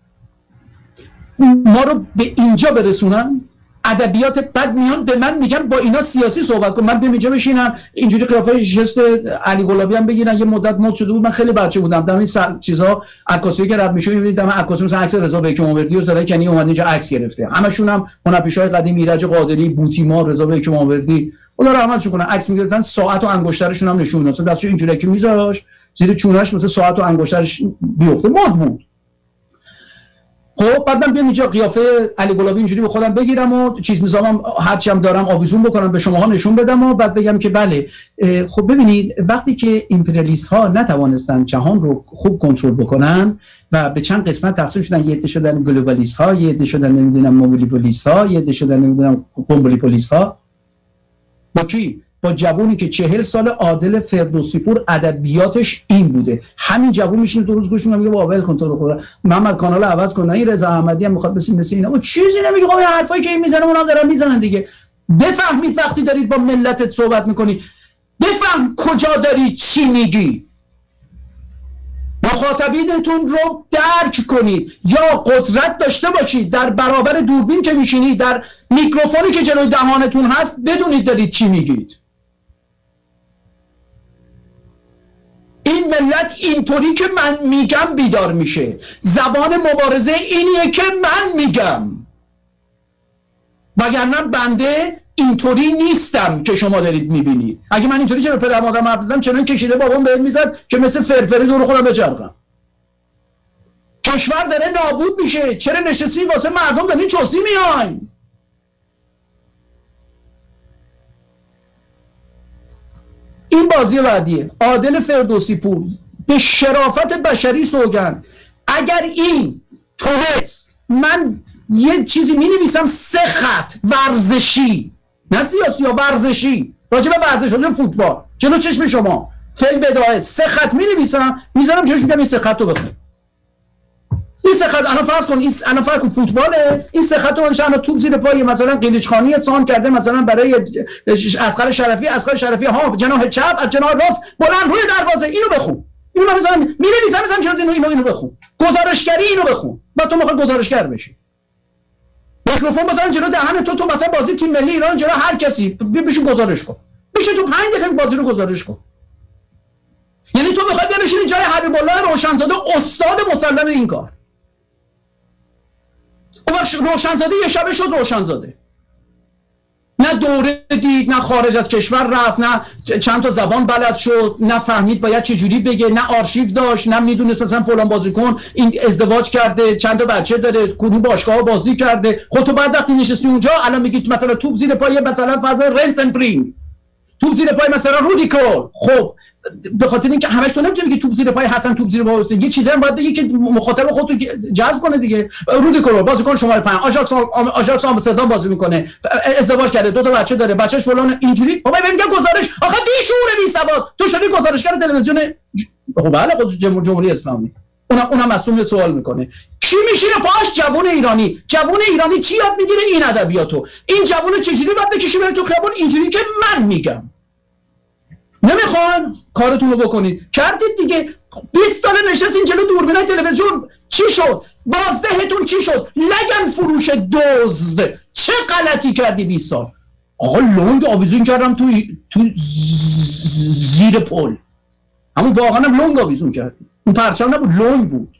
Speaker 3: ما رو به اینجا برسونن، ادبیات بد میان به من میگن با اینا سیاسی صحبت کن. من به اینجا بشینم اینجوری قیافه ژست علی گلابی هم بگیرن. یه مدت مد شده بود، من خیلی بچه بودم دم این چیزا عکاسی که رد میشه میبینید دم عکاسی مثلا عکس رضا بیک ماوردی و زرای کنی اومد اینجا عکس گرفته، همشون هم هنرپیشه‌های قدیم ایرج قادری، بوتیما، رضا بیک ماوردی، خدا رحمتشون کنه، عکس میگرفتن ساعت و انگشترشون هم نشون میدن، دستش اینجوری که میذاش زیر چونش مثلا ساعت و انگشترش بیفته مد بود. خب بعدم بیام اینجا قیافه علی گلابی اینجوری به خودم بگیرم و چیز میزامم هرچی هم دارم آویزون بکنم به شماها نشون بدم و بعد بگم که بله. خب ببینید وقتی که امپریالیست ها نتوانستن جهان رو خوب کنترل بکنن و به چند قسمت تقسیم شدن، یه عده شدن گلوبالیست ها، یه عده شدن نمیدونم موبیلیپولیست ها، یه عده شدن نمیدونم کومبولیپولیست ها، با کی؟ با جوونی که چهل سال عادل فردوسی پور ادبیاتش این بوده. همین جوون میشینه دو روز گوش میگه با اول کنترل کنه، محمد کانال عوض کنه، این رضا احمدی هم میخواد بسین مثل اینا. او چیزی نمیگه. خب حرفایی که این میزنه اونم دارن میزنن دیگه. بفهمید وقتی دارید با ملتت صحبت میکنی، بفهم کجا داری چی میگی. مخاطبینتون رو درک کنید، یا قدرت داشته باشید در برابر دوربین که میشینید، در میکروفونی که جلوی دهانتون هست بدونید دارید چی میگید. این ملت اینطوری که من میگم بیدار میشه. زبان مبارزه اینیه که من میگم، وگرنه بنده اینطوری نیستم که شما دارید میبینید. اگه من اینطوری چرا پدر مادرم حرف زدم چنان کشیده بابام بهت میزد که مثل فرفری دور خودم بچرخم. کشور داره نابود میشه، چرا نشستی واسه مردم دارین چوسی میاین؟ این بازی بعدیه. عادل فردوسی پور به شرافت بشری سوگند اگر این تونست، من یه چیزی می نویسم سه خط ورزشی، نه سیاسی یا ورزشی، راجع به ورزش، راجع به فوتبال، جلو چشم شما فعل بداهه سه خط می نویسم میذارم جلوش، میگم این سه خط رو بخون. این سه خط الان فرض کن، این الان فرض کن فوتباله، این سه خط رو نشانه توپ زیر پای مثلا قلیچخانی سان کرده مثلا برای اصغر شرفی، اصغر شرفی ها جناح چپ از جناح راست بلند روی دروازه، اینو بخون. اینو مثلا می نویسم مثلا چرا اینو اینو بخون. گزارشگری اینو بخون. بعد تو میخوای گزارشگر بشی. میکروفون مثلا جلو دهن تو، تو مثلا بازی تیم ملی ایران جلو هر کسی بشین گزارش کن. بشین تو پنج دقیقه بازی رو گزارش کن. یعنی تو میخوای بشینی جای حبیب الله روشنزاده استاد مسلم این کار. اون روشنزاده یه شبه شد روشنزاده، نه دوره دید، نه خارج از کشور رفت، نه چند تا زبان بلد شد، نه فهمید باید چه جوری بگه، نه آرشیو داشت، نه میدونست مثلا فلان بازیکن این ازدواج کرده چند تا بچه داره کدوم باشگاه بازی کرده. خود تو بعد وقتی نشستی اونجا الان میگی مثلا توپ زیر پای مثلا فرض رنسنپرینگ، توپ زیر پای مثلا رودیکول. خب به خاطر اینکه همش تو نمیتونی بگی توپ زیر پای حسن، توپ زیر پای حسین، یه چیزی هم باید بگی که مخاطب خودت جذب کنه دیگه. رودیکول بازیکن شماره پنج آژاکس آژاکس آمستردام بازی میکنه، ازدواج کرده، دو تا بچه داره، بچه‌ش فلان اینجوری. بابا میگم گزارش، آخه بی شعور بی سواد تو شدی گزارشگر تلویزیون. خب بله خود جمهوری اسلامی. اونم اونم مسئول سوال میکنه کی میشینه پاش؟ جوون ایرانی. جوون ایرانی چی یاد میگیره؟ این ادبیاتو. این جوون چجوری باید بکشی بره تو خیابون اینجوری که من میگم. نمیخوان کارتون رو بکنید، کردید دیگه. بیست سال نشستین جلو دوربینای تلویزیون، چی شد؟ بازدهتون چی شد؟ لگن فروش دزد. چه غلطی کردی بیست سال؟ آقا لنگ آویزون کردم تو تو زیر پل. همون واقعا هم لنگ آویزون کردی. اون پرچم نبود، لنگ بود.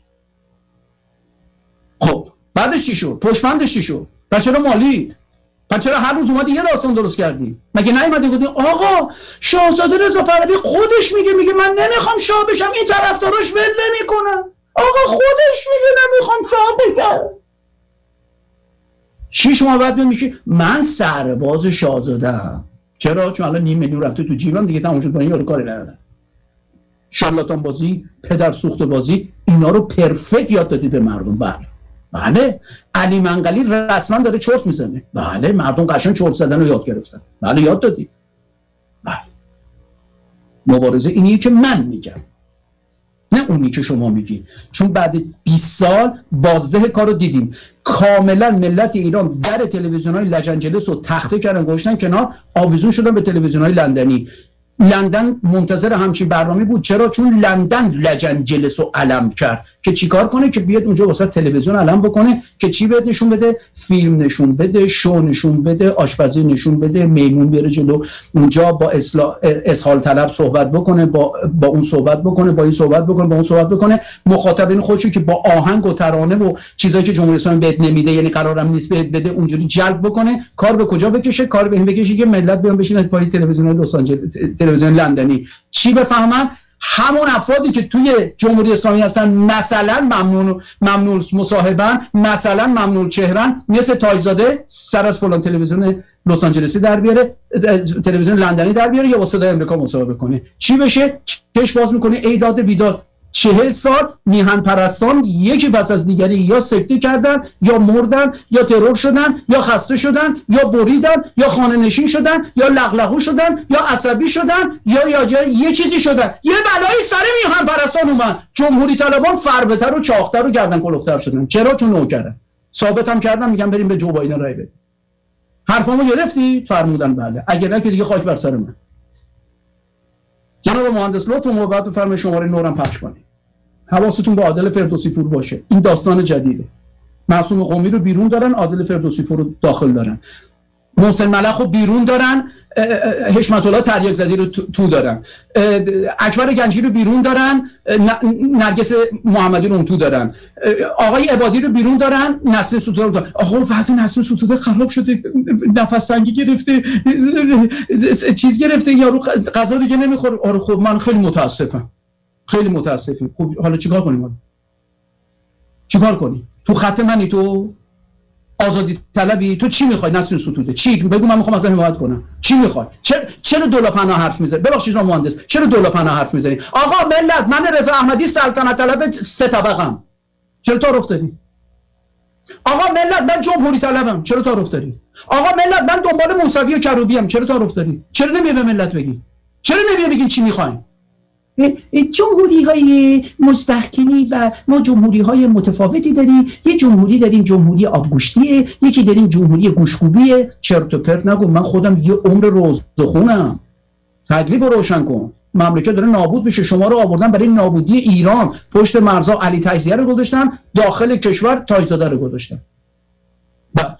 Speaker 3: خب بعدش چی شد؟ پشمندش چی شد؟ پس چرا مالی؟ پس چرا هر روز اومدی یه داستان درست کردی؟ مگه نیومدی گفتی آقا شاهزاده رضا پهلوی خودش میگه میگه من نمیخوام شاه بشم، این طرفداراش ول نمیکنن. آقا خودش میگه نمیخوام شاه بشم. شش ماه بعد میگه من سرباز شاهزاده‌ام. چرا؟ چون الان نیم میلیون رفته تو جیبم دیگه، تموم شد، با این یارو کاری ندارم. شارلاتان بازی، پدر سوخت بازی، اینا رو پرفکت یاد دادی به مردم. بله بله. علی منقلی رسما داره چرت میزنه. بله مردم قشنگ چرت زدن رو یاد گرفتن. بله یاد دادی. بله مبارزه اینیه که من میگم، نه اونی که شما میگی. چون بعد بیست سال بازده کارو دیدیم. کاملا ملت ایران در تلویزیون‌های لجنجلس رو تخته کردن گذاشتن کنار، آویزون شدن به تلویزیون‌های لندنی. لندن منتظر همچین برنامه بود. چرا؟ چون لندن لجنجلس رو علم کرد که چیکار کنه، که بیاد اونجا واسه تلویزیون علم بکنه که چی بهت نشون بده؟ فیلم نشون بده، شو نشون بده، آشپزی نشون بده، میمون بیاره جلو اونجا با اصلاح اسهال طلب صحبت بکنه، با با اون صحبت بکنه، با این صحبت بکنه، با اون صحبت بکنه. مخاطبین خودشو که با آهنگ و ترانه و چیزایی که جمهوری اسلامی بهت نمیده، یعنی قرارم نیست بهت بده، اونجوری جلب بکنه. کار به کجا بکشه؟ کار به این بکشه که ملت بیان بشینن پای تلویزیون لس آنجلس، تلویزیون لندنی. چی بفهمن؟ همون افرادی که توی جمهوری اسلامی هستن مثلا ممنون ممنون مصاحبن، مثلا ممنون چهرن، مثل تاجزاده سر از فلان تلویزیون لس آنجلسی در بیاره، تلویزیون لندنی در بیاره یا با صدای امریکا مصاحبه کنه، چی بشه؟ چش باز میکنه ایداد بیداد. چهل سال میهن پرستان یکی پس از دیگری یا سکته کردن یا مردن یا ترور شدن یا خسته شدن یا بریدن یا خانه نشین شدن یا لغلغو شدن یا عصبی شدن یا یا یه چیزی شدن. یه بلایی سر میهن پرستان اومد، جمهوری طالبان فربه‌تر و چاق‌تر و گردن کلفتر شدن. چرا؟ چون نوکرن. ثابت هم کردن، میگن بریم به جو بایدن رای بدیم. حرفامو گرفتی؟ فرمودن بله. اگه نه که دیگه خاک بر سر من. جناب مهندس لطفاً موبت بفرمایید شماره نورم پخش کنید. حواستون به عادل فردوسی پور باشه. این داستان جدیده. معصوم قمی رو بیرون دارن، عادل فردوسی پور رو داخل دارن. محسن ملخ رو بیرون دارن، حشمت الله تریاک زدی رو تو دارن. اکبر گنجی رو بیرون دارن، نرگس محمدی رو تو دارن. آقای عبادی رو بیرون دارن، نسرین ستوده رو دارن. آقا وضع نسرین ستوده خراب شده، نفس تنگی گرفته، چیز گرفته، یارو غذا دیگه نمیخوره. آره خب من خیلی متاسفم. خیلی متاسفی. خب حالا چیکار کنیم؟ چیکار کنیم؟ تو خط منی، تو آزادی طلبی، تو چی میخوای نسرین ستوده؟ چی؟ بگو من میخوام ازت حمایت کنم. چی میخوای؟ چرا چرا دولا پناه حرف میزنی؟ ببخشید جناب مهندس، چرا دولا پناه حرف میزنی؟ آقا ملت، من رضا احمدی سلطنت طلب سه طبقم. چرا تعارف داری؟ آقا ملت، من جمهوری طلبم. چرا تعارف داری؟ آقا ملت، من دنبال موسوی و کروبی ام. چرا تعارف داری؟ چرا نمیای به ملت بگی؟ چرا نمیای بگین چی میخواین؟ جمهوری های مستحکمی و ما جمهوری های متفاوتی داریم. یه جمهوری داریم جمهوری آبگوشتیه، یکی داریم جمهوری گوشکوبیه. چرت و پرت نگو، من خودم یه عمر روزخونم. تکلیف رو روشن کن. مملکت داره نابود میشه. شما رو آوردن برای نابودی ایران، پشت مرزا علی تجزیه رو گذاشتن، داخل کشور تاجزاده رو گذاشتن. بعد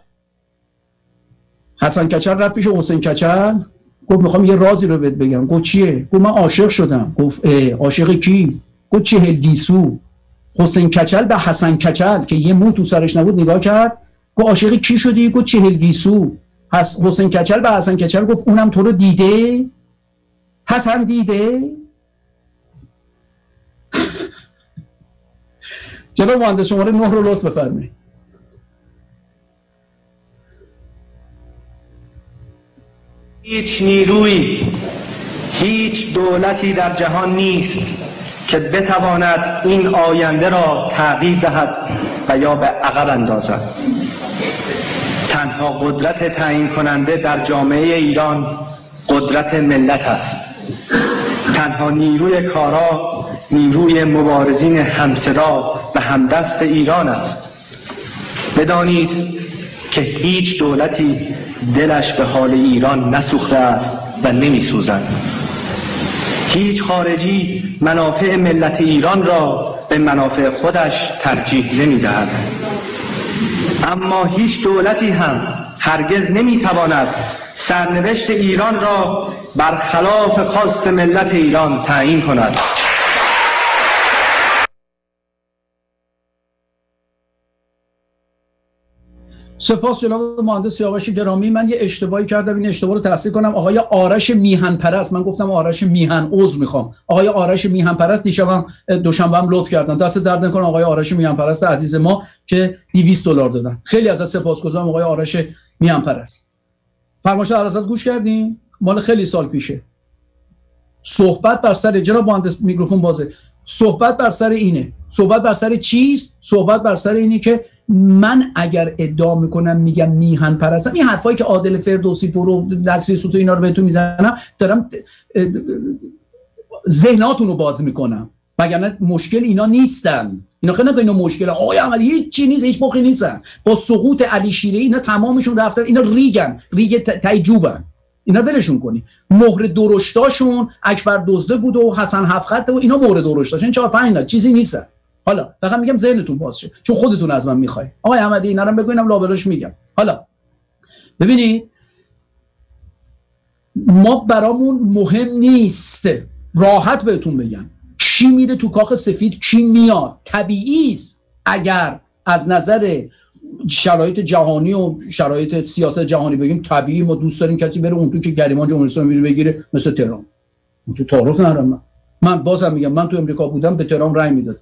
Speaker 3: حسن کچل رفت پیش حسین کچل، گفت میخوام یه رازی رو بهت بگم. گفت چیه؟ گفت من عاشق شدم. گفت عاشق کی؟ گفت چهل گیسو. حسین کچل به حسن کچل که یه مو تو سرش نبود نگاه کرد، گفت عاشق کی شدی؟ گفت چهل گیسو. پس حسین کچل به حسن کچل گفت اونم تو رو دیده؟ حسن دیده؟ جناب مهندس شماره نه رو لطف بفرمایید.
Speaker 12: هیچ نیرویی، هیچ دولتی در جهان نیست که بتواند این آینده را تغییر دهد و یا به عقب اندازد. تنها قدرت تعیین کننده در جامعه ایران قدرت ملت است. تنها نیروی کارا نیروی مبارزین همصدا و همدست ایران است. بدانید که هیچ دولتی دلش به حال ایران نسوخته است و نمی سوزد. هیچ خارجی منافع ملت ایران را به منافع خودش ترجیح نمی دهد. اما هیچ دولتی هم هرگز نمی تواند سرنوشت ایران را برخلاف خواست ملت ایران تعیین کند.
Speaker 3: سپاس جناب مهندس سیاوش گرامی. من یه اشتباهی کردم، این اشتباه رو تصحیح کنم. آقای آرش میهن پرست، من گفتم آرش میهن، عذر میخوام. آقای آرش میهن پرست دیشبم دوشنبه هم لطف کردن. دست درد نکنه آقای آرش میهن پرست عزیز ما که دویست دلار دادن. خیلی ازت سپاسگزارم آقای آرش میهن پرست. فرمایش عرضت گوش کردین؟ مال خیلی سال پیشه. صحبت بر سر، جناب مهندس میکروفون بازه، صحبت بر سر اینه. صحبت بر سر چیست؟ صحبت بر سر اینه که من اگر ادعا میکنم میگم میهن پرستم، این حرفایی که عادل فردوسی پور و نصری ستو اینا رو بهتون میزنم، دارم ذهناتون رو باز میکنم، وگرنه مشکل اینا نیستن. اینا خیلی اینا مشکل آقای عملی هیچ چی نیست، هیچ مخی نیستن. با سقوط علی شیره اینا تمامشون رفتن، اینا ریگن، ریگ تایجوبن. اینا ولشون کنی. مهر درشتاشون اکبر دزده بود و حسن هفت و اینا مهر درشتاشون چهار پنج نه چیزی نیستن. حالا فقط میگم ذهنتون باز شه، چون خودتون از من میخوای. آقای احمدی اینا رو بگو، اینم لابلاش میگم. حالا ببینید، ما برامون مهم نیست، راحت بهتون بگم، کی میره تو کاخ سفید کی میاد. طبیعی است اگر از نظر شرایط جهانی و شرایط سیاست جهانی بگیم، طبیعی ما دوست داریم کسی بره اون تو که گریمان جمهوری اسلامی بگیره، مثل تهران. اون تو تعارف ندارم من. من بازم میگم من تو امریکا بودم به تهران رأی میدادم.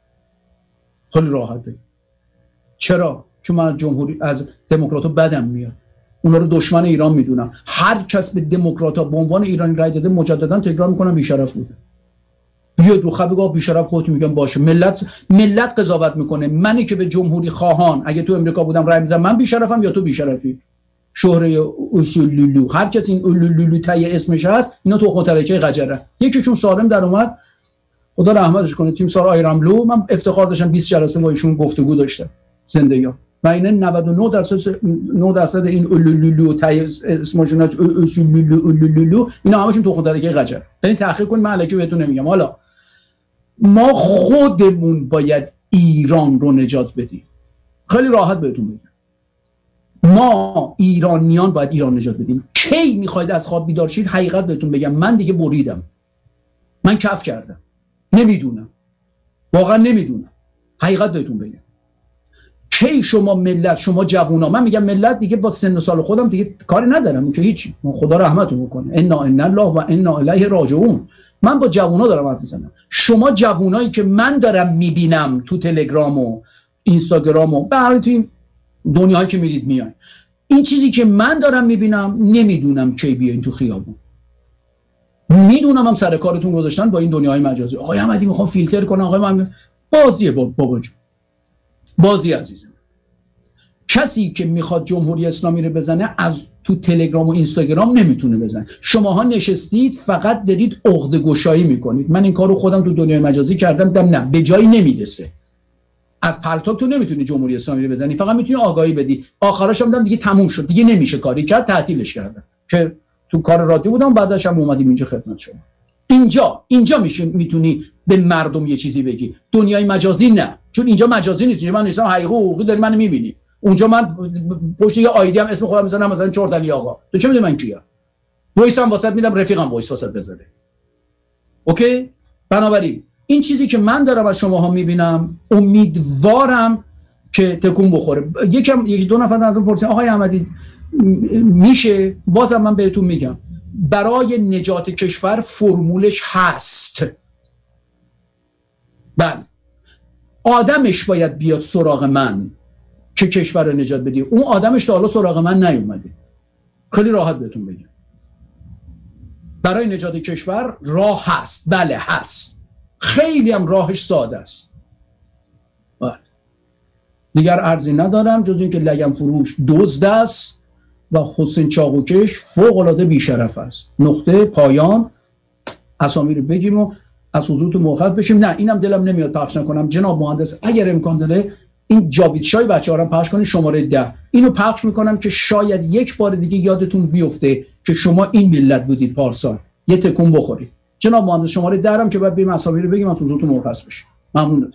Speaker 3: خیلی راحت بگم. چرا؟ چون من از جمهوری از دموکرات‌ها بدم میاد. اونا رو دشمن ایران میدونم. هر کس به دموکرات‌ها به عنوان ایرانی رأی داده مجددا تکرار میکنم بی‌شرف بوده. بیاد رو خط بگو بی‌شرف خودت میگم باشه. ملت ملت قضاوت میکنه. منی که به جمهوری خواهان اگه تو امریکا بودم رأی میدم من بی‌شرفم یا تو بی‌شرفی؟ شهره اصولولو هر کس این اولولو تای اسمش هست اینا تو خاطرکه قجره. یکیشون سالم در اومد خدا رحمتش کنه تیم سار آیراملو، من افتخار داشتم بیست جلسه با ایشون گفتگو داشتم زندگی و اینا نود و نه درصد نه درصد این اولولو تای اسمشون هست اصولولو اولولو اینا همشون تو خاطرکه قجره. یعنی تحقیق کن من الکی بهتون نمیگم. حالا ما خودمون باید ایران رو نجات بدیم. خیلی راحت بهتون میگم ما ایرانیان باید ایران نجات بدیم. کی میخواید از خواب بیدار شید؟ حقیقت بهتون بگم من دیگه بریدم، من کف کردم، نمیدونم، واقعا نمیدونم. حقیقت بهتون بگم کی شما ملت شما جوونا، من میگم ملت دیگه با سن و سال خودم دیگه کاری ندارم که هیچی، خدا رحمتتون بکنه، انا ان الله و انا الیه راجعون. من با جوونا دارم حرف میزنم. شما جوونایی که من دارم میبینم تو تلگرام و اینستاگرام و به تو این دنیایی که میرید میای، این چیزی که من دارم میبینم نمیدونم کی بیاین تو خیابون. میدونم هم سر کارتون گذاشتن با این دنیای مجازی. آقای احمدی میخوام فیلتر کنم. آقای من بازیه بابا جون، بازی عزیزم. کسی که میخواد جمهوری اسلامی رو بزنه از تو تلگرام و اینستاگرام نمیتونه بزنه. شماها نشستید فقط دارید عقده گشایی میکنید. من این کارو خودم تو دنیای مجازی کردم، دیدم نه به جایی نمیرسه. از پرتاب تو نمیتونی جمهوری اسلامی رو بزنی، فقط میتونی آگاهی بدی. آخرش هم دیگه تموم شد، دیگه نمیشه کاری کرد، تعطیلش کردن. که تو کار رادیو بودم، بعدش هم اومدیم اینجا خدمت شما. اینجا اینجا میشه میتونی به مردم یه چیزی بگی. دنیای مجازی نه، چون اینجا مجازی نیست. من نشستم حقیقی حقوقی داری منو میبینی. اونجا من پشت یه آیدی هم اسم خودم میذارم، مثلا چردلی آقا. تو چه میدونی من کیم؟ وایسم واسط میدم، رفیقم وایس واسط بذاره. اوکی؟ بنابراین این چیزی که من دارم از شماها میبینم، امیدوارم که تکون بخوره. یکم یکی دو نفر ازم پرسیدن آقای احمدی میشه؟ بازم من بهتون میگم برای نجات کشور فرمولش هست. بله آدمش باید بیاد سراغ من که کشور رو نجات بدی. اون آدمش تا حالا سراغ من نیومده. خیلی راحت بهتون بگم برای نجات کشور راه هست. بله هست، خیلی هم راهش ساده است. بله. دیگر عرضی ندارم جز اینکه لگم فروش دزد است و حسین چاقوکش فوق العاده بی‌شرف است. نقطه پایان. اسامی رو بگیم و از حضورتون مرخص بشیم. نه اینم دلم نمیاد پخش نکنم. جناب مهندس اگر امکان داره این جاوید شای بچه‌ها رو پخش کنین، شماره ده. اینو پخش میکنم که شاید یک بار دیگه یادتون بیفته که شما این ملت بودید پارسال، یه تکون بخورید. جناب مهندس شماره ده هم که بعد بریم اسامی رو بگیم از حضورتون مرخص بشیم. ممنونم.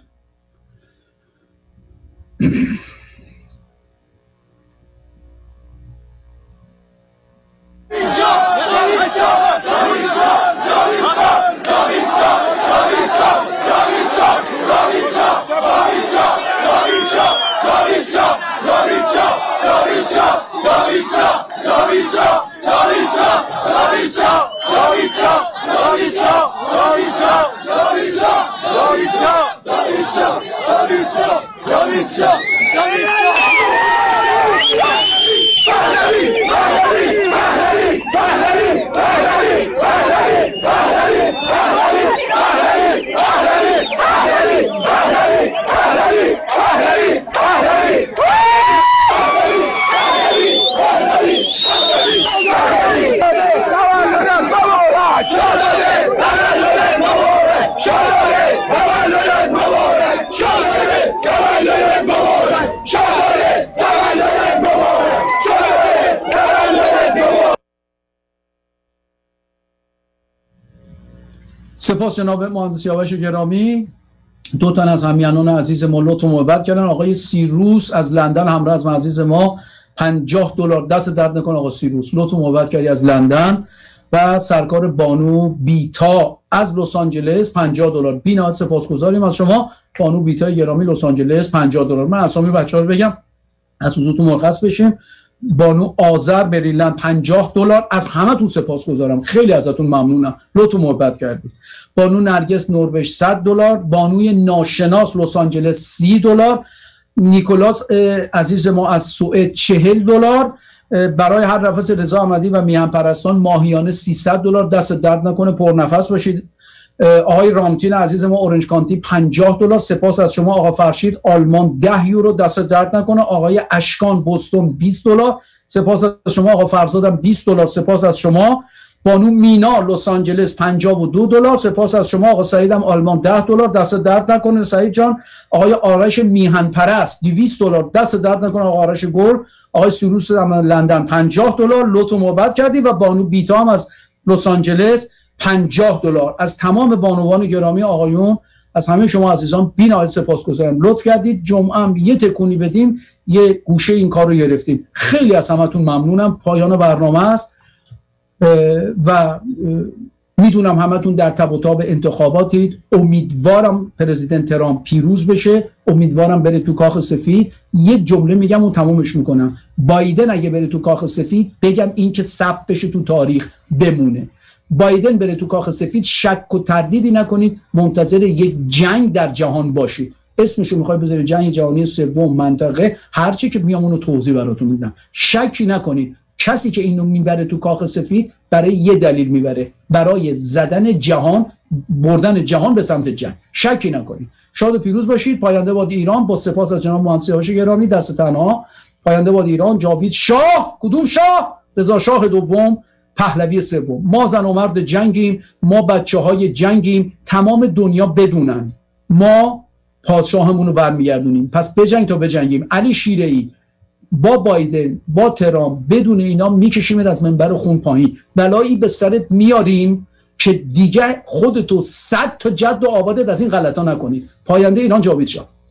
Speaker 3: سپاس جناب مهندس سیاوش گرامی. دو تن از همیهنان عزیز ما لطف و محبت کردن. آقای سیروس از لندن همراه از عزیز ما پنجاه دلار، دست درد نکن آقا سیروس، لطف و محبت کردی از لندن. و سرکار بانو بیتا از لس آنجلس پنجاه دلار. بی‌نهایت سپاسگزاریم از شما بانو بیتا گرامی لس آنجلس پنجاه دلار. من اسامی بچه‌ها رو بگم از حضورتون مرخص بشیم. بانو آذر بریلند پنجاه دلار. از همه تون سپاسگزارم، خیلی ازتون ممنونم، لطف و محبت کردید. بانو نرگس نروژ صد دلار، بانوی ناشناس لس آنجلس سی دلار، نیکولاس عزیز ما از سوئد چهل دلار. برای هر نفس رضا احمدی و میهن پرستان ماهیانه سیصد دلار. دست درد نکنه، پرنفس باشید. آقای رامتین عزیز ما اورنج کانتی پنجاه دلار. سپاس از شما. آقا فرشید آلمان ده یورو. دست درد نکنه. آقای اشکان بوستون بیست دلار. سپاس از شما. آقا فرزادم بیست دلار. سپاس از شما. بانو مینا لس آنجلس پنجاه و دو دلار. سپاس از شما. آقا سعیدم آلمان ده دلار. دست درد نکنه سعید جان. آقای آرش میهن پرست دویست دلار. دست درد نکنه آقا آرش گل. آقای سروس لندن پنجاه دلار. لطف محبت کردی. و بانو بیتا هم از لس آنجلس پنجاه دلار. از تمام بانوان گرامی آقایون، از همه شما عزیزان بی‌نهایت سپاسگزارم. لطف کردید جمعه هم یه تکونی بدیم، یه گوشه این کار رو گرفتیم. خیلی از همتون ممنونم. پایان برنامه است و میدونم همتون در تب و تاب انتخاباتید. امیدوارم پرزیدنت ترامپ پیروز بشه، امیدوارم بره تو کاخ سفید. یک جمله میگم و تمومش میکنم. بایدن اگه بره تو کاخ سفید، بگم این که ثبت بشه تو تاریخ بمونه. بایدن بره تو کاخ سفید، شک و تردیدی نکنید، منتظر یک جنگ در جهان باشید. اسمشو میخوای بذاری جنگ جهانی سوم، منطقه، هرچی که میام اونو توضیح براتون میدم. شکی نکنید کسی که اینو میبره تو کاخ سفید برای یه دلیل میبره، برای زدن جهان، بردن جهان به سمت جنگ. شکی نکنید. شاد و پیروز باشید. پاینده باد ایران. با سپاس از جناب مهندس سیاوش گرامی دست تنها. پاینده باد ایران. جاوید شاه. کدوم شاه؟ رضا شاه دوم، پهلوی سوم. ما زن و مرد جنگیم، ما بچه های جنگیم. تمام دنیا بدونن ما پادشاهمون رو برمیگردونیم. پس بجنگ تا بجنگیم. علی شیره‌ای با بایدن، با ترامپ، بدون اینا میکشیمت از منبر خون پایین. بلایی به سرت میاریم که دیگه خودتو صد تا جد و آبادت از این غلطا نکنید. پاینده ایران. جاوید شاه.